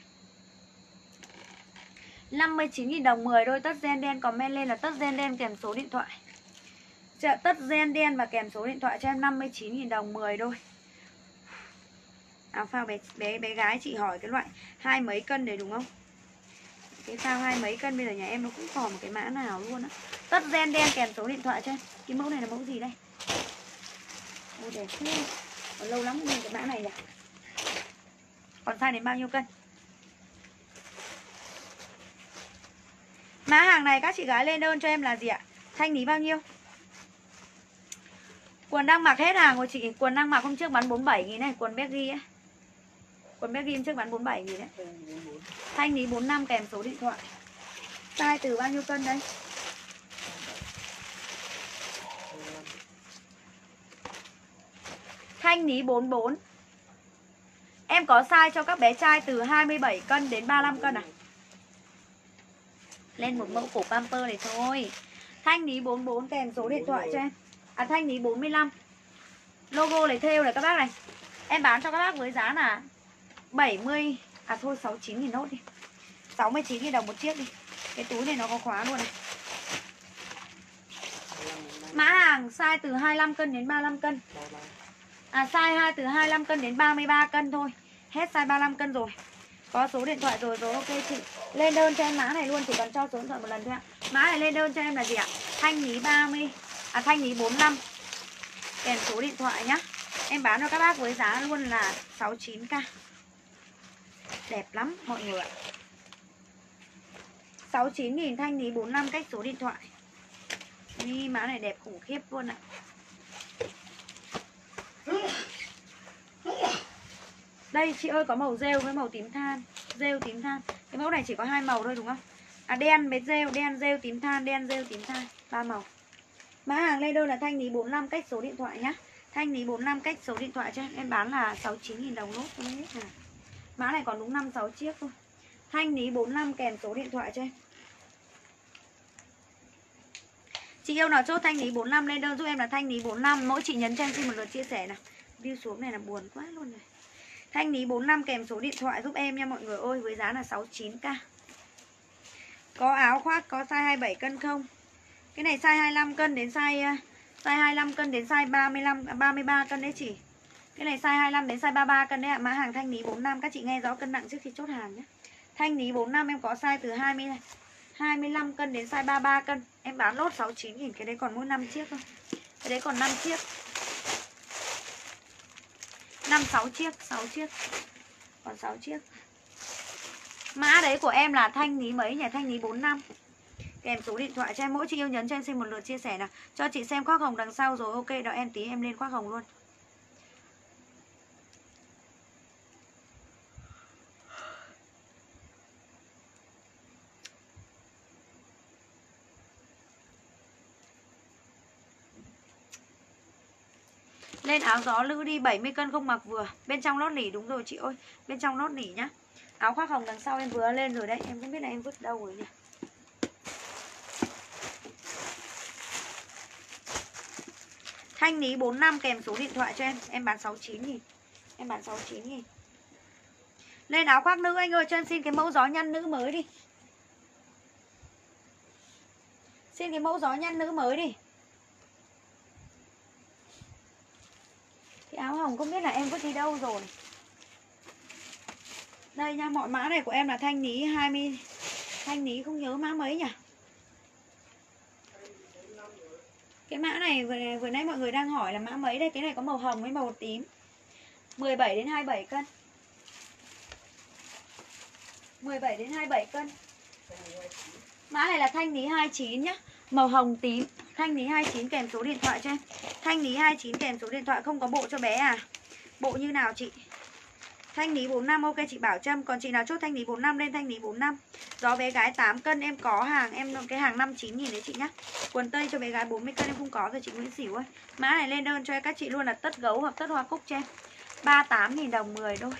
59.000 đồng 10 đôi tất gen đen, comment lên là tất gen đen kèm số điện thoại. Tất gen đen và kèm số điện thoại cho em 59.000 đồng 10 đôi. Áo phao bé gái chị hỏi cái loại 20 mấy cân đấy đúng không? Cái phao 20 mấy cân bây giờ nhà em nó cũng còn một cái mã nào luôn á. Tất gen đen kèm số điện thoại cho em. Cái mẫu này là mẫu gì đây? Ôi đẹp thế. Còn lâu lắm nhìn cái mã này nhỉ. Còn size đến bao nhiêu cân? Mã hàng này các chị gái lên đơn cho em là gì ạ? Thanh lý bao nhiêu? Quần đang mặc hết hàng rồi chị. Quần đang mặc hôm trước bán 47.000 này. Quần baggy ấy. Quần baggy hôm trước bán 47.000 đấy. Thanh lý 45 kèm số điện thoại. Size từ bao nhiêu cân đây? Thanh lý 44. Em có size cho các bé trai từ 27 cân đến 35 cân à? Lên một mẫu cổ pamper này thôi. Thanh lý 44 kèm số điện thoại cho em. Thanh lý 45. Logo này thêu này các bác này. Em bán cho các bác với giá là 70, thôi 69.000 nốt đi. 69.000 đồng một chiếc đi. Cái túi này nó có khóa luôn này. Mã hàng size từ 25 cân đến 35 cân. Size từ 25 cân đến 33 cân thôi. Hết size 35 cân rồi. Có số điện thoại rồi ok chị. Lên đơn cho em mã này luôn, chỉ cần cho số điện thoại một lần thôi ạ. Mã này lên đơn cho em là gì ạ? Thanh lý 30, thanh lý 45 kèm số điện thoại nhá. Em bán cho các bác với giá luôn là 69k. Đẹp lắm mọi người ạ. 69.000 thanh lý 45 cách số điện thoại. Đi mã này đẹp khủng khiếp luôn ạ. Đây chị ơi, có màu rêu với màu tím than. Rêu tím than. Cái mẫu này chỉ có 2 màu thôi đúng không? Đen với rêu, đen rêu tím than, đen rêu tím than, 3 màu. Mã hàng lên đơn là thanh lý 45 cách số điện thoại nhá. Thanh lý 45 cách số điện thoại cho em bán là 69.000 đồng nốt cho hết à. Mã này còn đúng 5-6 chiếc thôi. Thanh lý 45 kèm số điện thoại cho em. Chị yêu nào chốt thanh lý 45 lên đơn giúp em là thanh lý 45. Mỗi chị nhấn cho em xin một lượt chia sẻ nào. View xuống này là buồn quá luôn này. Thanh lý 45 kèm số điện thoại giúp em nha mọi người ơi, với giá là 69k. Có áo khoác có size 27 cân không? Cái này size 25 cân đến size 25 cân đến size 33 cân đấy chị. Cái này size 25 đến size 33 cân đấy ạ. Mã hàng thanh lý 45, các chị nghe rõ cân nặng trước khi chốt hàng nhé. Thanh lý 45 em có size từ 25 cân đến size 33 cân. Em bán lốt 69.000, cái đấy còn mỗi 5 chiếc thôi. Cái đấy còn 5 chiếc. 5-6 chiếc, 6 chiếc. Còn 6 chiếc. Mã đấy của em là thanh lý mấy nhỉ? Thanh lý 45. Kèm số điện thoại cho em. Mỗi chị yêu nhấn cho em xin một lượt chia sẻ nào. Cho chị xem khoác hồng đằng sau rồi ok, đó em tí em lên khoác hồng luôn. Lên áo gió lữ đi, 70 cân không mặc vừa. Bên trong lót nỉ, đúng rồi chị ơi. Bên trong lót nỉ nhá. Áo khoác hồng đằng sau em vừa lên rồi đấy. Em không biết là em vứt đâu rồi nhỉ. Thanh lý 45 kèm số điện thoại cho em. Em bán 69.000. Em bán 69.000. Lên áo khoác nữ anh ơi, cho em xin cái mẫu gió nhăn nữ mới đi. Xin cái mẫu gió nhăn nữ mới đi. Cái áo hồng không biết là em vứt đi đâu rồi. Đây nha, mọi mã này của em là thanh lý 20. Thanh lý không nhớ mã mấy nhỉ. Cái mã này vừa nãy mọi người đang hỏi là mã mấy đây. Cái này có màu hồng với màu tím. 17 đến 27 cân. 17 đến 27 cân. Mã này là thanh lý 29 nhá. Màu hồng tím. Thanh lý 29 kèm số điện thoại cho em. Thanh lý 29 kèm số điện thoại. Không có bộ cho bé à? Bộ như nào chị? Thanh lý 45 ok chị Bảo Trâm. Còn chị nào chốt thanh lý 45 lên thanh lý 45. Gió bé gái 8 cân em có hàng. Em cái hàng 59.000 đấy chị nhá. Quần tây cho bé gái 40 cân em không có rồi chị Nguyễn Xỉu ơi. Mã này lên đơn cho các chị luôn là tất gấu hoặc tất hoa cúc cho em. 38.000 đồng 10 đôi.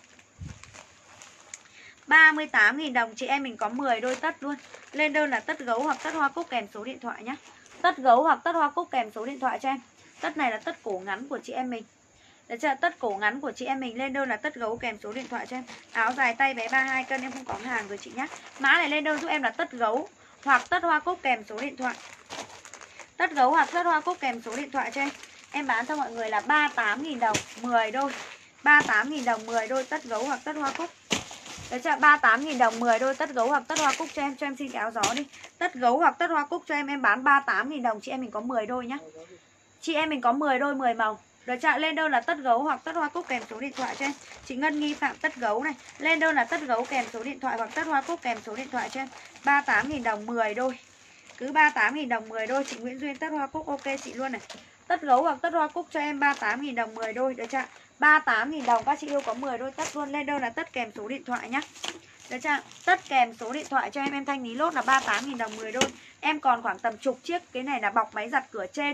38.000 đồng chị em mình có 10 đôi tất luôn. Lên đơn là tất gấu hoặc tất hoa cúc kèm số điện thoại nhá. Tất gấu hoặc tất hoa cúc kèm số điện thoại cho em. Tất này là tất cổ ngắn của chị em mình. Đấy chưa? Tất cổ ngắn của chị em mình lên đơn là tất gấu kèm số điện thoại cho em. Áo dài tay bé 32 cân em không có hàng rồi chị nhá. Mã này lên đơn giúp em là tất gấu hoặc tất hoa cúc kèm số điện thoại. Tất gấu hoặc tất hoa cúc kèm số điện thoại cho em. Em bán cho mọi người là 38.000 đồng 10 đôi. 38.000 đồng 10 đôi tất gấu hoặc tất hoa cúc. Đấy chưa? 38.000 đồng 10 đôi tất gấu hoặc tất hoa cúc cho em. Cho em xin cái áo gió đi. Tất gấu hoặc tất hoa cúc cho em bán 38.000 đồng. Chị em mình có 10 đôi nhá. Chị em mình có 10 đôi 10 màu. Được chưa? Lên đơn là tất gấu hoặc tất hoa cúc kèm số điện thoại cho em. Chị Ngân Nghi Phạm tất gấu này. Lên đơn là tất gấu kèm số điện thoại hoặc tất hoa cúc kèm số điện thoại cho em. 38.000 đồng 10 đôi. Cứ 38.000 đồng 10 đôi. Chị Nguyễn Duyên tất hoa cúc ok chị luôn này. Tất gấu hoặc tất hoa cúc cho em 38.000 đồng 10 đôi. Được chưa? 38.000 đồng các chị yêu có 10 đôi tất luôn. Lên đơn là tất kèm số điện thoại nhá. Được chưa? Tất kèm số điện thoại cho em thanh lý lốt là 38.000 đồng 10 đôi. Em còn khoảng tầm chục chiếc. Cái này là bọc máy giặt cửa trên.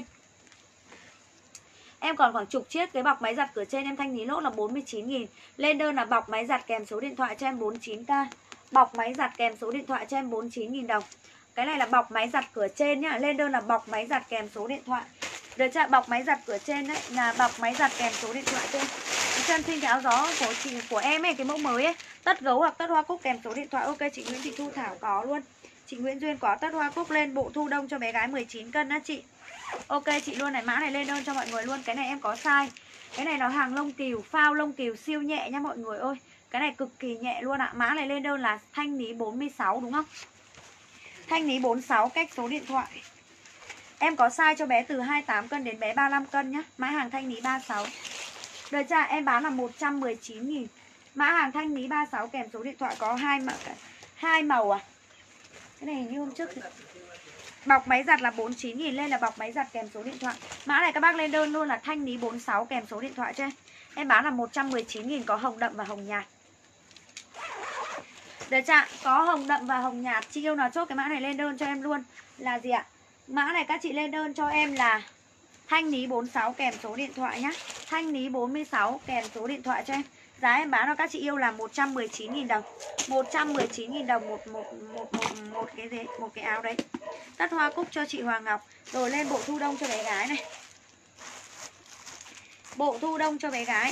Em còn khoảng chục chiếc. Cái bọc máy giặt cửa trên em thanh lý lốt là 49.000. Lên đơn là bọc máy giặt kèm số điện thoại cho em 49k. Bọc máy giặt kèm số điện thoại cho em 49.000 đồng. Cái này là bọc máy giặt cửa trên nhá. Lên đơn là bọc máy giặt kèm số điện thoại. Được chưa? Bọc máy giặt cửa trên đấy là bọc máy giặt kèm số điện thoại trên. Chân phim cái áo gió của em ấy, cái mẫu mới ấy, tất gấu hoặc tất hoa cúc kèm số điện thoại. Ok, chị Nguyễn Thị Thu Thảo có luôn. Chị Nguyễn Duyên có tất hoa cúc lên bộ thu đông cho bé gái 19 cân á chị. Ok chị luôn này, mã này lên đơn cho mọi người luôn. Cái này em có size. Cái này nó hàng lông cừu, phao lông cừu siêu nhẹ nha mọi người ơi. Cái này cực kỳ nhẹ luôn ạ. Mã này lên đơn là thanh lý 46 đúng không? Thanh lý 46 cách số điện thoại. Em có size cho bé từ 28 cân đến bé 35 cân nhá. Mã hàng thanh lý 36. Được chưa? Em bán là 119.000. Mã hàng thanh lý 36 kèm số điện thoại có hai màu à? Cái này hình như hôm trước thì... Bọc máy giặt là 49.000, lên là bọc máy giặt kèm số điện thoại. Mã này các bác lên đơn luôn là thanh lý 46 kèm số điện thoại cho em. Em bán là 119.000, có hồng đậm và hồng nhạt. Được chưa? Có hồng đậm và hồng nhạt. Chị yêu nào chốt cái mã này lên đơn cho em luôn là gì ạ? Mã này các chị lên đơn cho em là thanh lý 46 kèm số điện thoại nhá. Thanh lý 46 kèm số điện thoại cho em. Giá em bán cho các chị yêu là 119.000 đồng. 119.000 đồng một cái áo đấy. Tất hoa cúc cho chị Hoàng Ngọc. Rồi lên bộ thu đông cho bé gái này. Bộ thu đông cho bé gái.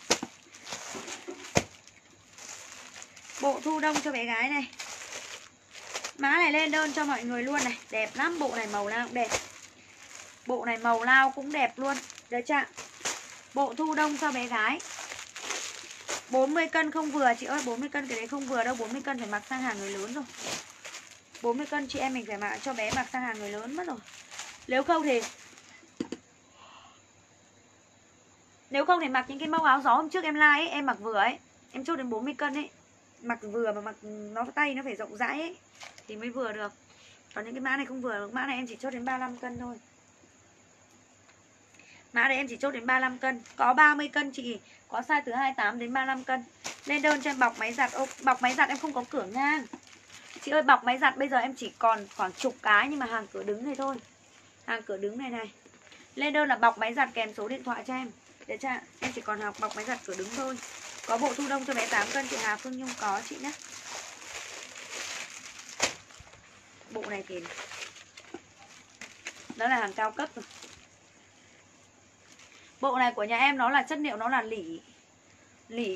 Bộ thu đông cho bé gái này. Mã này lên đơn cho mọi người luôn này. Đẹp lắm, bộ này màu nào cũng đẹp. Bộ này màu nào cũng đẹp luôn. Được chưa? Bộ thu đông cho bé gái. 40 cân không vừa chị ơi, 40 cân cái đấy không vừa đâu, 40 cân phải mặc sang hàng người lớn rồi. 40 cân chị em mình phải mặc cho bé mặc sang hàng người lớn mất rồi. Nếu không thì mặc những cái mẫu áo gió hôm trước em like ấy, em mặc vừa ấy, em chốt đến 40 cân ấy. Mặc vừa mà mặc nó tay nó phải rộng rãi ấy thì mới vừa được. Còn những cái mã này không vừa, mã này em chỉ chốt đến 35 cân thôi. Mã này em chỉ chốt đến 35 cân. Có 30 cân chị, có size từ 28 đến 35 cân. Lên đơn cho em bọc máy giặt. Bọc máy giặt em không có cửa ngang. Chị ơi, bọc máy giặt bây giờ em chỉ còn khoảng chục cái, nhưng mà hàng cửa đứng này thôi. Hàng cửa đứng này này. Lên đơn là bọc máy giặt kèm số điện thoại cho em. Được chưa? Em chỉ còn học bọc máy giặt cửa đứng thôi. Có bộ thu đông cho bé 8 cân chị Hà Phương Nhung có chị nhé. Bộ này thì đó là hàng cao cấp rồi. Bộ này của nhà em nó là chất liệu nó là lỉ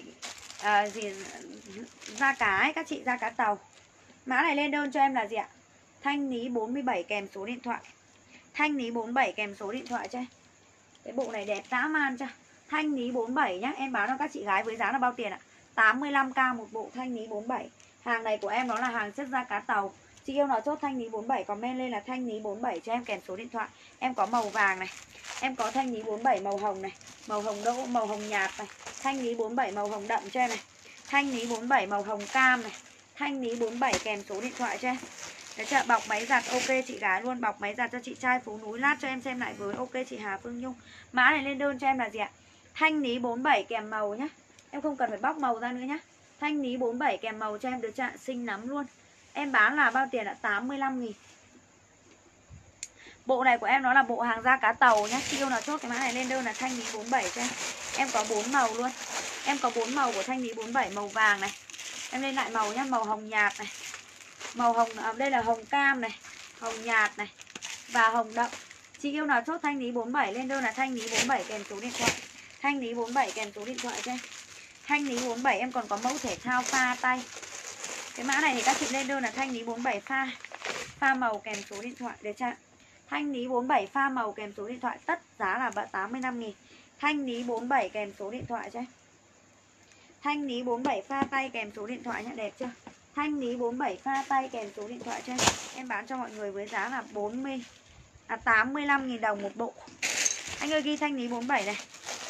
da cá ấy, các chị, da cá tàu. Mã này lên đơn cho em là gì ạ? Thanh lý 47 kèm số điện thoại. Thanh lý 47 kèm số điện thoại cho em. Cái bộ này đẹp dã man chưa? Thanh lý 47 nhá. Em bán cho các chị gái với giá là bao tiền ạ? 85k một bộ thanh lý 47. Hàng này của em nó là hàng chất da cá tàu. Chị yêu nó chốt thanh lý 47, comment lên là thanh lý 47 cho em kèm số điện thoại. Em có màu vàng này. Em có thanh lý 47 màu hồng này. Màu hồng đỗ, màu hồng nhạt này. Thanh lý 47 màu hồng đậm cho em này. Thanh lý 47 màu hồng cam này. Thanh lý 47 kèm số điện thoại cho em. Đấy chưa? Bọc máy giặt ok chị gái luôn. Bọc máy giặt cho chị trai Phú Núi. Lát cho em xem lại với. Ok chị Hà Phương Nhung. Mã này lên đơn cho em là gì ạ? Thanh lý 47 kèm màu nhá. Em không cần phải bóc màu ra nữa nhá. Thanh lý 47 kèm màu cho em. Được chưa? Xinh lắm luôn. Em bán là bao tiền ạ? 85.000. Bộ này của em nó là bộ hàng da cá tàu nhá. Chị yêu nào chốt cái mã này lên đơn là thanh lý 47 cho em. Em có 4 màu luôn. Em có 4 màu của thanh lý 47. Màu vàng này. Em lên lại màu nhá. Màu hồng nhạt này. Màu hồng, đây là hồng cam này. Hồng nhạt này. Và hồng đậm. Chị yêu nào chốt thanh lý 47 lên đơn là thanh lý 47 kèm số điện thoại. Thanh lý 47 kèm số điện thoại cho em. Thanh lý 47 em còn có mẫu thể thao pha tay. Cái mã này thì các chị lên đơn là thanh lý 47 pha màu kèm số điện thoại. Được chưa? Thanh lý 47 pha màu kèm số điện thoại. Tất giá là 85.000. Thanh lý 47 kèm số điện thoại cho em. Thanh lý 47 pha tay kèm số điện thoại nhá. Đẹp chưa? Thanh lý 47 pha tay kèm số điện thoại cho em. Em bán cho mọi người với giá là 85.000 đồng một bộ. Anh ơi ghi thanh lý 47 này.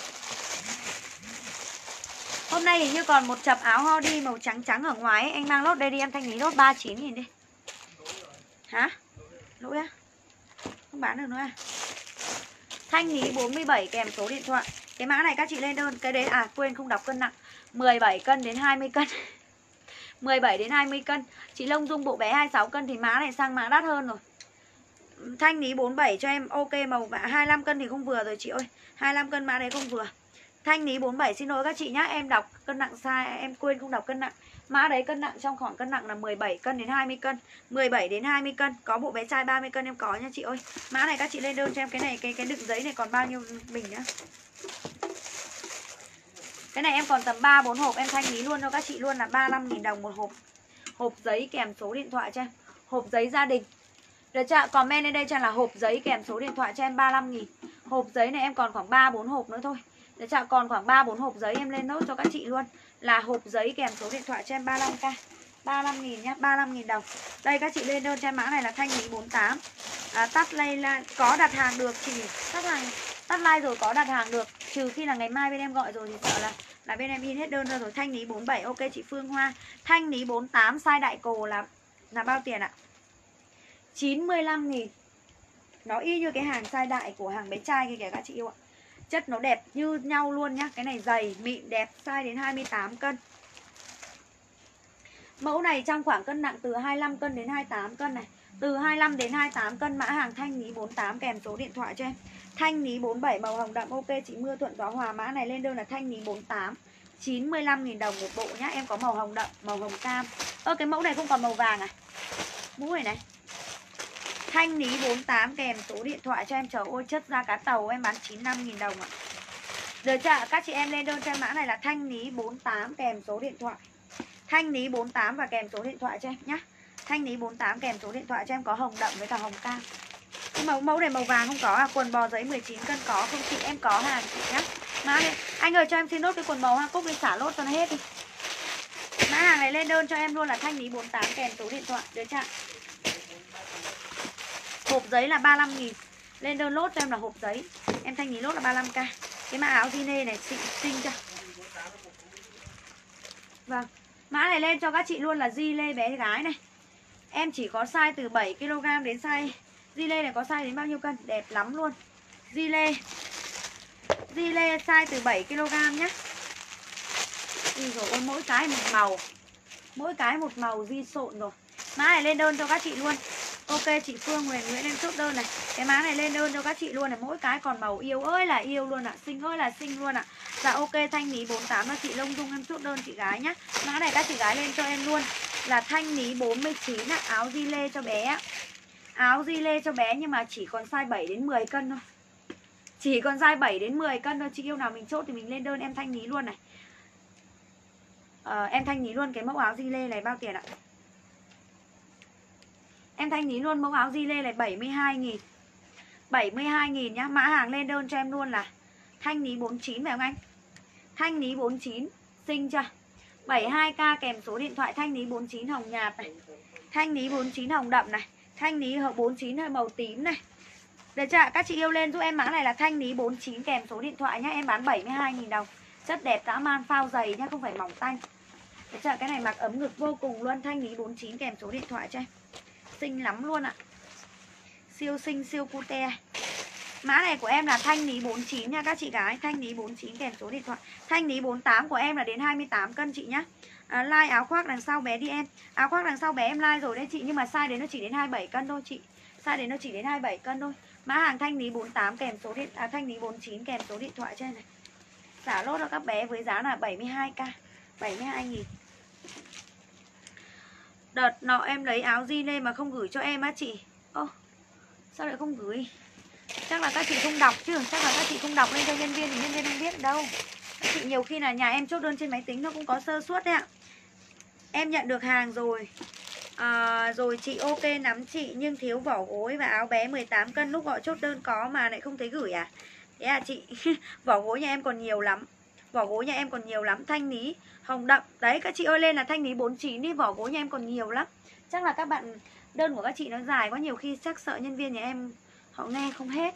Hôm nay hình như còn một chập áo Hodi màu trắng trắng ở ngoài ấy. Anh mang lốt đây đi, em thanh lý lốt 39.000 đi. Hả? Lỗi á? Không bán được nữa à? Thanh lý 47 kèm số điện thoại. Cái mã này các chị lên đơn. Cái đấy quên không đọc cân nặng. 17 cân đến 20 cân 17 đến 20 cân. Chị Long Dung bộ bé 26 cân thì mã này sang mã đắt hơn rồi. Thanh lý 47 cho em. Ok màu 25 cân thì không vừa rồi chị ơi. 25 cân mã đấy không vừa. Thanh lý 47, xin lỗi các chị nhá. Em đọc cân nặng sai, em quên không đọc cân nặng. Mã đấy cân nặng trong khoảng cân nặng là 17 cân đến 20 cân. 17 đến 20 cân. Có bộ bé trai 30 cân em có nha chị ơi. Mã này các chị lên đơn cho em cái này, cái đựng giấy này còn bao nhiêu bình nữa. Cái này em còn tầm 3-4 hộp, em thanh lý luôn cho các chị luôn là 35.000 đồng một hộp. Hộp giấy kèm số điện thoại cho em. Hộp giấy gia đình. Được chưa? Comment lên đây cho là hộp giấy kèm số điện thoại cho em 35.000. Hộp giấy này em còn khoảng 3-4 hộp nữa thôi. Được chưa? Còn khoảng 3-4 hộp giấy em lên nốt cho các chị luôn. Là hộp giấy kèm số điện thoại cho em 35k. 35.000 nhá, 35.000 đồng. Đây các chị lên đơn cho em mã này là thanh lý 48. Tắt like có đặt hàng được chị. Tắt like rồi có đặt hàng được. Trừ khi là ngày mai bên em gọi rồi thì sợ là bên em in hết đơn ra rồi. Thanh lý 47, ok chị Phương Hoa. Thanh lý 48 size đại cồ là bao tiền ạ? 95.000. Nó y như cái hàng size đại của hàng bé trai kia kìa các chị yêu ạ. Chất nó đẹp như nhau luôn nhá. Cái này dày, mịn, đẹp, size đến 28 cân. Mẫu này trong khoảng cân nặng từ 25 cân đến 28 cân này. Từ 25 đến 28 cân, mã hàng thanh lý 48 kèm số điện thoại cho em. Thanh lý 47 màu hồng đậm, ok chị Mưa Thuận Gió Hòa. Mã này lên đơn là thanh lý 48, 95.000 đồng một bộ nhá. Em có màu hồng đậm, màu hồng cam. Cái mẫu này không còn màu vàng à? Mũ này này. Thanh lý 48 kèm số điện thoại cho em. Trời ơi, chất da cá tàu em bán 95.000 đồng ạ. Được chưa? Các chị em lên đơn cho em mã này là thanh lý 48 kèm số điện thoại. Thanh lý 48 và kèm số điện thoại cho em nhá. Thanh lý 48 kèm số điện thoại cho em, có hồng đậm với cả hồng cam. Cái mẫu này màu vàng không có à? Quần bò giấy 19 cân có không chị? Em có hàng chị nhá. Mã này, anh ơi cho em xin nốt cái quần bò Hoa Cúc đi, xả lốt cho nó hết đi. Mã hàng này lên đơn cho em luôn là thanh lý 48 kèm số điện thoại. Được chưa? Hộp giấy là 35.000. Lên đơn lốt cho em là hộp giấy. Em thanh lý lốt là 35k. Cái mã áo Gine này xinh chưa? Vâng. Mã này lên cho các chị luôn là Gile bé gái này. Em chỉ có size từ 7kg đến size Gile này có size đến bao nhiêu cân? Đẹp lắm luôn. Gile size từ 7kg nhá. Rồi mỗi cái một màu. Mỗi cái một màu di sộn rồi. Mã này lên đơn cho các chị luôn. Ok chị Phương Nguyễn em chốt đơn này. Cái mã này lên đơn cho các chị luôn này. Mỗi cái còn màu yêu ơi là yêu luôn ạ. Xinh ơi là xinh luôn ạ. Dạ ok, thanh lý 48 là chị Lông Dung em chốt đơn chị gái nhá. Mã này các chị gái lên cho em luôn là thanh lý 49 ạ. Áo di lê cho bé. Áo di lê cho bé nhưng mà chỉ còn size 7 đến 10 cân thôi. Chỉ còn size 7 đến 10 cân thôi. Chị yêu nào mình chốt thì mình lên đơn em thanh lý luôn này. Em thanh lý luôn cái mẫu áo di lê này bao tiền ạ? Em thanh lý luôn mẫu áo di lê này 72.000. 72.000 nhá. Mã hàng lên đơn cho em luôn là thanh lý 49 phải không anh? Thanh lý 49, xinh chưa? 72k kèm số điện thoại. Thanh lý 49 hồng nhạt này. Thanh lý 49 hồng đậm này. Thanh lý 49 hơi màu tím này. Được chưa? Các chị yêu lên giúp em mã này là thanh lý 49 kèm số điện thoại nhá. Em bán 72.000 đồng. Chất đẹp dã man, phao dày nhá, không phải mỏng tanh. Được chưa? Cái này mặc ấm ngực vô cùng luôn. Thanh lý 49 kèm số điện thoại cho em. Xinh lắm luôn ạ. Siêu xinh, siêu cute. Mã này của em là thanh lý 49 nha các chị gái. Thanh lý 49 kèm số điện thoại. Thanh lý 48 của em là đến 28 cân chị nhá. Like áo khoác đằng sau bé đi em. Áo khoác đằng sau bé em like rồi đấy chị. Nhưng mà size đấy nó chỉ đến 27 cân thôi chị. Size đấy nó chỉ đến 27 cân thôi. Mã hàng thanh lý 48 kèm số điện thanh lý 49 kèm số điện thoại cho em này. Xả lốt cho các bé với giá là 72k. 72.000. Đợt nọ em lấy áo jean lên mà không gửi cho em á chị. Sao lại không gửi? Chắc là các chị không đọc chứ. Chắc là các chị không đọc lên cho nhân viên thì nhân viên không biết đâu. Các chị nhiều khi là nhà em chốt đơn trên máy tính nó cũng có sơ suất đấy ạ. Em nhận được hàng rồi. Rồi chị ok nắm chị, nhưng thiếu vỏ gối và áo bé 18 cân. Lúc gọi chốt đơn có mà lại không thấy gửi à? Thế à chị. Vỏ gối nhà em còn nhiều lắm. Vỏ gối nhà em còn nhiều lắm. Thanh lý hồng đậm. Đấy các chị ơi, lên là thanh lý 49 đi. Vỏ gối nhà em còn nhiều lắm. Chắc là các bạn đơn của các chị nó dài quá, nhiều khi chắc sợ nhân viên nhà em họ nghe không hết.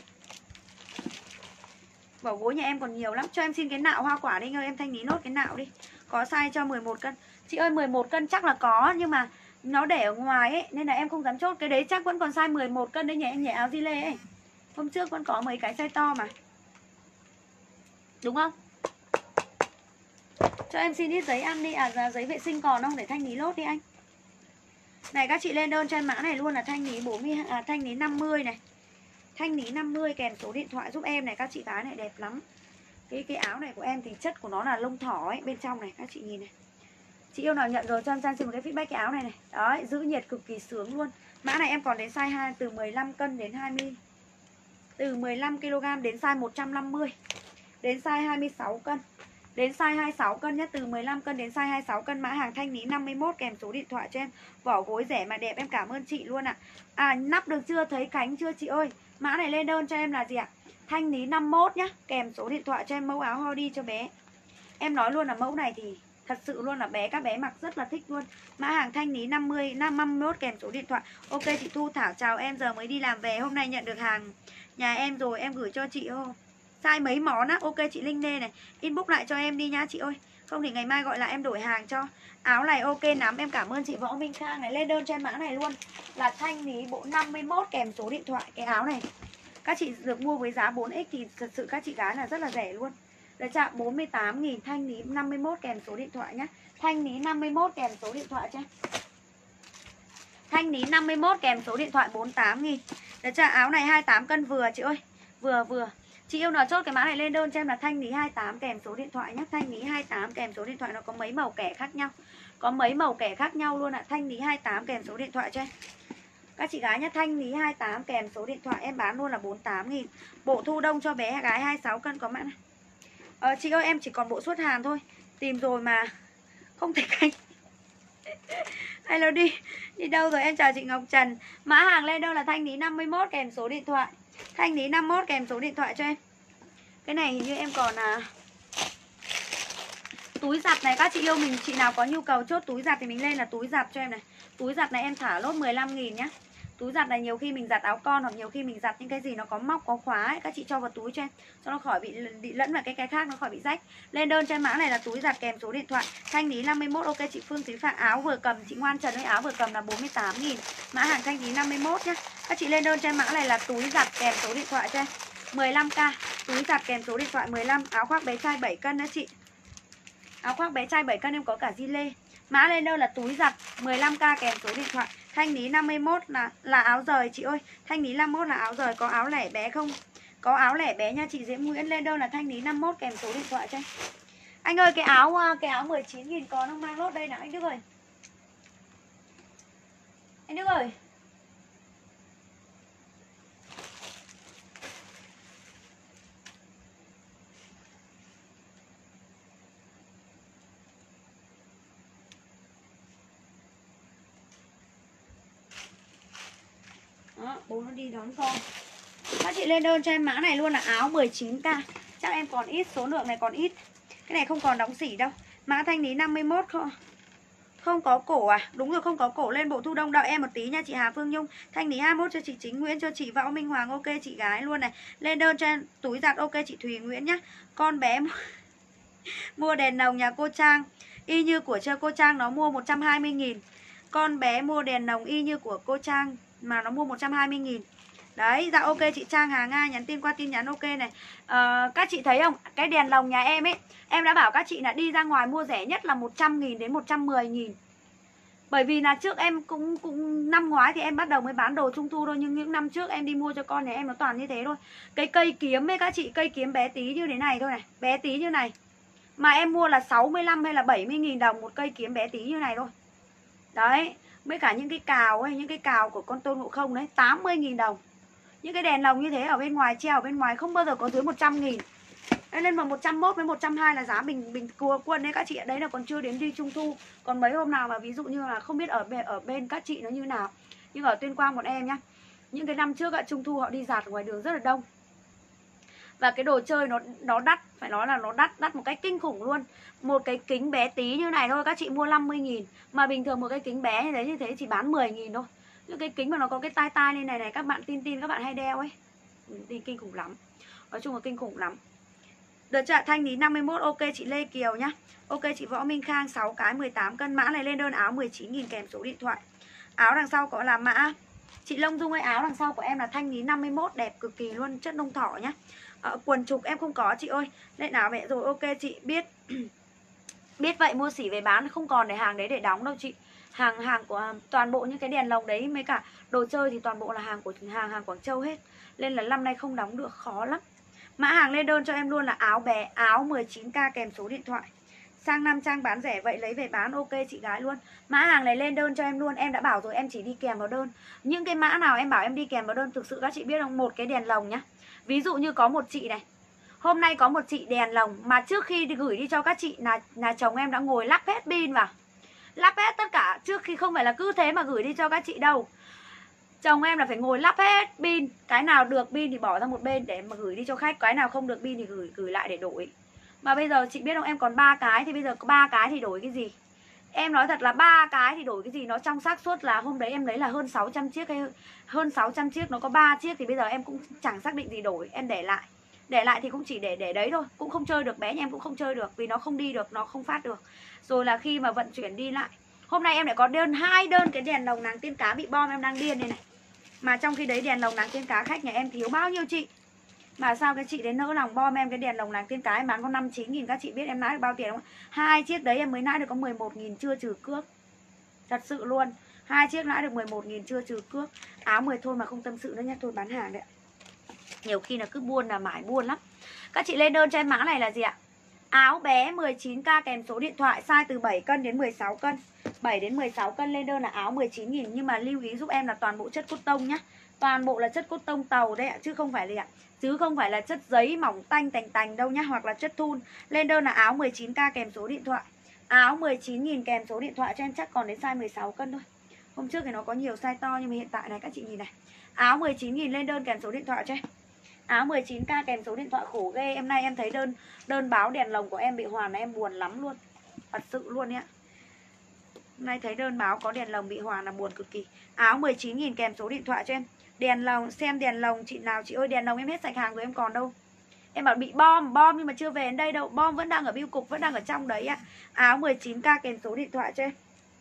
Vỏ gối nhà em còn nhiều lắm. Cho em xin cái nạo hoa quả đi anh ơi. Em thanh lý nốt cái nạo đi. Có size cho 11 cân. Chị ơi 11 cân chắc là có, nhưng mà nó để ở ngoài ấy, nên là em không dám chốt. Cái đấy chắc vẫn còn size 11 cân đấy nhỉ em nhỉ, áo di lê ấy. Hôm trước vẫn có mấy cái size to mà. Đúng không? Cho em xin ít giấy ăn đi. Giấy vệ sinh còn không để thanh lý lốt đi anh. Này các chị lên đơn cho em mã này luôn là thanh lý thanh lý 50 này. Thanh lý 50 kèm số điện thoại giúp em này các chị gái này, đẹp lắm. Cái áo này của em thì chất của nó là lông thỏ ấy, bên trong này các chị nhìn này. Chị yêu nào nhận rồi cho em Trang xin một cái feedback cái áo này này. Đấy, giữ nhiệt cực kỳ sướng luôn. Mã này em còn đến size 2 từ 15 cân đến 20, từ 15 kg đến size 150, đến size 26 cân, đến size 26 cân nhé, từ 15 cân đến size 26 cân. Mã hàng Thanh Lý 51 kèm số điện thoại cho em. Vỏ gối rẻ mà đẹp, em cảm ơn chị luôn ạ. Nắp được chưa, thấy cánh chưa chị ơi? Mã này lên đơn cho em là gì ạ? Thanh Lý 51 nhá, kèm số điện thoại cho em. Mẫu áo hoodie cho bé. Em nói luôn là mẫu này thì thật sự luôn là các bé mặc rất là thích luôn. Mã hàng Thanh Lý 51 kèm số điện thoại. Ok chị Thu Thảo chào em, giờ mới đi làm về, hôm nay nhận được hàng nhà em rồi, em gửi cho chị ô. Size mấy món á? Ok chị Linh Đê này, inbox lại cho em đi nhá chị ơi. Không thì ngày mai gọi lại em đổi hàng cho. Áo này ok lắm, em cảm ơn chị Võ Minh Khang này. Lên đơn cho em mã này luôn là Thanh Lý bộ 51 kèm số điện thoại. Cái áo này các chị được mua với giá 4x thì thật sự các chị gái là rất là rẻ luôn. Đấy chạm 48.000, Thanh Lý 51 kèm số điện thoại nhá. Thanh Lý 51 kèm số điện thoại cho em. Thanh Lý 51 kèm số điện thoại 48.000. Đấy chạm áo này 28 cân vừa chị ơi. Vừa. Chị yêu nào chốt cái mã này lên đơn cho em là Thanh Lý 28 kèm số điện thoại nhé. Thanh Lý 28 kèm số điện thoại, nó có mấy màu kẻ khác nhau. Có mấy màu kẻ khác nhau luôn ạ. Thanh Lý 28 kèm số điện thoại cho em. Các chị gái nhé, Thanh Lý 28 kèm số điện thoại em bán luôn là 48.000. Bộ thu đông cho bé gái 26 cân có mã này. Chị ơi em chỉ còn bộ xuất Hàn thôi. Tìm rồi mà không thể canh. Hello đi đâu rồi, em chào chị Ngọc Trần. Mã hàng lên đâu là Thanh Lý 51 kèm số điện thoại. Thanh Lý 51 kèm số điện thoại cho em. Cái này hình như em còn túi giặt này, các chị yêu mình, chị nào có nhu cầu chốt túi giặt thì mình lên là túi giặt cho em này. Túi giặt này em thả lốt 15.000 nhá. Túi giặt này nhiều khi mình giặt áo con hoặc nhiều khi mình giặt những cái gì nó có móc có khóa ấy, các chị cho vào túi cho em cho nó khỏi bị lẫn vào cái khác, nó khỏi bị rách. Lên đơn cho em mã này là túi giặt kèm số điện thoại. Thanh Lý 51. Ok chị Phương Thúy Phạm, áo vừa cầm chị Ngoan Trần ơi, áo vừa cầm là 48.000. Mã hàng Thanh Lý 51 nhá. Các chị lên đơn cho em mã này là túi giặt kèm số điện thoại cho em. 15k, túi giặt kèm số điện thoại 15. Áo khoác bé trai 7 cân đó chị. Áo khoác bé trai 7 cân em có cả zin lê. Mã lên đơn là túi giặt 15k kèm số điện thoại. Thanh Lý 51 là áo rời chị ơi. Thanh Lý 51 là áo rời, có áo lẻ bé không? Có áo lẻ bé nha chị Diễm Nguyễn. Lên đơn là Thanh Lý 51 kèm số điện thoại cho anh ơi, cái áo 19.000 còn không, mang lốt đây nào anh Đức ơi. Anh Đức ơi. Đó, bố nó đi đón con. Các chị lên đơn cho em mã này luôn là áo 19k. Chắc em còn ít, số lượng này còn ít. Cái này không còn đóng xỉ đâu. Mã Thanh Lý 51 không có cổ à? Đúng rồi, không có cổ. Lên bộ thu đông đợi em một tí nha chị Hà Phương Nhung. Thanh Lý 21 cho chị Chính Nguyễn, cho chị Võ Minh Hoàng. Ok chị gái luôn này. Lên đơn cho em túi giặt. Ok chị Thùy Nguyễn nhá. Con bé mua đèn nồng nhà cô Trang y như của cô Trang, nó mua 120.000. Con bé mua đèn nồng y như của cô Trang mà nó mua 120.000. Đấy, dạ ok chị Trang Hà Nga nhắn tin qua tin nhắn ok này. Các chị thấy không? Cái đèn lồng nhà em ấy, em đã bảo các chị là đi ra ngoài mua rẻ nhất là 100.000 đến 110.000. Bởi vì là trước em cũng năm ngoái thì em bắt đầu mới bán đồ trung thu thôi, nhưng những năm trước em đi mua cho con nhà em nó toàn như thế thôi. Cái cây kiếm ấy các chị, cây kiếm bé tí như thế này thôi này, bé tí như này. Mà em mua là 65 hay là 70.000 đồng một cây kiếm bé tí như này thôi. Đấy, với cả những cái cào ấy, những cái cào của con Tôn Ngộ Không đấy, 80.000 đồng. Những cái đèn lồng như thế ở bên ngoài, treo ở bên ngoài không bao giờ có dưới 100.000. Nên mà 101 với 120 là giá bình quân đấy các chị ạ. Đấy là còn chưa đến đi trung thu. Còn mấy hôm nào mà ví dụ như là không biết ở bên các chị nó như nào, nhưng ở Tuyên Quang bọn em nhá, những cái năm trước ạ, trung thu họ đi dạt ngoài đường rất là đông. Và cái đồ chơi nó đắt, phải nói là nó đắt một cách kinh khủng luôn. Một cái kính bé tí như này thôi các chị mua 50.000. Mà bình thường một cái kính bé như thế chỉ bán 10.000 thôi. Những cái kính mà nó có cái tai lên này các bạn tin các bạn hay đeo ấy. Kinh khủng lắm. Nói chung là kinh khủng lắm. Được chưa? Thanh Lý 51. Ok chị Lê Kiều nhá. Ok chị Võ Minh Khang 6 cái 18 cân. Mã này lên đơn áo 19.000 kèm số điện thoại. Áo đằng sau có là mã chị Long Dung ơi, áo đằng sau của em là Thanh Lý 51, đẹp cực kỳ luôn, chất lông thỏ nhá. Quần trục em không có chị ơi. Lên áo mẹ rồi. Ok chị biết. Biết vậy mua xỉ về bán, không còn để hàng đấy để đóng đâu chị. Hàng của toàn bộ những cái đèn lồng đấy mấy cả đồ chơi thì toàn bộ là hàng của hàng Quảng Châu hết. Nên là năm nay không đóng được, khó lắm. Mã hàng lên đơn cho em luôn là áo bé, áo 19k kèm số điện thoại. Sang 5 trang bán rẻ vậy lấy về bán ok chị gái luôn. Mã hàng này lên đơn cho em luôn. Em đã bảo rồi em chỉ đi kèm vào đơn. Những cái mã nào em bảo em đi kèm vào đơn, thực sự các chị biết không? Một cái đèn lồng nhá. Ví dụ như có một chị này, hôm nay có một chị đèn lồng mà trước khi gửi đi cho các chị là chồng em đã ngồi lắp hết pin vào. Lắp hết tất cả, trước khi không phải là cứ thế mà gửi đi cho các chị đâu. Chồng em là phải ngồi lắp hết pin. Cái nào được pin thì bỏ ra một bên để mà gửi đi cho khách. Cái nào không được pin thì gửi lại để đổi. Mà bây giờ chị biết không, em còn 3 cái thì bây giờ có 3 cái thì đổi cái gì? Em nói thật là 3 cái thì đổi cái gì? Nó trong xác suất là hôm đấy em lấy là hơn 600 chiếc hay hơn 600 chiếc, nó có 3 chiếc thì bây giờ em cũng chẳng xác định gì đổi, em để lại. Để lại thì cũng chỉ để đấy thôi, cũng không chơi được, bé nhà em cũng không chơi được vì nó không đi được, nó không phát được. Rồi là khi mà vận chuyển đi lại. Hôm nay em lại có đơn 2 đơn cái đèn lồng nàng tiên cá bị bom, em đang điên đây này. Mà trong khi đấy đèn lồng nàng tiên cá khách nhà em thiếu bao nhiêu chị. Mà sao cái chị đấy nỡ lòng bom em cái đèn lồng nàng tiên cá em bán có 5-9 nghìn. Các chị biết em lãi được bao tiền không? 2 chiếc đấy em mới lãi được có 11 nghìn chưa trừ cước. Thật sự luôn. 2 chiếc lãi được 11 nghìn chưa trừ cước. Áo 10 thôi mà không tâm sự nữa nhé. Thôi bán hàng đấy ạ. Nhiều khi là cứ buôn là mãi buôn lắm. Các chị lên đơn cho em mã này là gì ạ? Áo bé 19k kèm số điện thoại, size từ 7 cân đến 16 cân. 7 đến 16 cân lên đơn là áo 19 nghìn. Nhưng mà lưu ý giúp em là toàn bộ chất cốt tông nhá. Toàn bộ là chất cốt tông tàu đấy ạ, chứ không phải là chứ không phải là chất giấy mỏng tanh tành đâu nhá, hoặc là chất thun. Lên đơn là áo 19k kèm số điện thoại. Áo 19 nghìn kèm số điện thoại cho em, chắc còn đến size 16 cân thôi. Hôm trước thì nó có nhiều size to nhưng mà hiện tại này các chị nhìn này. Áo 19 nghìn lên đơn kèm số điện thoại cho em. Áo 19k kèm số điện thoại khổ ghê. Em nay em thấy đơn báo đèn lồng của em bị hoàn là em buồn lắm luôn. Thật sự luôn nhá. Hôm nay thấy đơn báo có đèn lồng bị hoàn là buồn cực kỳ. Áo 19 nghìn kèm số điện thoại cho em. Đèn lồng, xem đèn lồng chị nào chị ơi, đèn lồng em hết sạch hàng rồi em còn đâu. Em bảo bị bom nhưng mà chưa về đến đây đâu. Bom vẫn đang ở bưu cục, vẫn đang ở trong đấy ạ. Áo 19k kèm số điện thoại cho em.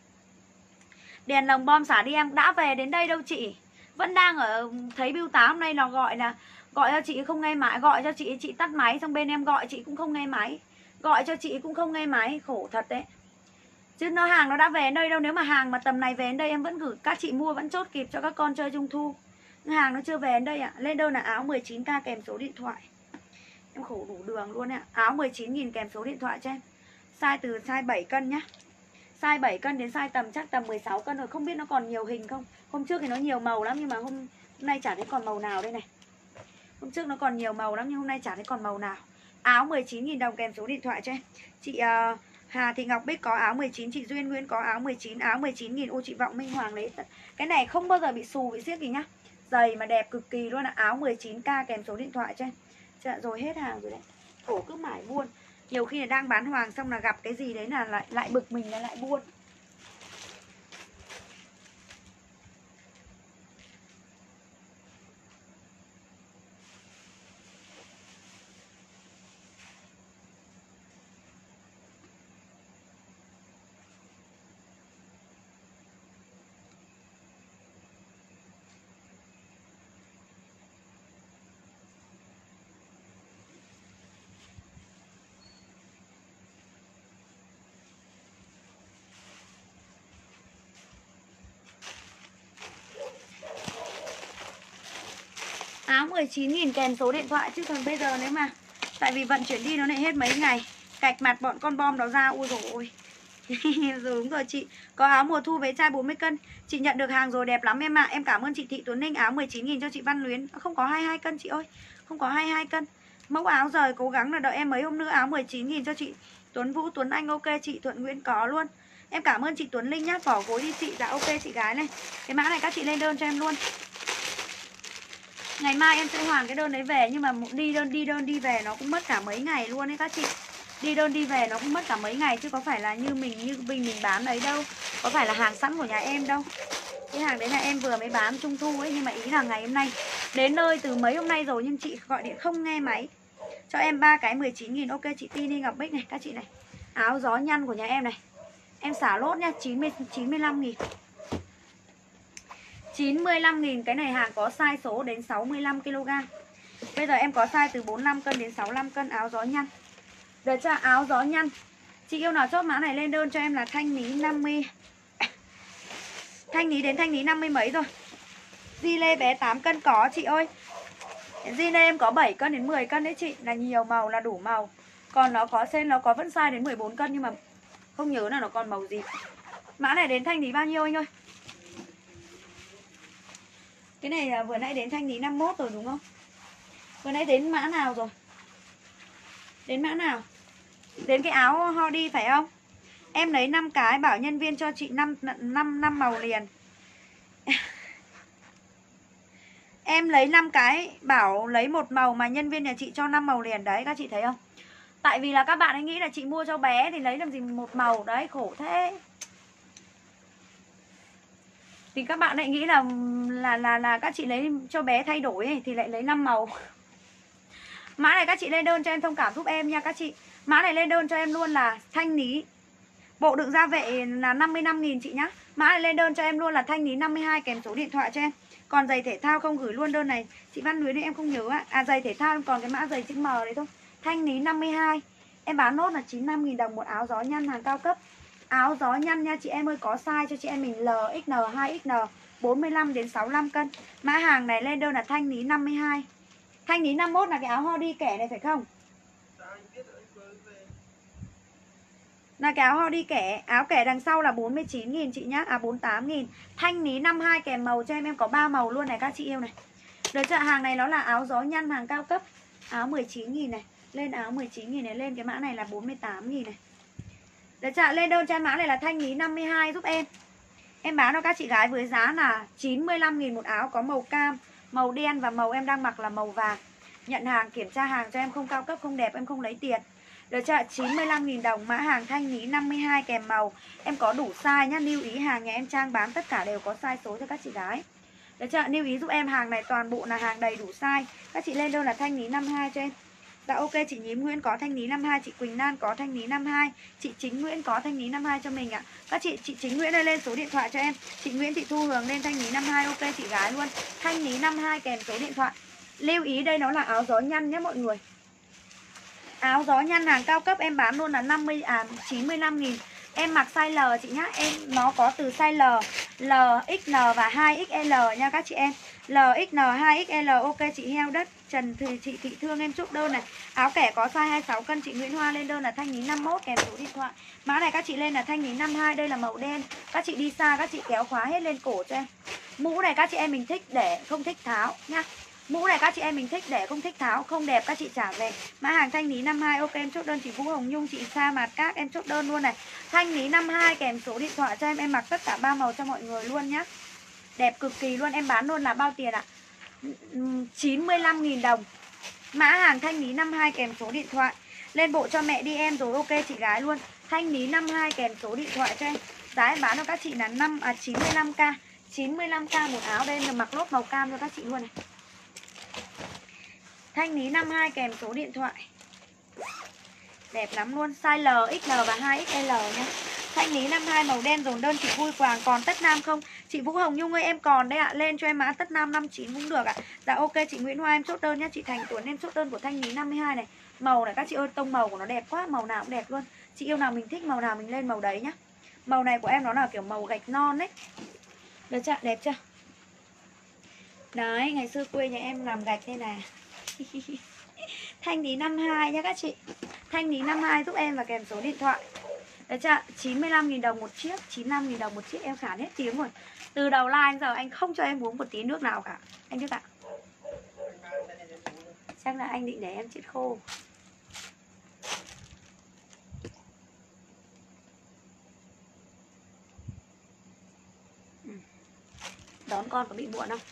Đèn lồng bom xả đi em đã về đến đây đâu chị. Vẫn đang ở, thấy bưu tá hôm nay nó gọi cho chị không nghe máy, gọi cho chị tắt máy, xong bên em gọi chị cũng không nghe máy. Gọi cho chị cũng không nghe máy, khổ thật đấy. Chứ hàng nó đã về đến đây đâu. Nếu mà hàng mà tầm này về đến đây em vẫn gửi các chị mua, vẫn chốt kịp cho các con chơi trung thu. Hàng nó chưa về đến đây ạ. Lên đơn là áo 19k kèm số điện thoại. Em khổ đủ đường luôn ạ. Áo 19 nghìn kèm số điện thoại cho em. Size từ size 7 cân nhá. Size 7 cân đến size chắc tầm 16 cân rồi. Không biết nó còn nhiều hình không. Hôm trước thì nó nhiều màu lắm nhưng mà hôm nay chả thấy còn màu nào đây này. Hôm trước nó còn nhiều màu lắm nhưng hôm nay chả thấy còn màu nào. Áo 19.000 đồng kèm số điện thoại cho em. Chị Hà Thị Ngọc Bích có áo 19, chị Duyên Nguyễn có áo 19, áo 19.000. Ô chị Vọng Minh Hoàng lấy. Cái này không bao giờ bị xù bị xiết gì nhá. Giày mà đẹp cực kỳ luôn ạ. Áo 19k kèm số điện thoại cho em. Rồi hết hàng rồi đấy. Khổ cứ mãi buôn. Nhiều khi là đang bán hoàng xong là gặp cái gì đấy là lại bực mình là lại buôn. Áo 19.000 kèm số điện thoại. Chứ còn bây giờ nếu mà tại vì vận chuyển đi nó lại hết mấy ngày. Cạch mặt bọn con bom đó ra. Ui dồi ôi. Rồi đúng rồi chị. Có áo mùa thu bé trai 40 cân. Chị nhận được hàng rồi, đẹp lắm em ạ. Em cảm ơn chị Thị Tuấn Ninh. Áo 19.000 cho chị Văn Luyến. Không có 22 cân chị ơi. Không có 22 cân. Mẫu áo rồi cố gắng là đợi em mấy hôm nữa. Áo 19.000 cho chị Tuấn Vũ, Tuấn Anh ok. Chị Thuận Nguyễn có luôn. Em cảm ơn chị Tuấn Linh nhá. Vỏ gối đi chị. Dạ ok chị gái này. Cái mã này các chị lên đơn cho em luôn. Ngày mai em sẽ hoàn cái đơn đấy về. Nhưng mà đi đơn đi về nó cũng mất cả mấy ngày luôn đấy các chị. Đi đơn đi về nó cũng mất cả mấy ngày. Chứ có phải là như mình bán đấy đâu. Có phải là hàng sẵn của nhà em đâu. Cái hàng đấy là em vừa mới bán trung thu ấy. Nhưng mà ý là ngày hôm nay đến nơi từ mấy hôm nay rồi. Nhưng chị gọi điện không nghe máy. Cho em 3 cái 19.000. Ok chị Tini Ngọc Bích này. Các chị này. Áo gió nhăn của nhà em này. Em xả lốt nha. 95.000. 95.000. Cái này hàng có size số đến 65kg. Bây giờ em có size từ 45 cân đến 65 cân. Áo gió nhăn. Được chưa? Áo gió nhăn. Chị yêu nào chốt mã này lên đơn cho em là thanh lý 50. Thanh lý đến thanh lý 50 mấy rồi. Di lê bé 8 cân có chị ơi. Jean đây em có 7 cân đến 10 cân đấy chị, là nhiều màu, là đủ màu. Còn nó có sen, nó có vẫn size đến 14 cân nhưng mà không nhớ là nó còn màu gì. Mã này đến thanh lý bao nhiêu anh ơi? Cái này vừa nãy đến thanh lý 51 rồi đúng không? Vừa nãy đến mã nào rồi? Đến mã nào? Đến cái áo hoodie phải không? Em lấy 5 cái bảo nhân viên cho chị 5 màu liền. Em lấy 5 cái bảo lấy một màu mà nhân viên nhà chị cho 5 màu liền. Đấy các chị thấy không? Tại vì là các bạn ấy nghĩ là chị mua cho bé thì lấy làm gì một màu. Đấy khổ thế. Thì các bạn lại nghĩ là các chị lấy cho bé thay đổi ấy, thì lại lấy 5 màu. Mã này các chị lên đơn cho em thông cảm giúp em nha các chị. Mã này lên đơn cho em luôn là thanh lý. Bộ đựng da vệ là 55.000 chị nhá. Mã này lên đơn cho em luôn là thanh lý 52 kèm số điện thoại cho em. Còn giày thể thao không gửi luôn đơn này. Chị Văn Luyến thì em không nhớ ạ. À giày thể thao em còn cái mã giày chữ M đấy thôi. Thanh lý 52. Em bán nốt là 95.000 đồng một áo gió nhăn hàng cao cấp. Áo gió nhăn nha chị em ơi, có size cho chị em mình L, XN, 2XN, 45 đến 65 cân. Mã hàng này lên đơn là thanh lý 52. Thanh lý 51 là cái áo hoodie kẻ này phải không? Là cái áo hoodie kẻ. Áo kẻ đằng sau là 49.000 chị nhá. À 48.000. Thanh lý 52 kèm màu cho em có 3 màu luôn này các chị yêu này. Được chưa? Hàng này nó là áo gió nhăn hàng cao cấp. Áo 19.000 này. Lên áo 19.000 này. Lên cái mã này là 48.000 này. Được chưa? Lên đơn cho em mã này là thanh lý 52 giúp em. Em bán cho các chị gái với giá là 95.000 một áo. Có màu cam, màu đen và màu em đang mặc là màu vàng. Nhận hàng, kiểm tra hàng cho em, không cao cấp, không đẹp em không lấy tiền. Được chưa? 95.000 đồng. Mã hàng thanh lý 52 kèm màu. Em có đủ size nhá. Lưu ý hàng nhà em Trang bán tất cả đều có size số cho các chị gái. Được chưa? Lưu ý giúp em hàng này toàn bộ là hàng đầy đủ size. Các chị lên đơn là thanh lý 52 cho em. Dạ ok, chị Nhím Nguyễn có thanh lý 52, chị Quỳnh Lan có thanh lý 52, chị Chính Nguyễn có thanh lý 52 cho mình ạ. Các chị Chính Nguyễn ơi lên số điện thoại cho em. Chị Nguyễn Thị Thu Hường lên thanh lý 52, ok chị gái luôn. Thanh lý 52 kèm số điện thoại. Lưu ý đây nó là áo gió nhăn nhé mọi người. Áo gió nhăn hàng cao cấp em bán luôn là 95.000. Em mặc size L chị nhá. Nó có từ size L, XN và 2XL nha các chị em. L, XN, 2XL, ok chị Heo Đất Trần thì chị Thị Thương em chốt đơn này. Áo kẻ có size 26 cân chị Nguyễn Hoa lên đơn là thanh lý 51 kèm số điện thoại. Mã này các chị lên là thanh lý 52, đây là màu đen. Các chị đi xa các chị kéo khóa hết lên cổ cho em. Mũ này các chị em mình thích để không thích tháo nhá. Mũ này các chị em mình thích để không thích tháo, không đẹp các chị trả về. Mã hàng thanh lý 52, ok em chốt đơn chị Vũ Hồng Nhung, chị Sa Mạt Các em chốt đơn luôn này. Thanh lý 52 kèm số điện thoại cho em mặc tất cả 3 màu cho mọi người luôn nhá. Đẹp cực kỳ luôn, em bán luôn là bao tiền ạ? 95.000 đồng. Mã hàng thanh lý 52 kèm số điện thoại. Lên bộ cho mẹ đi em rồi, ok chị gái luôn. Thanh lý 52 kèm số điện thoại cho em. Giá em bán cho các chị là 95k. 95k một áo, đây là mặc lốt màu cam cho các chị luôn này. Thanh lý 52 kèm số điện thoại. Đẹp lắm luôn. Size L, XL và 2XL nhé. Thanh lý 52 màu đen dồn đơn chị Vui Quàng. Còn tất nam không? Chị Vũ Hồng Nhung ơi em còn đấy ạ. Lên cho em mã tất nam 59 cũng được ạ. Dạ ok chị Nguyễn Hoa em chốt đơn nhá. Chị Thành Tuấn em chốt đơn của thanh lý 52 này. Màu này các chị ơi, tông màu của nó đẹp quá. Màu nào cũng đẹp luôn. Chị yêu nào mình thích màu nào mình lên màu đấy nhá. Màu này của em nó là kiểu màu gạch non đấy. Được chưa? Đẹp chưa? Đấy, ngày xưa quê nhà em làm gạch đây nè. Thanh lý 52 nhá các chị. Thanh lý 52 giúp em và kèm số điện thoại. Được chưa? 95.000 đồng một chiếc. 95.000 đồng một chiếc, em khản hết tiếng rồi. Từ đầu live giờ anh không cho em uống một tí nước nào cả. Anh biết ạ. Chắc là anh định để em chết khô. Đón con có bị muộn không?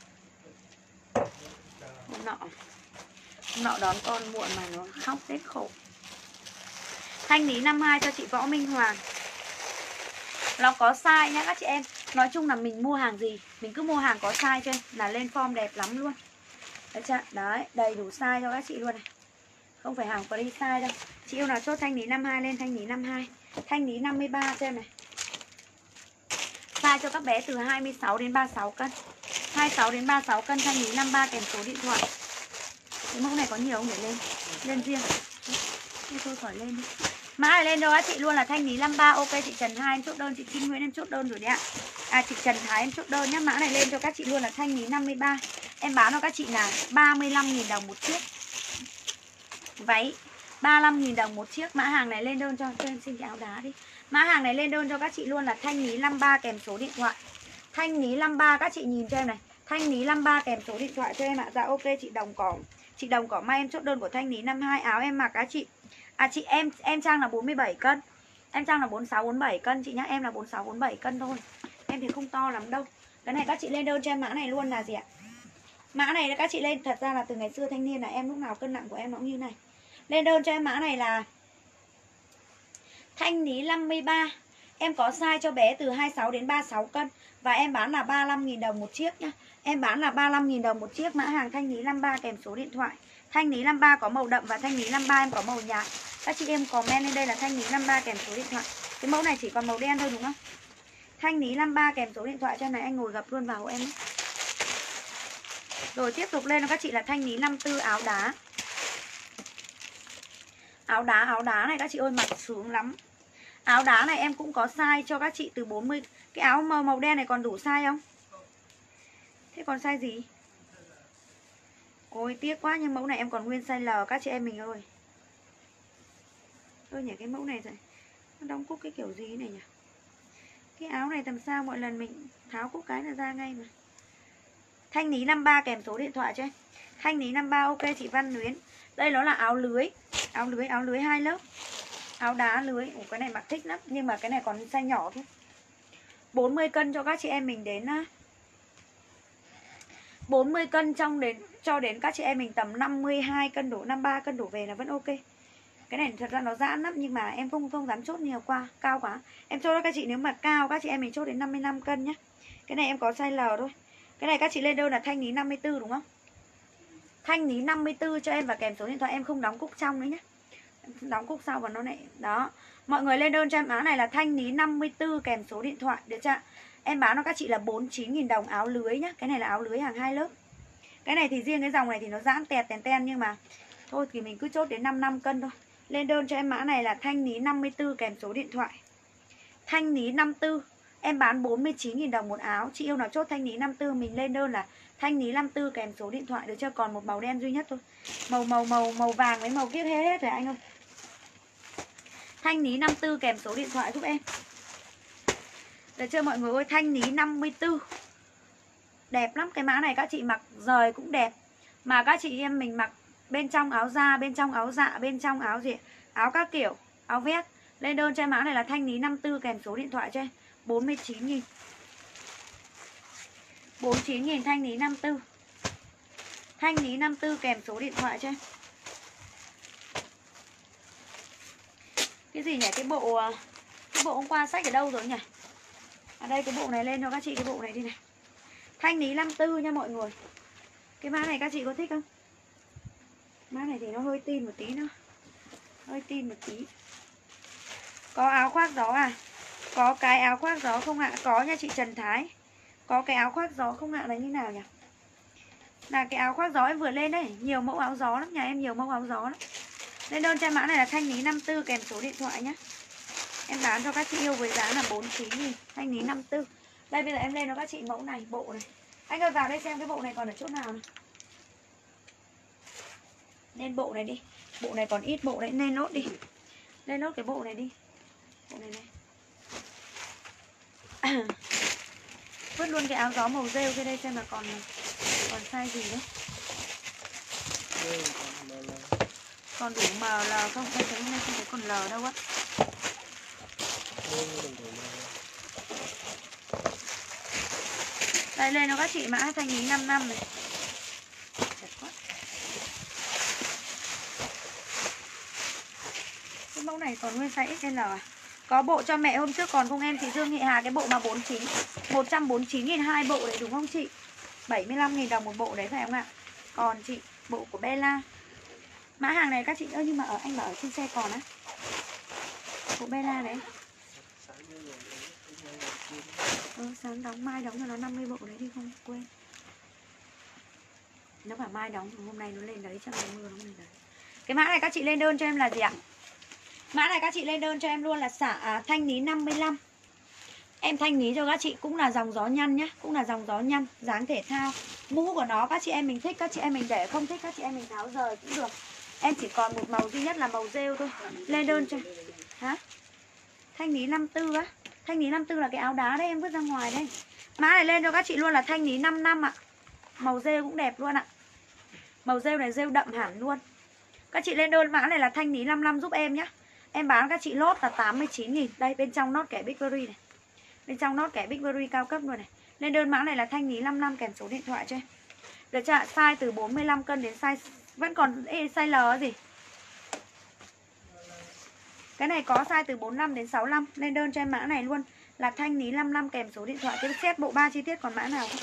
Hôm nọ đón con muộn mà nó khóc rất khổ. Thanh lý 52 cho chị Võ Minh Hoàng. Nó có size nhá các chị em. Nói chung là mình mua hàng gì mình cứ mua hàng có size cho em là lên form đẹp lắm luôn. Đấy chưa? Đấy, đầy đủ size cho các chị luôn này. Không phải hàng free size đâu. Chị yêu nào chốt thanh lý 52 lên thanh lý 52. Thanh lý 53 cho em này. Size cho các bé từ 26 đến 36 cân. 26 đến 36 cân thanh lý 53 kèm số điện thoại. Cái mẫu này có nhiều không để lên? Lên riêng. Thế thôi khỏi lên đi. Mã này lên cho các chị luôn là thanh lý 53. Ok chị Trần Hai em chốt đơn, chị Kim Nguyễn em chốt đơn rồi đấy ạ. Chị Trần Thái em chốt đơn nhá. Mã này lên cho các chị luôn là thanh lý 53. Em bán cho các chị là 35.000 đồng một chiếc. Váy 35.000 đồng một chiếc. Mã hàng này lên đơn cho em xin cái áo đá đi. Mã hàng này lên đơn cho các chị luôn là thanh lý 53 kèm số điện thoại. Thanh lý 53 các chị nhìn cho em này. Thanh lý 53 kèm số điện thoại cho em ạ. Dạ ok chị Đồng Cỏ. Chị Đồng Cỏ May em chốt đơn của thanh lý 52. Áo em mặc các chị. Chị em Trang là 47 cân. Em Trang là 46 47 cân chị nhá. Em là 46 47 cân thôi. Em thì không to lắm đâu. Cái này các chị lên đơn cho em mã này luôn là gì ạ? Mã này các chị lên thật ra là từ ngày xưa thanh niên là em lúc nào cân nặng của em nó cũng như này. Lên đơn cho em mã này là thanh lý 53. Em có size cho bé từ 26 đến 36 cân. Và em bán là 35.000 đồng một chiếc nhá. Em bán là 35.000 đồng một chiếc. Mã hàng thanh lý 53 kèm số điện thoại. Thanh lý 53 có màu đậm và thanh lý 53 em có màu nhạt. Các chị em comment lên đây là thanh lý 53 kèm số điện thoại. Cái mẫu này chỉ còn màu đen thôi đúng không? Thanh lý 53 kèm số điện thoại cho này anh ngồi gặp luôn vào hộ em ấy. Rồi tiếp tục lên cho các chị là thanh lý 54 áo đá. Áo đá này các chị ơi mặc sướng lắm. Áo đá này em cũng có size cho các chị từ 40. Cái áo màu đen này còn đủ size không? Thế còn size gì? Ôi tiếc quá nhưng mẫu này em còn nguyên size L các chị em mình ơi. Thôi nhỉ cái mẫu này rồi. Nó đóng cúc cái kiểu gì này nhỉ? Cái áo này tầm sao mọi lần mình tháo cúc cái là ra ngay mà. Thanh lý 53 kèm số điện thoại cho em. Thanh lý 53 ok chị Văn Luyến. Đây nó là áo lưới. Áo lưới 2 lớp. Áo đá lưới. Ủa, cái này mặc thích lắm. Nhưng mà cái này còn size nhỏ thôi. 40 cân cho các chị em mình đến 40 cân cho đến các chị em mình tầm 52 cân đổ, 53 cân đổ về là vẫn ok. Cái này thật ra nó giãn lắm nhưng mà em không dám chốt nhiều qua, cao quá. Em chốt cho các chị nếu mà cao các chị em mình chốt đến 55 cân nhá. Cái này em có size L thôi. Cái này các chị lên đơn là thanh lý 54 đúng không? Thanh lý 54 cho em và kèm số điện thoại, em không đóng cúc trong nữa nhé. Đóng cúc sau và nó lại đó. Mọi người lên đơn cho em áo này là thanh lý 54 kèm số điện thoại được chưa? Em bán cho các chị là 49.000 đồng áo lưới nhá. Cái này là áo lưới hàng 2 lớp. Cái này thì riêng cái dòng này thì nó giãn tẹt ten nhưng mà thôi thì mình cứ chốt đến 55 cân thôi. Lên đơn cho em mã này là thanh lý 54 kèm số điện thoại. Thanh lý 54 em bán 49.000 đồng một áo. Chị yêu nào chốt thanh lý 54 mình lên đơn là thanh lý 54 kèm số điện thoại được chưa? Còn một màu đen duy nhất thôi. Màu vàng với màu kiết hết rồi anh ơi. Thanh lý 54 kèm số điện thoại giúp em. Được chưa mọi người ơi? Thanh lý 54. Đẹp lắm. Cái mã này các chị mặc rời cũng đẹp. Mà các chị em mình mặc bên trong áo da, bên trong áo dạ, bên trong áo gì? Áo các kiểu, áo vest. Lên đơn cho em mã này là thanh lý 54 kèm số điện thoại cho em. 49.000. 49.000 thanh lý 54. Thanh lý 54 kèm số điện thoại cho em. Cái gì nhỉ? Cái bộ hôm qua sách ở đâu rồi nhỉ? À đây cái bộ này lên cho các chị cái bộ này đi này. Thanh lý 54 nha mọi người. Cái mã này các chị có thích không? Mã này thì nó hơi tin một tí nữa. Hơi tin một tí. Có áo khoác gió à? Có cái áo khoác gió không ạ? Có nha chị Trần Thái. Có cái áo khoác gió không ạ? Là như nào nhỉ? Là cái áo khoác gió em vừa lên đấy. Nhiều mẫu áo gió lắm. Nhà em nhiều mẫu áo gió lắm. Lên đơn cho mã này là thanh lý 54 kèm số điện thoại nhé. Em bán cho các chị yêu với giá là 49.000. Thanh lý 54. Đây bây giờ em lên cho các chị mẫu này, bộ này. Anh ơi vào đây xem cái bộ này còn ở chỗ nào này. Lên bộ này đi. Bộ này còn ít bộ đấy, lên nốt đi. Lên nốt cái bộ này đi. Bộ này này. Vứt luôn cái áo gió màu rêu kia đây xem là còn size gì nữa. Còn đủ ML không? Em thấy hôm nay không thấy còn L đâu á. Đây lên nó các chị mã thanh lý 5 năm này. Đẹp quá. Cái mẫu này còn nguyên size XL à? Có bộ cho mẹ hôm trước còn không em? Chị Dương Thị Hà cái bộ mà 49 149.000 hai bộ đấy đúng không chị? 75.000 đồng một bộ đấy phải không ạ? Còn chị, bộ của Bella. Mã hàng này các chị ơi nhưng mà anh bảo ở trên xe còn á. Bộ Bella đấy. Sáng đóng, mai đóng cho nó 50 bộ đấy đi không quên. Nó bảo mai đóng, hôm nay nó lên đấy chắc là mưa nó lên đấy. Cái mã này các chị lên đơn cho em là gì ạ? Mã này các chị lên đơn cho em luôn là thanh ní 55. Em thanh ní cho các chị cũng là dòng gió nhăn nhá, cũng là dòng gió nhăn, dáng thể thao. Mũ của nó các chị em mình thích, các chị em mình để, không thích các chị em mình tháo rời cũng được. Em chỉ còn một màu duy nhất là màu rêu thôi. Lên đơn cho. Hả? Thanh ní 54 á. Thanh ní 54 là cái áo đá đấy, em vứt ra ngoài đây. Mã này lên cho các chị luôn là thanh ní 55 ạ. Màu rêu cũng đẹp luôn ạ. Màu rêu này rêu đậm hẳn luôn. Các chị lên đơn mã này là thanh ní 55 giúp em nhá. Em bán các chị lốt là 89.000. Đây bên trong nốt kẻ Big Berry này. Bên trong nốt kẻ Big Berry cao cấp luôn này. Lên đơn mã này là thanh ní 55 kèm số điện thoại cho em. Được chưa ạ? Size từ 45 cân đến size vẫn còn size L gì. Cái này có size từ 45 đến 65. Lên đơn cho em mã này luôn là thanh ní 55 kèm số điện thoại. Cái set bộ 3 chi tiết còn mã nào không?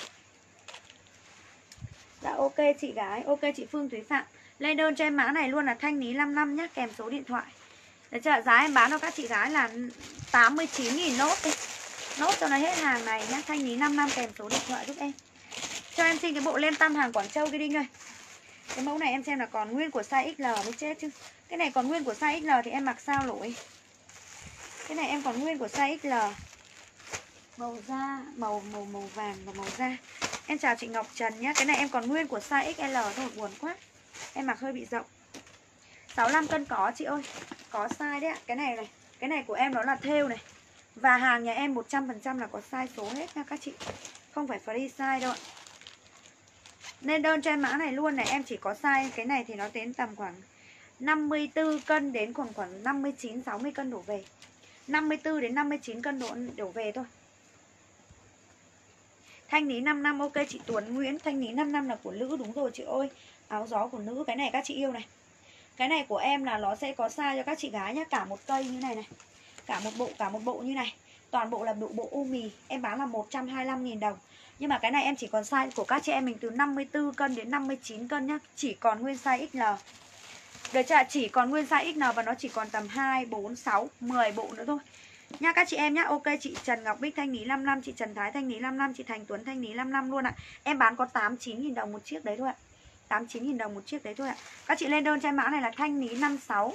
Dạ ok chị gái, ok chị Phương Thúy Phạm. Lên đơn cho em mã này luôn là thanh ní 55 nhá, kèm số điện thoại. Được chưa? Giá em bán cho các chị gái là 89.000 nốt đi. Nốt cho nó hết hàng này nhá, thanh ní 55 kèm số điện thoại giúp em. Cho em xin cái bộ len tăm hàng Quảng Châu kia đi ơi. Cái mẫu này em xem là còn nguyên của size XL mới chết chứ. Cái này còn nguyên của size XL thì em mặc sao nổi. Cái này em còn nguyên của size XL. Màu da, màu vàng và màu da. Em chào chị Ngọc Trần nhé. Cái này em còn nguyên của size XL thôi, buồn quá. Em mặc hơi bị rộng. 65 cân có chị ơi. Có size đấy ạ. Cái này của em nó là thêu này. Và hàng nhà em 100% là có size số hết nha các chị. Không phải free size đâu ạ. Nên đơn cho em mã này luôn này. Em chỉ có size cái này thì nó đến tầm khoảng 54 cân đến khoảng 59-60 cân đổ về. 54 đến 59 cân đổ về thôi. Thanh ní 5 năm ok chị Tuấn Nguyễn. Thanh ní 5 năm là của nữ, đúng rồi chị ơi. Áo gió của nữ, cái này các chị yêu này. Cái này của em là nó sẽ có size cho các chị gái nhá. Cả một cây như này này. Cả một bộ như này. Toàn bộ là bộ u mì. Em bán là 125.000 đồng. Nhưng mà cái này em chỉ còn size của các chị em mình từ 54 cân đến 59 cân nhá. Chỉ còn nguyên size XL. Được chưa? Chỉ còn nguyên size XL và nó chỉ còn tầm 2, 4, 6, 10 bộ nữa thôi nha các chị em nhá. Ok chị Trần Ngọc Bích thanh ní 55, chị Trần Thái thanh ní 55, chị Thành Tuấn thanh ní 55 luôn ạ. Em bán có 89.000 đồng một chiếc đấy thôi ạ. 89.000 đồng một chiếc đấy thôi ạ. Các chị lên đơn cho em mã này là thanh ní 56.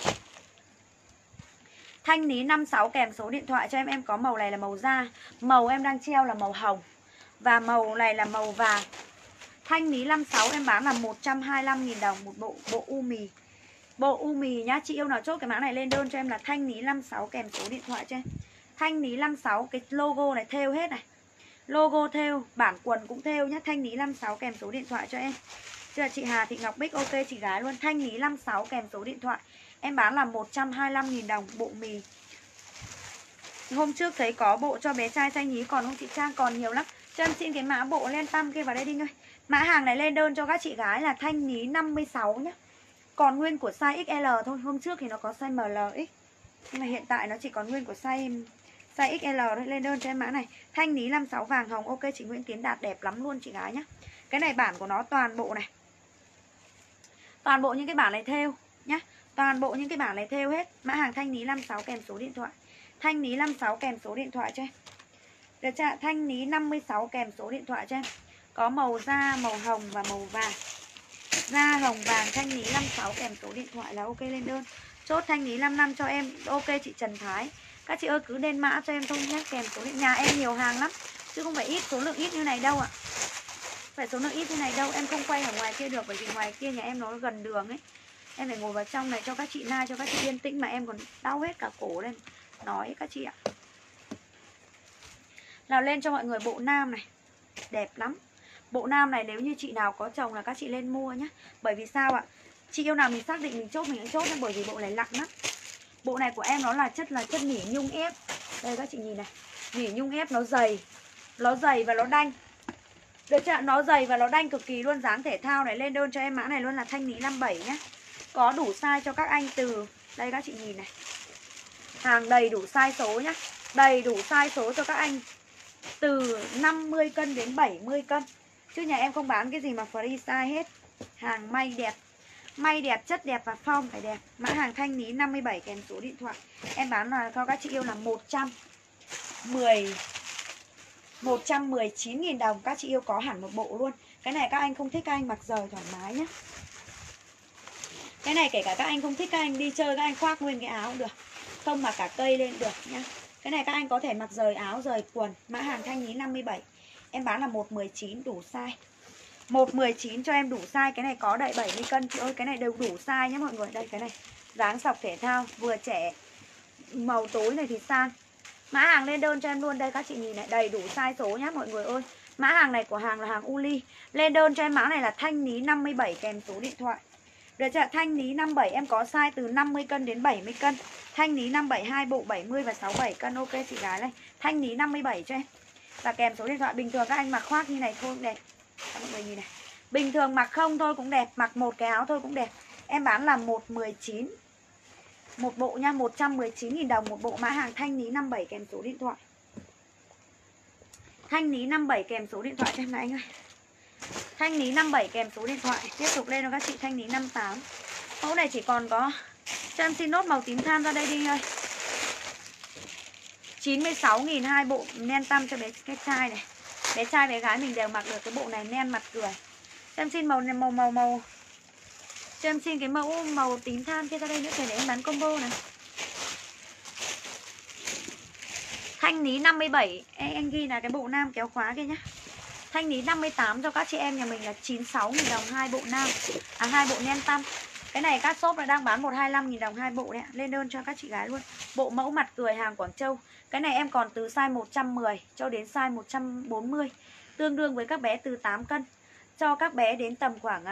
Thanh ní 56 kèm số điện thoại cho em có màu này là màu da. Màu em đang treo là màu hồng. Và màu này là màu vàng. Thanh ní 56 em bán là 125.000 đồng một bộ u mì. Bộ u mì nhá, chị yêu nào chốt cái mã này lên đơn cho em là thanh ní 56 kèm số điện thoại cho em. Thanh ní 56, cái logo này thêu hết này. Logo thêu, bản quần cũng thêu nhá. Thanh ní 56 kèm số điện thoại cho em. Chứ là chị Hà Thị Ngọc Bích, ok chị gái luôn. Thanh ní 56 kèm số điện thoại. Em bán là 125.000 đồng bộ mì. Hôm trước thấy có bộ cho bé trai xanh nhí, còn không chị Trang còn nhiều lắm. Cho em xin cái mã bộ len tăm kia vào đây đi ơi. Mã hàng này lên đơn cho các chị gái là thanh ní 56 nhá. Còn nguyên của size XL thôi. Hôm trước thì nó có size MLX. Nhưng mà hiện tại nó chỉ còn nguyên của size XL thôi. Lên đơn cho em mã này. Thanh ní 56 vàng hồng. Ok chị Nguyễn Tiến Đạt đẹp lắm luôn chị gái nhá. Cái này bản của nó toàn bộ này. Toàn bộ những cái bản này thêu nhá. Toàn bộ những cái bản này thêu hết. Mã hàng thanh ní 56 kèm số điện thoại. Thanh ní 56 kèm số điện thoại cho em. Được chưa? Thanh ní 56 kèm số điện thoại cho em. Có màu da, màu hồng và màu vàng. Da hồng vàng thanh ní 56 kèm số điện thoại là ok lên đơn. Chốt thanh ní 55 cho em. Ok chị Trần Thái. Các chị ơi cứ lên mã cho em thôi nhé. Kèm số điện. Nhà em nhiều hàng lắm. Chứ không phải ít, số lượng ít như này đâu ạ. Phải số lượng ít như này đâu. Em không quay ở ngoài kia được. Bởi vì ngoài kia nhà em nó gần đường ấy. Em phải ngồi vào trong này cho các chị like, cho các chị yên tĩnh. Mà em còn đau hết cả cổ lên. Nói các chị ạ. Nào lên cho mọi người bộ nam này. Đẹp lắm. Bộ nam này nếu như chị nào có chồng là các chị lên mua nhé. Bởi vì sao ạ? Chị yêu nào mình xác định mình chốt mình cũng chốt nhé. Bởi vì bộ này nặng lắm. Bộ này của em nó là chất nỉ nhung ép. Đây các chị nhìn này. Nỉ nhung ép nó dày. Nó dày và nó đanh. Được chưa? Nó dày và nó đanh cực kỳ luôn. Dáng thể thao này. Lên đơn cho em mã này luôn là thanh ní 57 nhé. Có đủ size cho các anh từ. Đây các chị nhìn này. Hàng đầy đủ size số nhá. Đầy đủ size số cho các anh. Từ 50 cân đến 70 cân. Chứ nhà em không bán cái gì mà free size hết. Hàng may đẹp. May đẹp, chất đẹp và form phải đẹp. Mã hàng thanh ní 57 kèm số điện thoại. Em bán là cho các chị yêu là 119.000 đồng. Các chị yêu có hẳn một bộ luôn. Cái này các anh không thích các anh mặc rời thoải mái nhé. Cái này kể cả các anh không thích các anh đi chơi các anh khoác nguyên cái áo cũng được. không mặc cả cây lên được nhá. Cái này các anh có thể mặc rời áo, rời quần. Mã hàng thanh lý 57. Em bán là 119 đủ size. 119 cho em đủ size. Cái này có đậy 70 cân chị ơi. Cái này đều đủ size nhé mọi người. Đây cái này dáng sọc thể thao vừa trẻ. Màu tối này thì sang. Mã hàng lên đơn cho em luôn. Đây các chị nhìn này, đầy đủ size số nhá mọi người ơi. Mã hàng này của hàng là hàng Uli. Lên đơn cho em mã này là thanh lý 57 kèm số điện thoại. Được chưa? Thanh lý 57 em có size từ 50 cân đến 70 cân. Thanh lý 57 2 bộ 70 và 67 cân. Ok chị gái đây. Thanh lý 57 cho em. Và kèm số điện thoại. Bình thường các anh mặc khoác như này thôi cũng đẹp. Các mọi người nhìn này. Bình thường mặc không thôi cũng đẹp, mặc một cái áo thôi cũng đẹp. Em bán là 119 một bộ nha, 119.000 đồng một bộ. Mã hàng thanh lý 57 kèm số điện thoại. Thanh lý 57 kèm số điện thoại cho em này anh ơi. Thanh lý 57 kèm số điện thoại. Tiếp tục lên cho các chị thanh lý 58. Mẫu này chỉ còn có, cho em xin nốt màu tím than ra đây đi ơi. 96.000 hai bộ nen tăm cho bé cái trai này. Bé trai bé gái mình đều mặc được cái bộ này nen mặt cười. Cho em xin màu này, màu cho em xin cái mẫu màu tím than kia ra đây nữa, để em bán combo này. Thanh lý 57, anh ghi là cái bộ nam kéo khóa kia nhá. Thanh lý 58 cho các chị em nhà mình là 96.000 đồng hai bộ nam. Hai bộ nen tăm. Cái này các shop là đang bán 125.000 đồng hai bộ đấy ạ. Lên đơn cho các chị gái luôn. Bộ mẫu mặt cười hàng Quảng Châu. Cái này em còn từ size 110 cho đến size 140. Tương đương với các bé từ 8 cân. Cho các bé đến tầm khoảng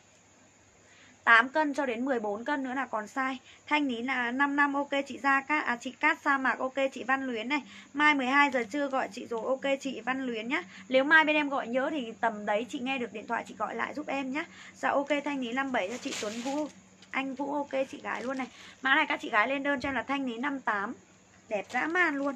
8 cân cho đến 14 cân nữa là còn size. Thanh lý là 5 năm. Ok chị Gia Cát, chị Cát Sa Mạc. Ok chị Văn Luyến này. Mai 12 giờ trưa gọi chị rồi. Ok chị Văn Luyến nhá. Nếu mai bên em gọi nhớ thì tầm đấy chị nghe được điện thoại chị gọi lại giúp em nhá. Dạ ok thanh lý 57 cho chị Tuấn Vũ. Anh Vũ ok chị gái luôn này. Mã này các chị gái lên đơn cho em là thanh lý 58. Đẹp dã man luôn.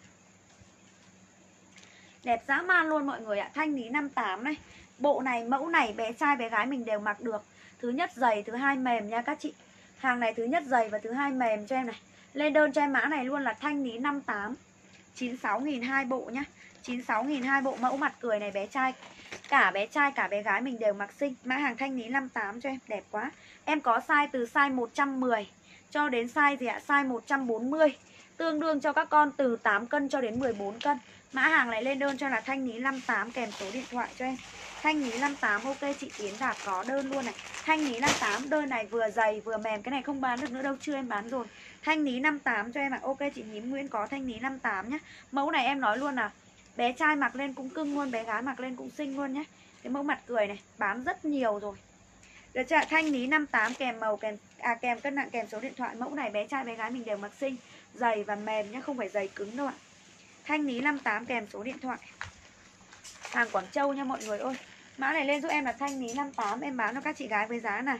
Đẹp dã man luôn mọi người ạ. Thanh lý 58 này. Bộ này, mẫu này bé trai bé gái mình đều mặc được. Thứ nhất dày, thứ hai mềm nha các chị. Hàng này thứ nhất dày và thứ hai mềm cho em này. Lên đơn cho em mã này luôn là thanh lý 58. 96.000 hai bộ nhá. 96.000 hai bộ mẫu mặt cười này bé trai. Cả bé trai cả bé gái mình đều mặc xinh. Mã hàng thanh lý 58 cho em, đẹp quá. Em có size từ size 110 cho đến size gì ạ? Size 140. Tương đương cho các con từ 8 cân cho đến 14 cân. Mã hàng này lên đơn cho là thanh lý 58 kèm số điện thoại cho em. Thanh lý 58 ok chị Tiến Đạt có đơn luôn này. Thanh lý 58 đơn này vừa dày vừa mềm. Cái này không bán được nữa đâu, chưa em bán rồi. Thanh lý 58 cho em ạ. Ok chị Nhím Nguyễn có thanh lý 58 nhá. Mẫu này em nói luôn là bé trai mặc lên cũng cưng luôn, bé gái mặc lên cũng xinh luôn nhá. Cái mẫu mặt cười này bán rất nhiều rồi. Được chưa? Thanh lý 58 kèm màu kèm cân nặng kèm số điện thoại. Mẫu này bé trai bé gái mình đều mặc xinh, dày và mềm nhá, không phải dày cứng đâu ạ. Thanh lý 58 kèm số điện thoại. Hàng Quảng Châu nha mọi người ơi. Mã này lên giúp em là thanh lý 58. Em bán cho các chị gái với giá này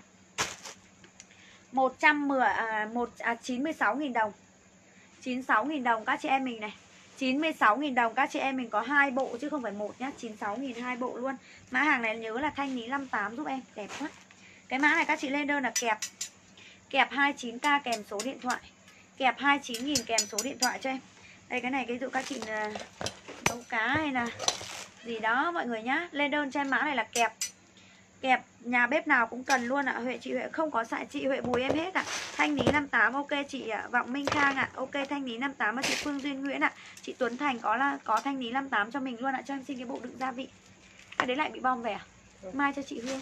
96.000 đồng. 96.000 đồng các chị em mình này. 96.000 đồng các chị em mình có 2 bộ chứ không phải một nhá. 96.000 hai bộ luôn. Mã hàng này nhớ là thanh lý 58 giúp em, đẹp quá. Cái mã này các chị lên đơn là kẹp 29k kèm số điện thoại. Kẹp 29.000 kèm số điện thoại cho em. Đây cái này cái dụ các chị nấu cá hay là gì đó mọi người nhá. Lên đơn cho em mã này là kẹp nhà bếp nào cũng cần luôn ạ. Chị Huệ không có xài, chị Huệ Bùi em hết ạ. Thanh lý 58 ok chị Vọng Minh Khang ạ. Ok thanh lý 58 và chị Phương Duyên Nguyễn ạ. Chị Tuấn Thành có thanh lý 58 cho mình luôn ạ. Cho em xin cái bộ đựng gia vị. Cái đấy lại bị bom về à? Mai cho chị Hương.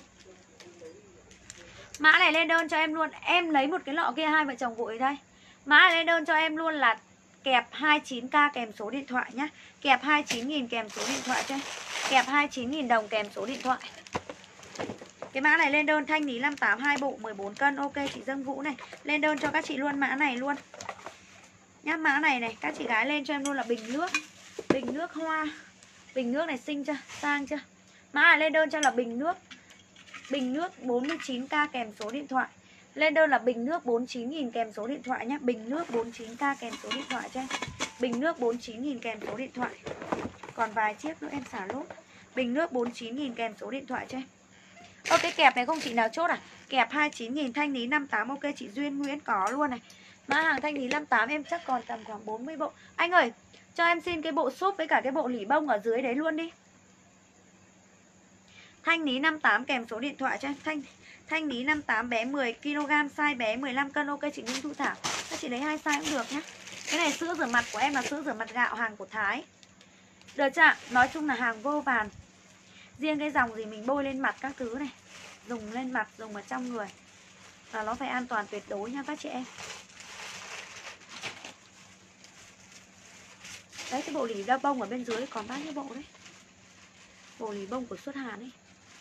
Mã này lên đơn cho em luôn. Em lấy một cái lọ kia hai vợ chồng vội đây. Mã này lên đơn cho em luôn là kẹp 29k kèm số điện thoại nhá. Kẹp 29.000 kèm số điện thoại cho em. Kẹp 29.000 đồng kèm số điện thoại. Cái mã này lên đơn thanh lý 58 2 bộ 14 cân. Ok chị Dương Vũ này. Lên đơn cho các chị luôn mã này luôn nhá. Mã này này các chị gái lên cho em luôn là bình nước. Bình nước hoa. Bình nước này xinh chưa? Sang chưa? Mã này lên đơn cho là bình nước. Bình nước 49k kèm số điện thoại. Lên đơn là bình nước 49.000 kèm số điện thoại nhé. Bình nước 49k kèm số điện thoại cho em. Bình nước 49.000 kèm số điện thoại. Còn vài chiếc nữa em xả lốt. Bình nước 49.000 kèm số điện thoại cho em. Ô cái kẹp này không chị nào chốt à? Kẹp 29.000 thanh lý 58. Ok chị Duyên Nguyễn có luôn này. Mã hàng thanh lý 58 em chắc còn tầm khoảng 40 bộ. Anh ơi cho em xin cái bộ súp với cả cái bộ lỉ bông ở dưới đấy luôn đi. Thanh lý 58 kèm số điện thoại cho em. Thanh lý 58 bé 10kg size bé 15 cân. Ok chị Nguyễn Thu Thảo. Các chị lấy 2 size cũng được nhá. Cái này sữa rửa mặt của em là sữa rửa mặt gạo hàng của Thái. Được chưa? Nói chung là hàng vô vàn. Riêng cái dòng gì mình bôi lên mặt các thứ này, dùng lên mặt, dùng ở trong người là nó phải an toàn tuyệt đối nha các chị em. Đấy, cái bộ lì đa bông ở bên dưới còn bao nhiêu bộ đấy. Bộ lì bông của Xuất Hàn ấy.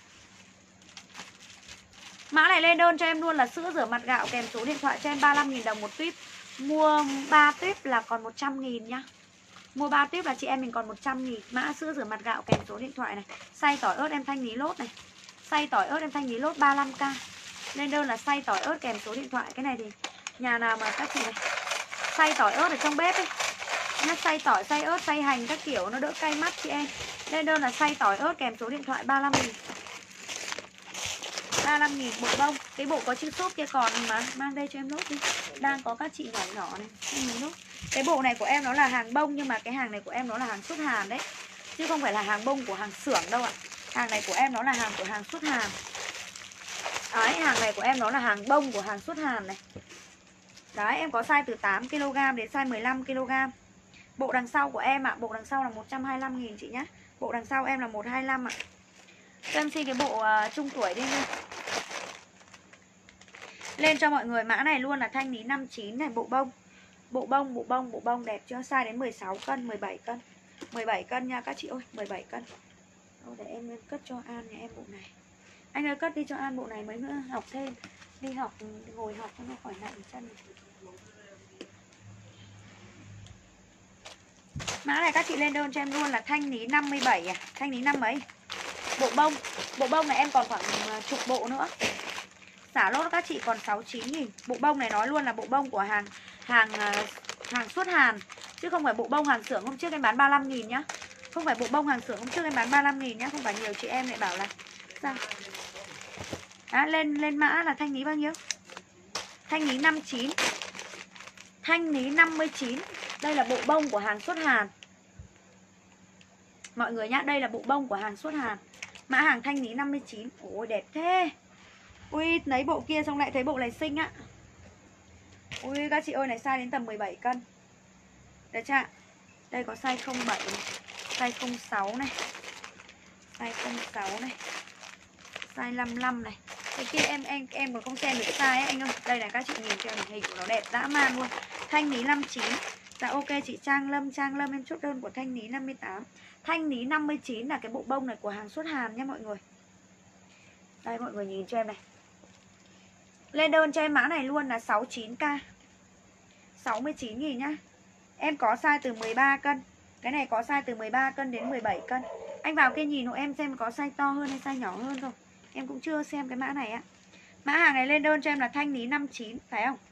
Mã này lên đơn cho em luôn là sữa rửa mặt gạo kèm số điện thoại cho em 35.000 đồng một tuyếp. Mua 3 tuyếp là còn 100.000 nhá. Mua 3 tuyếp là chị em mình còn 100.000. Mã sữa rửa mặt gạo kèm số điện thoại này. Xay tỏi ớt em thanh lý lốt này. Xay tỏi ớt em thanh lý lốt 35k. Lên đơn là xay tỏi ớt kèm số điện thoại. Cái này thì nhà nào mà các chị này xay tỏi ớt ở trong bếp ấy nhá, xay tỏi, xay ớt, xay hành các kiểu nó đỡ cay mắt chị em. Lên đơn là xay tỏi ớt kèm số điện thoại 35.000. 35.000 bộ bông. Cái bộ có chữ shop kia còn mà mang đây cho em nốt đi. Đang có các chị nhỏ nhỏ này. Nốt. Cái bộ này của em nó là hàng bông, nhưng mà cái hàng này của em nó là hàng Xuất Hàn đấy, chứ không phải là hàng bông của hàng xưởng đâu ạ. Hàng này của em nó là hàng của hàng Xuất Hàn. Đấy, hàng này của em nó là hàng bông của hàng Xuất Hàn này. Đấy, em có size từ 8kg đến size 15kg. Bộ đằng sau của em ạ, bộ đằng sau là 125.000 chị nhá. Bộ đằng sau em là 125 ạ. Cho em xin cái bộ trung tuổi đi nha. Lên cho mọi người mã này luôn là thanh lý 59 này, bộ bông. Bộ bông đẹp chưa? Size đến 16 cân, 17 cân. 17 cân nha các chị ơi, 17 cân. Để em cất cho An nhà em bộ này. Anh ơi cất đi cho An bộ này mấy nữa học thêm. Đi học, ngồi học cho nó khỏi nặng chân. Mã này các chị lên đơn cho em luôn là thanh lý 57 à, thanh lý 5 mấy. Bộ bông này em còn khoảng chục bộ nữa. Xả lốt các chị còn 69.000. Bộ bông này nói luôn là bộ bông của hàng Xuất Hàn, chứ không phải bộ bông hàng xưởng hôm trước em bán 35.000 nhá. Không phải bộ bông hàng xưởng hôm trước em bán 35.000 nhá. Không phải nhiều chị em lại bảo là sao? Đó, lên mã là thanh lý bao nhiêu? Thanh lý 59. Thanh lý 59. Đây là bộ bông của hàng Xuất Hàn. Mọi người nhá, đây là bộ bông của hàng Xuất Hàn. Mã hàng thanh lý 59. Ôi đẹp thế. Ui, lấy bộ kia xong lại thấy bộ này xinh á. Ui các chị ơi, này size đến tầm 17 cân. Được chưa? Đây có size 07 này, size 06 này, size 06 này, size 55 này. Cái kia em còn không xem được size ấy anh ơi. Đây này các chị nhìn cho em, hình của nó đẹp dã man luôn. Thanh lý 59. Dạ ok chị Trang Lâm em chốt đơn của thanh lý 58. Thanh lý 59 là cái bộ bông này của hàng Xuất Hàn nha mọi người. Đây mọi người nhìn cho em này. Lên đơn cho em mã này luôn là 69k. 69.000 nhá. Em có size từ 13 cân. Cái này có size từ 13 cân đến 17 cân. Anh vào kia nhìn hộ em xem có size to hơn hay size nhỏ hơn không. Em cũng chưa xem cái mã này á. Mã hàng này lên đơn cho em là thanh lý 59, phải không?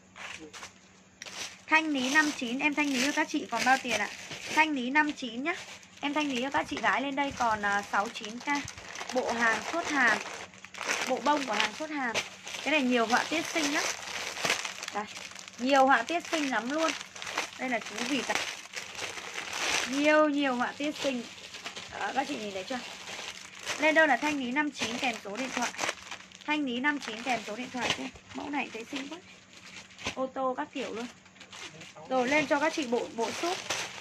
Thanh lý 59, em thanh lý cho các chị còn bao tiền ạ? Thanh lý 59 nhá. Em thanh lý cho các chị gái lên đây còn 69k. Bộ hàng Xuất Hàn. Bộ bông của hàng Xuất Hàn. Cái này nhiều họa tiết xinh nhá. Đây, nhiều họa tiết xinh lắm luôn. Đây là chú vịt ạ. Nhiều họa tiết xinh. Đó, các chị nhìn thấy chưa? Lên đơn là thanh lý 59 kèm số điện thoại. Thanh lý 59 kèm số điện thoại chứ. Mẫu này thấy xinh quá. Ô tô các kiểu luôn. Rồi lên cho các chị bộ súp.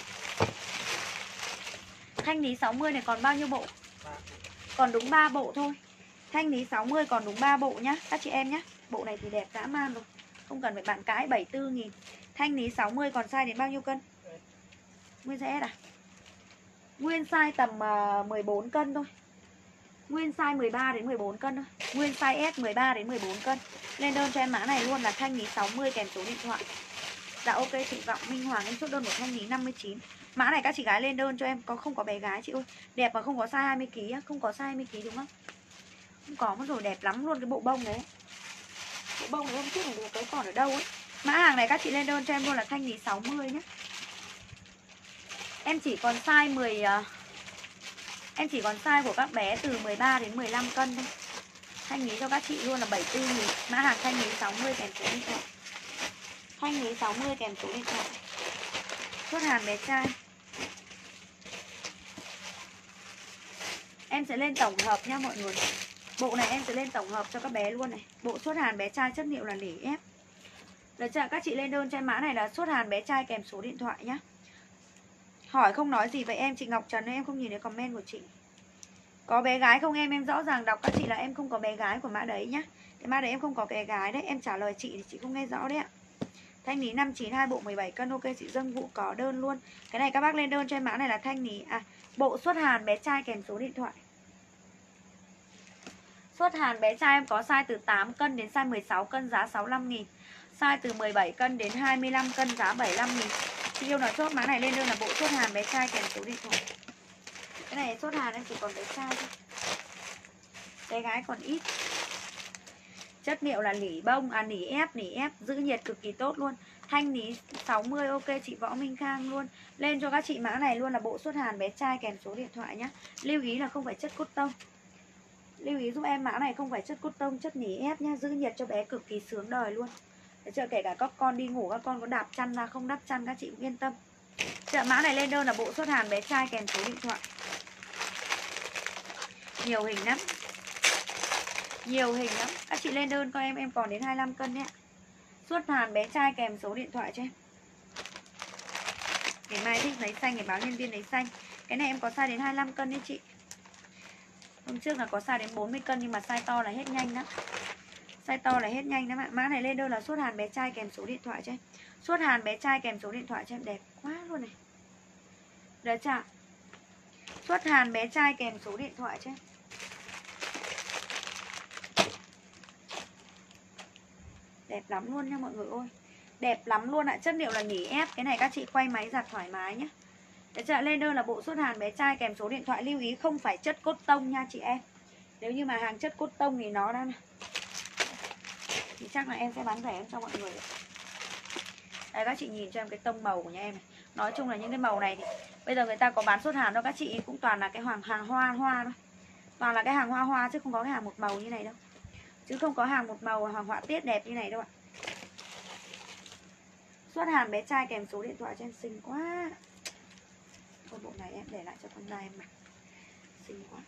Thanh lý 60 này còn bao nhiêu bộ? Còn đúng 3 bộ thôi. Thanh lý 60 còn đúng 3 bộ nhá các chị em nhá. Bộ này thì đẹp dã man rồi, không cần phải bạn cái. 74.000. Thanh lý 60 còn size đến bao nhiêu cân? Nguyên size S à? Nguyên size tầm 14 cân thôi. Nguyên size 13 đến 14 cân thôi. Nguyên size S 13 đến 14 cân. Lên đơn cho em mã này luôn là thanh lý 60 kèm số điện thoại. Dạ ok chị Vọng Minh Hoàng, em chốt đơn một thanh lý 59. Mã này các chị gái lên đơn cho em, không có bé gái chị ơi. Đẹp mà không có size 20kg á, không có size 20kg đúng không? Không có mất rồi, đẹp lắm luôn cái bộ bông đấy. Bộ bông này hôm trước này cái còn ở đâu ấy. Mã hàng này các chị lên đơn cho em luôn là thanh lý 60 nhé. Em chỉ còn size 10. Em chỉ còn size của các bé từ 13 đến 15 cân thôi. Thanh lý cho các chị luôn là 74.000. Mã hàng thanh lý 60 kèm số điện thoại. Thanh lý 60 kèm số điện thoại. Xuất Hàn bé trai. Em sẽ lên tổng hợp nha mọi người. Bộ này em sẽ lên tổng hợp cho các bé luôn này. Bộ Xuất Hàn bé trai chất liệu là nỉ ép. Được chưa? Các chị lên đơn cho em mã này là xuất Hàn bé trai kèm số điện thoại nhá. Hỏi không nói gì với em, chị Ngọc Trần, em không nhìn thấy comment của chị. Có bé gái không em rõ ràng đọc các chị là em không có bé gái của mã đấy nhá. Cái mã đấy em không có bé gái đấy, em trả lời chị thì chị không nghe rõ đấy ạ. Thanh lý 592 bộ 17 cân, ok chị Dương Vũ có đơn luôn. Cái này các bác lên đơn cho em mã này là thanh lý bộ xuất Hàn bé trai kèm số điện thoại. Xuất Hàn bé trai em có size từ 8 cân đến size 16 cân giá 65.000. Size từ 17 cân đến 25 cân giá 75.000. Chị yêu nói chốt mã này lên đơn là bộ xuất Hàn bé trai kèm số điện thoại. Cái này xuất Hàn em chỉ còn bé trai thôi. Bé gái còn ít. Chất liệu là nỉ bông, nỉ ép, giữ nhiệt cực kỳ tốt luôn. Thanh lý 60, ok chị Võ Minh Khang luôn. Lên cho các chị mã này luôn là bộ xuất Hàn bé trai kèm số điện thoại nhá. Lưu ý là không phải chất cốt tông. Lưu ý giúp em mã này không phải chất cốt tông, chất nỉ ép nhá, giữ nhiệt cho bé cực kỳ sướng đời luôn. Để chưa, kể cả các con đi ngủ các con có đạp chăn ra không đắp chăn các chị cũng yên tâm. Chợ mã này lên đơn là bộ xuất Hàn bé trai kèm số điện thoại. Nhiều hình lắm. Nhiều hình lắm. Các chị lên đơn coi em còn đến 25 cân đấy ạ. Xuất Hàn bé trai kèm số điện thoại cho em. Ngày mai thích lấy xanh thì báo nhân viên lấy xanh. Cái này em có size đến 25 cân đấy chị. Hôm trước là có size đến 40 cân nhưng mà size to là hết nhanh lắm. Size to là hết nhanh lắm ạ. Mã này lên đơn là xuất Hàn bé trai kèm số điện thoại cho em. Xuất Hàn bé trai kèm số điện thoại cho em, đẹp quá luôn này. Được chưa? Xuất Hàn bé trai kèm số điện thoại cho em. Đẹp lắm luôn nha mọi người ơi. Đẹp lắm luôn ạ. Chất liệu là nỉ ép. Cái này các chị quay máy giặt thoải mái nhé. Để chưa? Lên đơn là bộ xuất Hàn bé trai kèm số điện thoại. Lưu ý không phải chất cốt tông nha chị em. Nếu như mà hàng chất cốt tông thì nó đang thì chắc là em sẽ bán rẻ em cho mọi người. Đây các chị nhìn cho em cái tông màu của nhà em này. Nói chung là những cái màu này thì bây giờ người ta có bán xuất Hàn đâu các chị, cũng toàn là cái hàng hoa thôi. Toàn là cái hàng hoa chứ không có cái hàng một màu như này đâu. Chứ không có hàng một màu hàng họa tiết đẹp như này đâu ạ. Xuất Hàn bé trai kèm số điện thoại cho em, xinh quá. Thôi bộ này em để lại cho con trai em mặc. Xinh quá.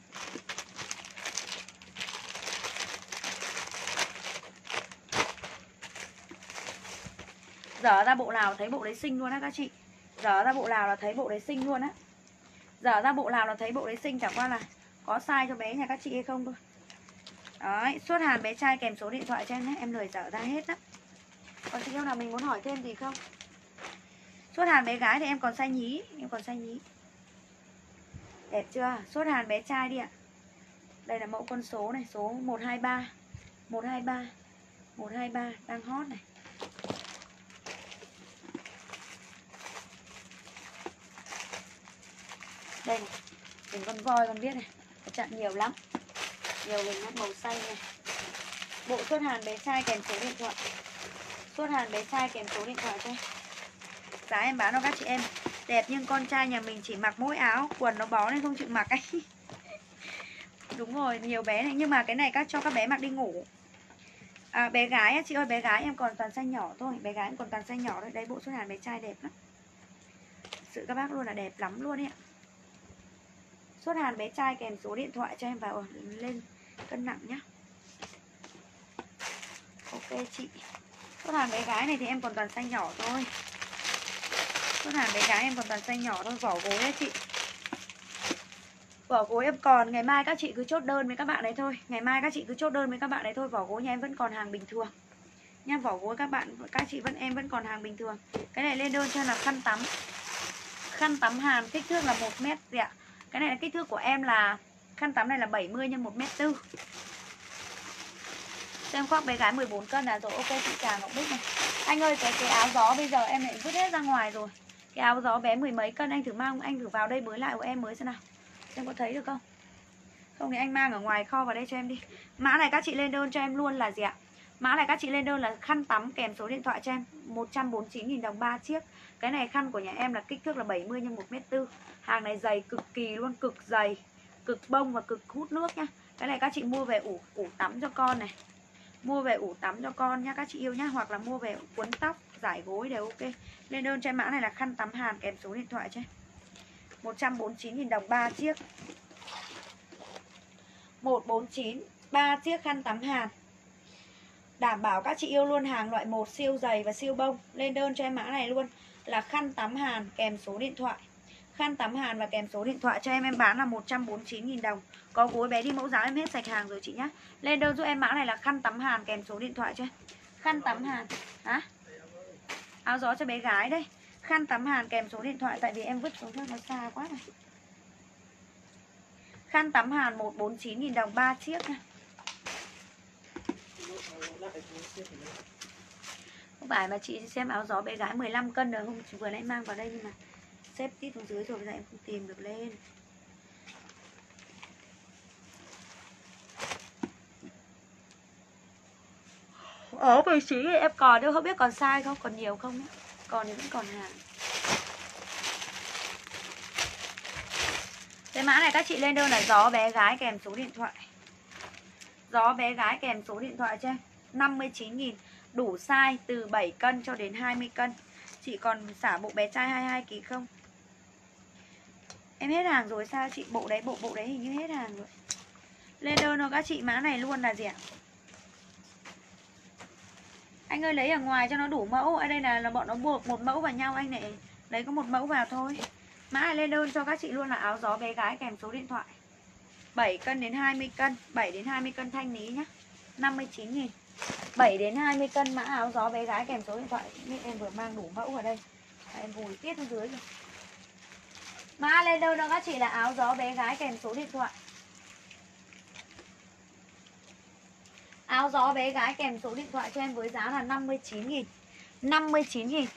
Dở ra bộ nào thấy bộ đấy xinh luôn á các chị. Dở ra bộ nào là thấy bộ đấy xinh luôn á. Dở ra bộ nào là thấy bộ đấy xinh, chẳng qua là có size cho bé nhà các chị hay không thôi. Đấy, xuất Hàn bé trai kèm số điện thoại cho em nhé. Em lười dở ra hết á. Còn chị em nào mình muốn hỏi thêm gì không? Xuất Hàn bé gái thì em còn size nhí. Em còn size nhí. Đẹp chưa? Xuất Hàn bé trai đi ạ. Đây là mẫu con số này, số 123 123 123 đang hot này. Đây này, hình con voi con biết này. Chặn nhiều lắm. Nhiều hình lắm, màu xanh này. Bộ xuất Hàn bé trai kèm số điện thoại. Xuất Hàn bé trai kèm số điện thoại cho em. Giá em bán cho các chị em đẹp, nhưng con trai nhà mình chỉ mặc mỗi áo, quần nó bó nên không chịu mặc ấy. Đúng rồi, nhiều bé này, nhưng mà cái này cho các bé mặc đi ngủ. Bé gái chị ơi, bé gái em còn toàn size nhỏ thôi. Bé gái em còn toàn size nhỏ thôi. Đấy, bộ xuất Hàn bé trai đẹp lắm. Thực sự các bác luôn là đẹp lắm luôn ấy ạ. Xuất Hàn bé trai kèm số điện thoại cho em vào lên cân nặng nhá. Ok chị. Xuất Hàn bé gái này thì em còn toàn size nhỏ thôi. Xuất Hàn bé gái em còn toàn size nhỏ thôi, vỏ gối đấy chị. Vỏ gối em còn, ngày mai các chị cứ chốt đơn với các bạn đấy thôi. Ngày mai các chị cứ chốt đơn với các bạn đấy thôi. Vỏ gối nhà em vẫn còn hàng bình thường nha. Vỏ gối các chị em vẫn còn hàng bình thường. Cái này lên đơn cho là khăn tắm. Khăn tắm Hàn kích thước là 1m gì ạ. Cái này là kích thước của em là khăn tắm này là 70 x 1m4. Em khoác bé gái 14 cân là rồi. Ok chị Trà Ngọc Bích này. Anh ơi, cái áo gió bây giờ em lại vứt hết ra ngoài rồi. Cái áo gió bé 10 mấy cân anh thử mang, anh thử vào đây bới lại của em mới xem nào. Em có thấy được không? Không thì anh mang ở ngoài kho vào đây cho em đi. Mã này các chị lên đơn cho em luôn là gì ạ? Mã này các chị lên đơn là khăn tắm kèm số điện thoại cho em, 149.000 đồng 3 chiếc. Cái này khăn của nhà em là kích thước là 70 x 1m4. Hàng này dày cực kỳ luôn, cực dày, cực bông và cực hút nước nhá. Cái này các chị mua về ủ tắm cho con này. Mua về ủ tắm cho con nhá các chị yêu nhá. Hoặc là mua về cuốn tóc, giải gối đều ok. Lên đơn cho em mã này là khăn tắm Hàn kèm số điện thoại cho em, 149.000 đồng 3 chiếc. 149 3 chiếc khăn tắm Hàn. Đảm bảo các chị yêu luôn hàng loại 1 siêu dày và siêu bông. Lên đơn cho em mã này luôn là khăn tắm hàn kèm số điện thoại. Khăn tắm hàn và kèm số điện thoại cho em bán là 149.000 đồng. Có gối bé đi mẫu giáo em hết sạch hàng rồi chị nhá. Lên đơn giúp em mã này là khăn tắm hàn kèm số điện thoại cho em. Khăn tắm hàn. Hả? Áo gió cho bé gái đây. Khăn tắm hàn kèm số điện thoại. Tại vì em vứt xuống cho nó xa quá này. Khăn tắm hàn 149.000 đồng 3 chiếc nha. Không phải mà chị xem áo gió bé gái 15 cân rồi. Hôm vừa nãy mang vào đây nhưng mà xếp tít xuống dưới rồi bây giờ em không tìm được lên. Ở vị trí em còn đâu không biết còn sai không, còn nhiều không ấy. Còn thì vẫn còn hàng. Cái mã này các chị lên đơn là gió bé gái kèm số điện thoại. Gió bé gái kèm số điện thoại cho em 59.000. Đủ size từ 7 cân cho đến 20 cân. Chị còn xả bộ bé trai 22kg không? Em hết hàng rồi sao chị? Bộ đấy hình như hết hàng rồi. Lên đơn cho các chị mã này luôn là gì ạ? Anh ơi lấy ở ngoài cho nó đủ mẫu. Ở đây là bọn nó buộc một mẫu vào nhau, anh này lấy có một mẫu vào thôi. Mã này lên đơn cho các chị luôn là áo gió bé gái kèm số điện thoại. 7 cân đến 20 cân, 7 đến 20 cân thanh lý nhá. 59.000. 7 đến 20 cân mã áo gió bé gái kèm số điện thoại. Biết em vừa mang đủ mẫu vào đây. Em vùi tiết xuống dưới rồi. Mã lên đơn cho các chị là áo gió bé gái kèm số điện thoại. Áo gió bé gái kèm số điện thoại cho em với giá là 59.000. 59.000.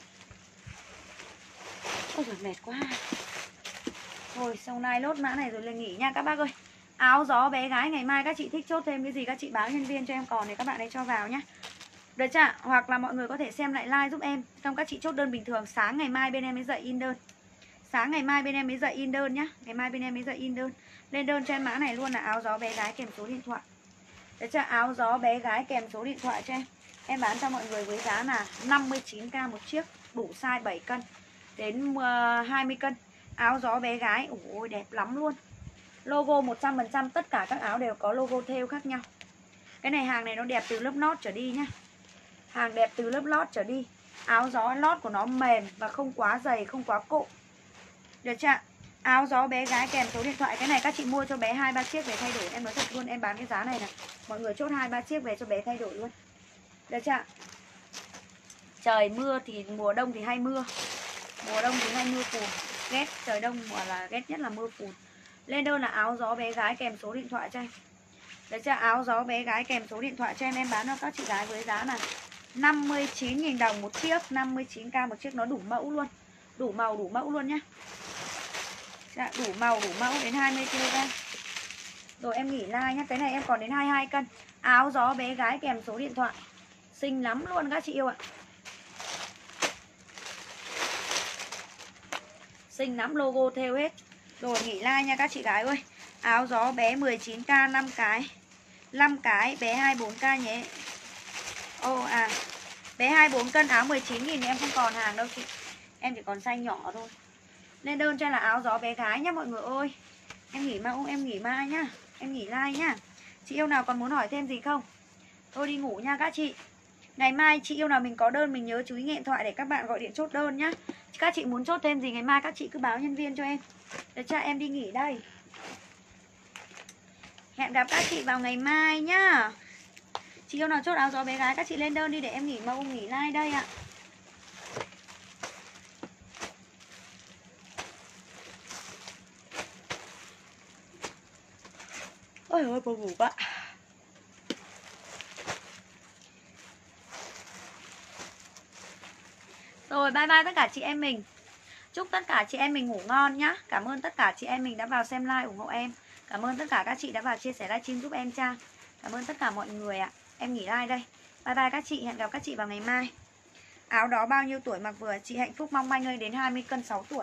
Ôi giời mệt quá. Thôi sau nay lốt mã này rồi lên nghỉ nha các bác ơi. Áo gió bé gái ngày mai các chị thích chốt thêm cái gì các chị báo nhân viên cho em còn để các bạn ấy cho vào nhá. Được chưa? Hoặc là mọi người có thể xem lại like giúp em. Xong các chị chốt đơn bình thường. Sáng ngày mai bên em mới dậy in đơn. Sáng ngày mai bên em mới dậy in đơn nhá. Ngày mai bên em mới dậy in đơn. Lên đơn cho em mã này luôn là áo gió bé gái kèm số điện thoại. Được chưa? Áo gió bé gái kèm số điện thoại cho em. Em bán cho mọi người với giá là 59k một chiếc. Đủ size 7 cân đến 20 cân. Áo gió bé gái. Ôi đẹp lắm luôn. Logo 100%. Tất cả các áo đều có logo thêu khác nhau. Cái này hàng này nó đẹp từ lớp lót trở đi nhá. Hàng đẹp từ lớp lót trở đi. Áo gió lót của nó mềm và không quá dày, không quá cộ. Được chưa? Áo gió bé gái kèm số điện thoại. Cái này các chị mua cho bé 2-3 chiếc về thay đổi. Em nói thật luôn, em bán cái giá này này mọi người chốt 2-3 chiếc về cho bé thay đổi luôn. Được chưa? Trời mưa thì mùa đông thì hay mưa. Mùa đông thì hay mưa phùn. Ghét trời đông mà là ghét nhất là mưa phùn. Lên đơn là áo gió bé gái kèm số điện thoại cho em. Được chưa? Áo gió bé gái kèm số điện thoại cho em bán cho các chị gái với giá là 59.000 đồng một chiếc. 59k một chiếc, nó đủ mẫu luôn. Đủ màu đủ mẫu luôn nhá. Đủ màu đủ mẫu đến 20kg. Rồi em nghỉ like nhá. Cái này em còn đến 22 cân. Áo gió bé gái kèm số điện thoại. Xinh lắm luôn các chị yêu ạ. Xinh lắm, logo theo hết. Rồi nghỉ like nha các chị gái ơi. Áo gió bé 19k 5 cái. 5 cái bé 24k nhé. Bé 24 cân áo 19.000 em không còn hàng đâu chị. Em chỉ còn size nhỏ thôi. Lên đơn cho là áo gió bé gái nhá mọi người ơi. Em nghỉ mẫu, em nghỉ mai nhá. Em nghỉ like nhá. Chị yêu nào còn muốn hỏi thêm gì không? Thôi đi ngủ nha các chị. Ngày mai chị yêu nào mình có đơn mình nhớ chú ý nghe điện thoại để các bạn gọi điện chốt đơn nhá. Các chị muốn chốt thêm gì ngày mai các chị cứ báo nhân viên cho em. Được chưa? Em đi nghỉ đây. Hẹn gặp các chị vào ngày mai nhá. Chị yêu nào chốt áo gió bé gái các chị lên đơn đi để em nghỉ mẫu nghỉ like đây ạ. Ôi ôi buồn ngủ quá. Rồi bye bye tất cả chị em mình. Chúc tất cả chị em mình ngủ ngon nhá. Cảm ơn tất cả chị em mình đã vào xem like ủng hộ em. Cảm ơn tất cả các chị đã vào chia sẻ livestream giúp em Trang. Cảm ơn tất cả mọi người ạ. Em nghỉ like đây. Bye bye các chị, hẹn gặp các chị vào ngày mai. Áo đó bao nhiêu tuổi mặc vừa? Chị Hạnh Phúc mong manh ơi, đến 20 cân 6 tuổi.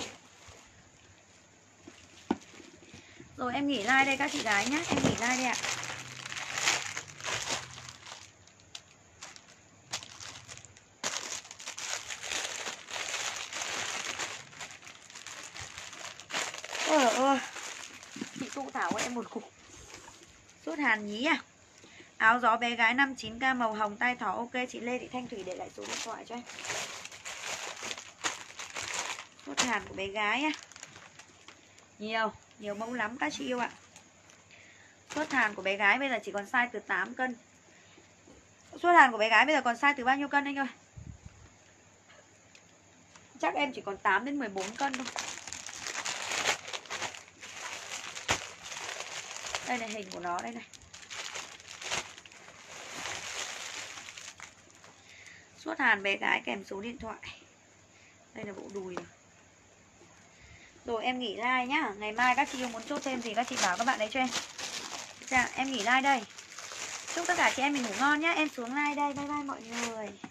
Rồi em nghỉ like đây các chị gái nhá. Em nghỉ like đây ạ. Ôi ơi. Chị Thu Thảo ơi em buồn ngủ. Sốt hàn nhí à. Áo gió bé gái 59k màu hồng tai thỏ. Ok, chị Lê Thị Thanh Thủy để lại số điện thoại cho em. Chốt hàng của bé gái á. Nhiều mẫu lắm các chị yêu ạ. Chốt hàng của bé gái bây giờ chỉ còn size từ 8 cân. Chốt hàng của bé gái bây giờ còn size từ bao nhiêu cân anh ơi? Chắc em chỉ còn 8 đến 14 cân thôi. Đây là hình của nó đây này. Chốt hàng bé gái kèm số điện thoại. Đây là bộ đùi rồi. Rồi em nghỉ like nhá. Ngày mai các chị yêu muốn chốt thêm gì các chị bảo các bạn đấy cho em. Dạ, em nghỉ like đây. Chúc tất cả chị em mình ngủ ngon nhá. Em xuống like đây. Bye bye mọi người.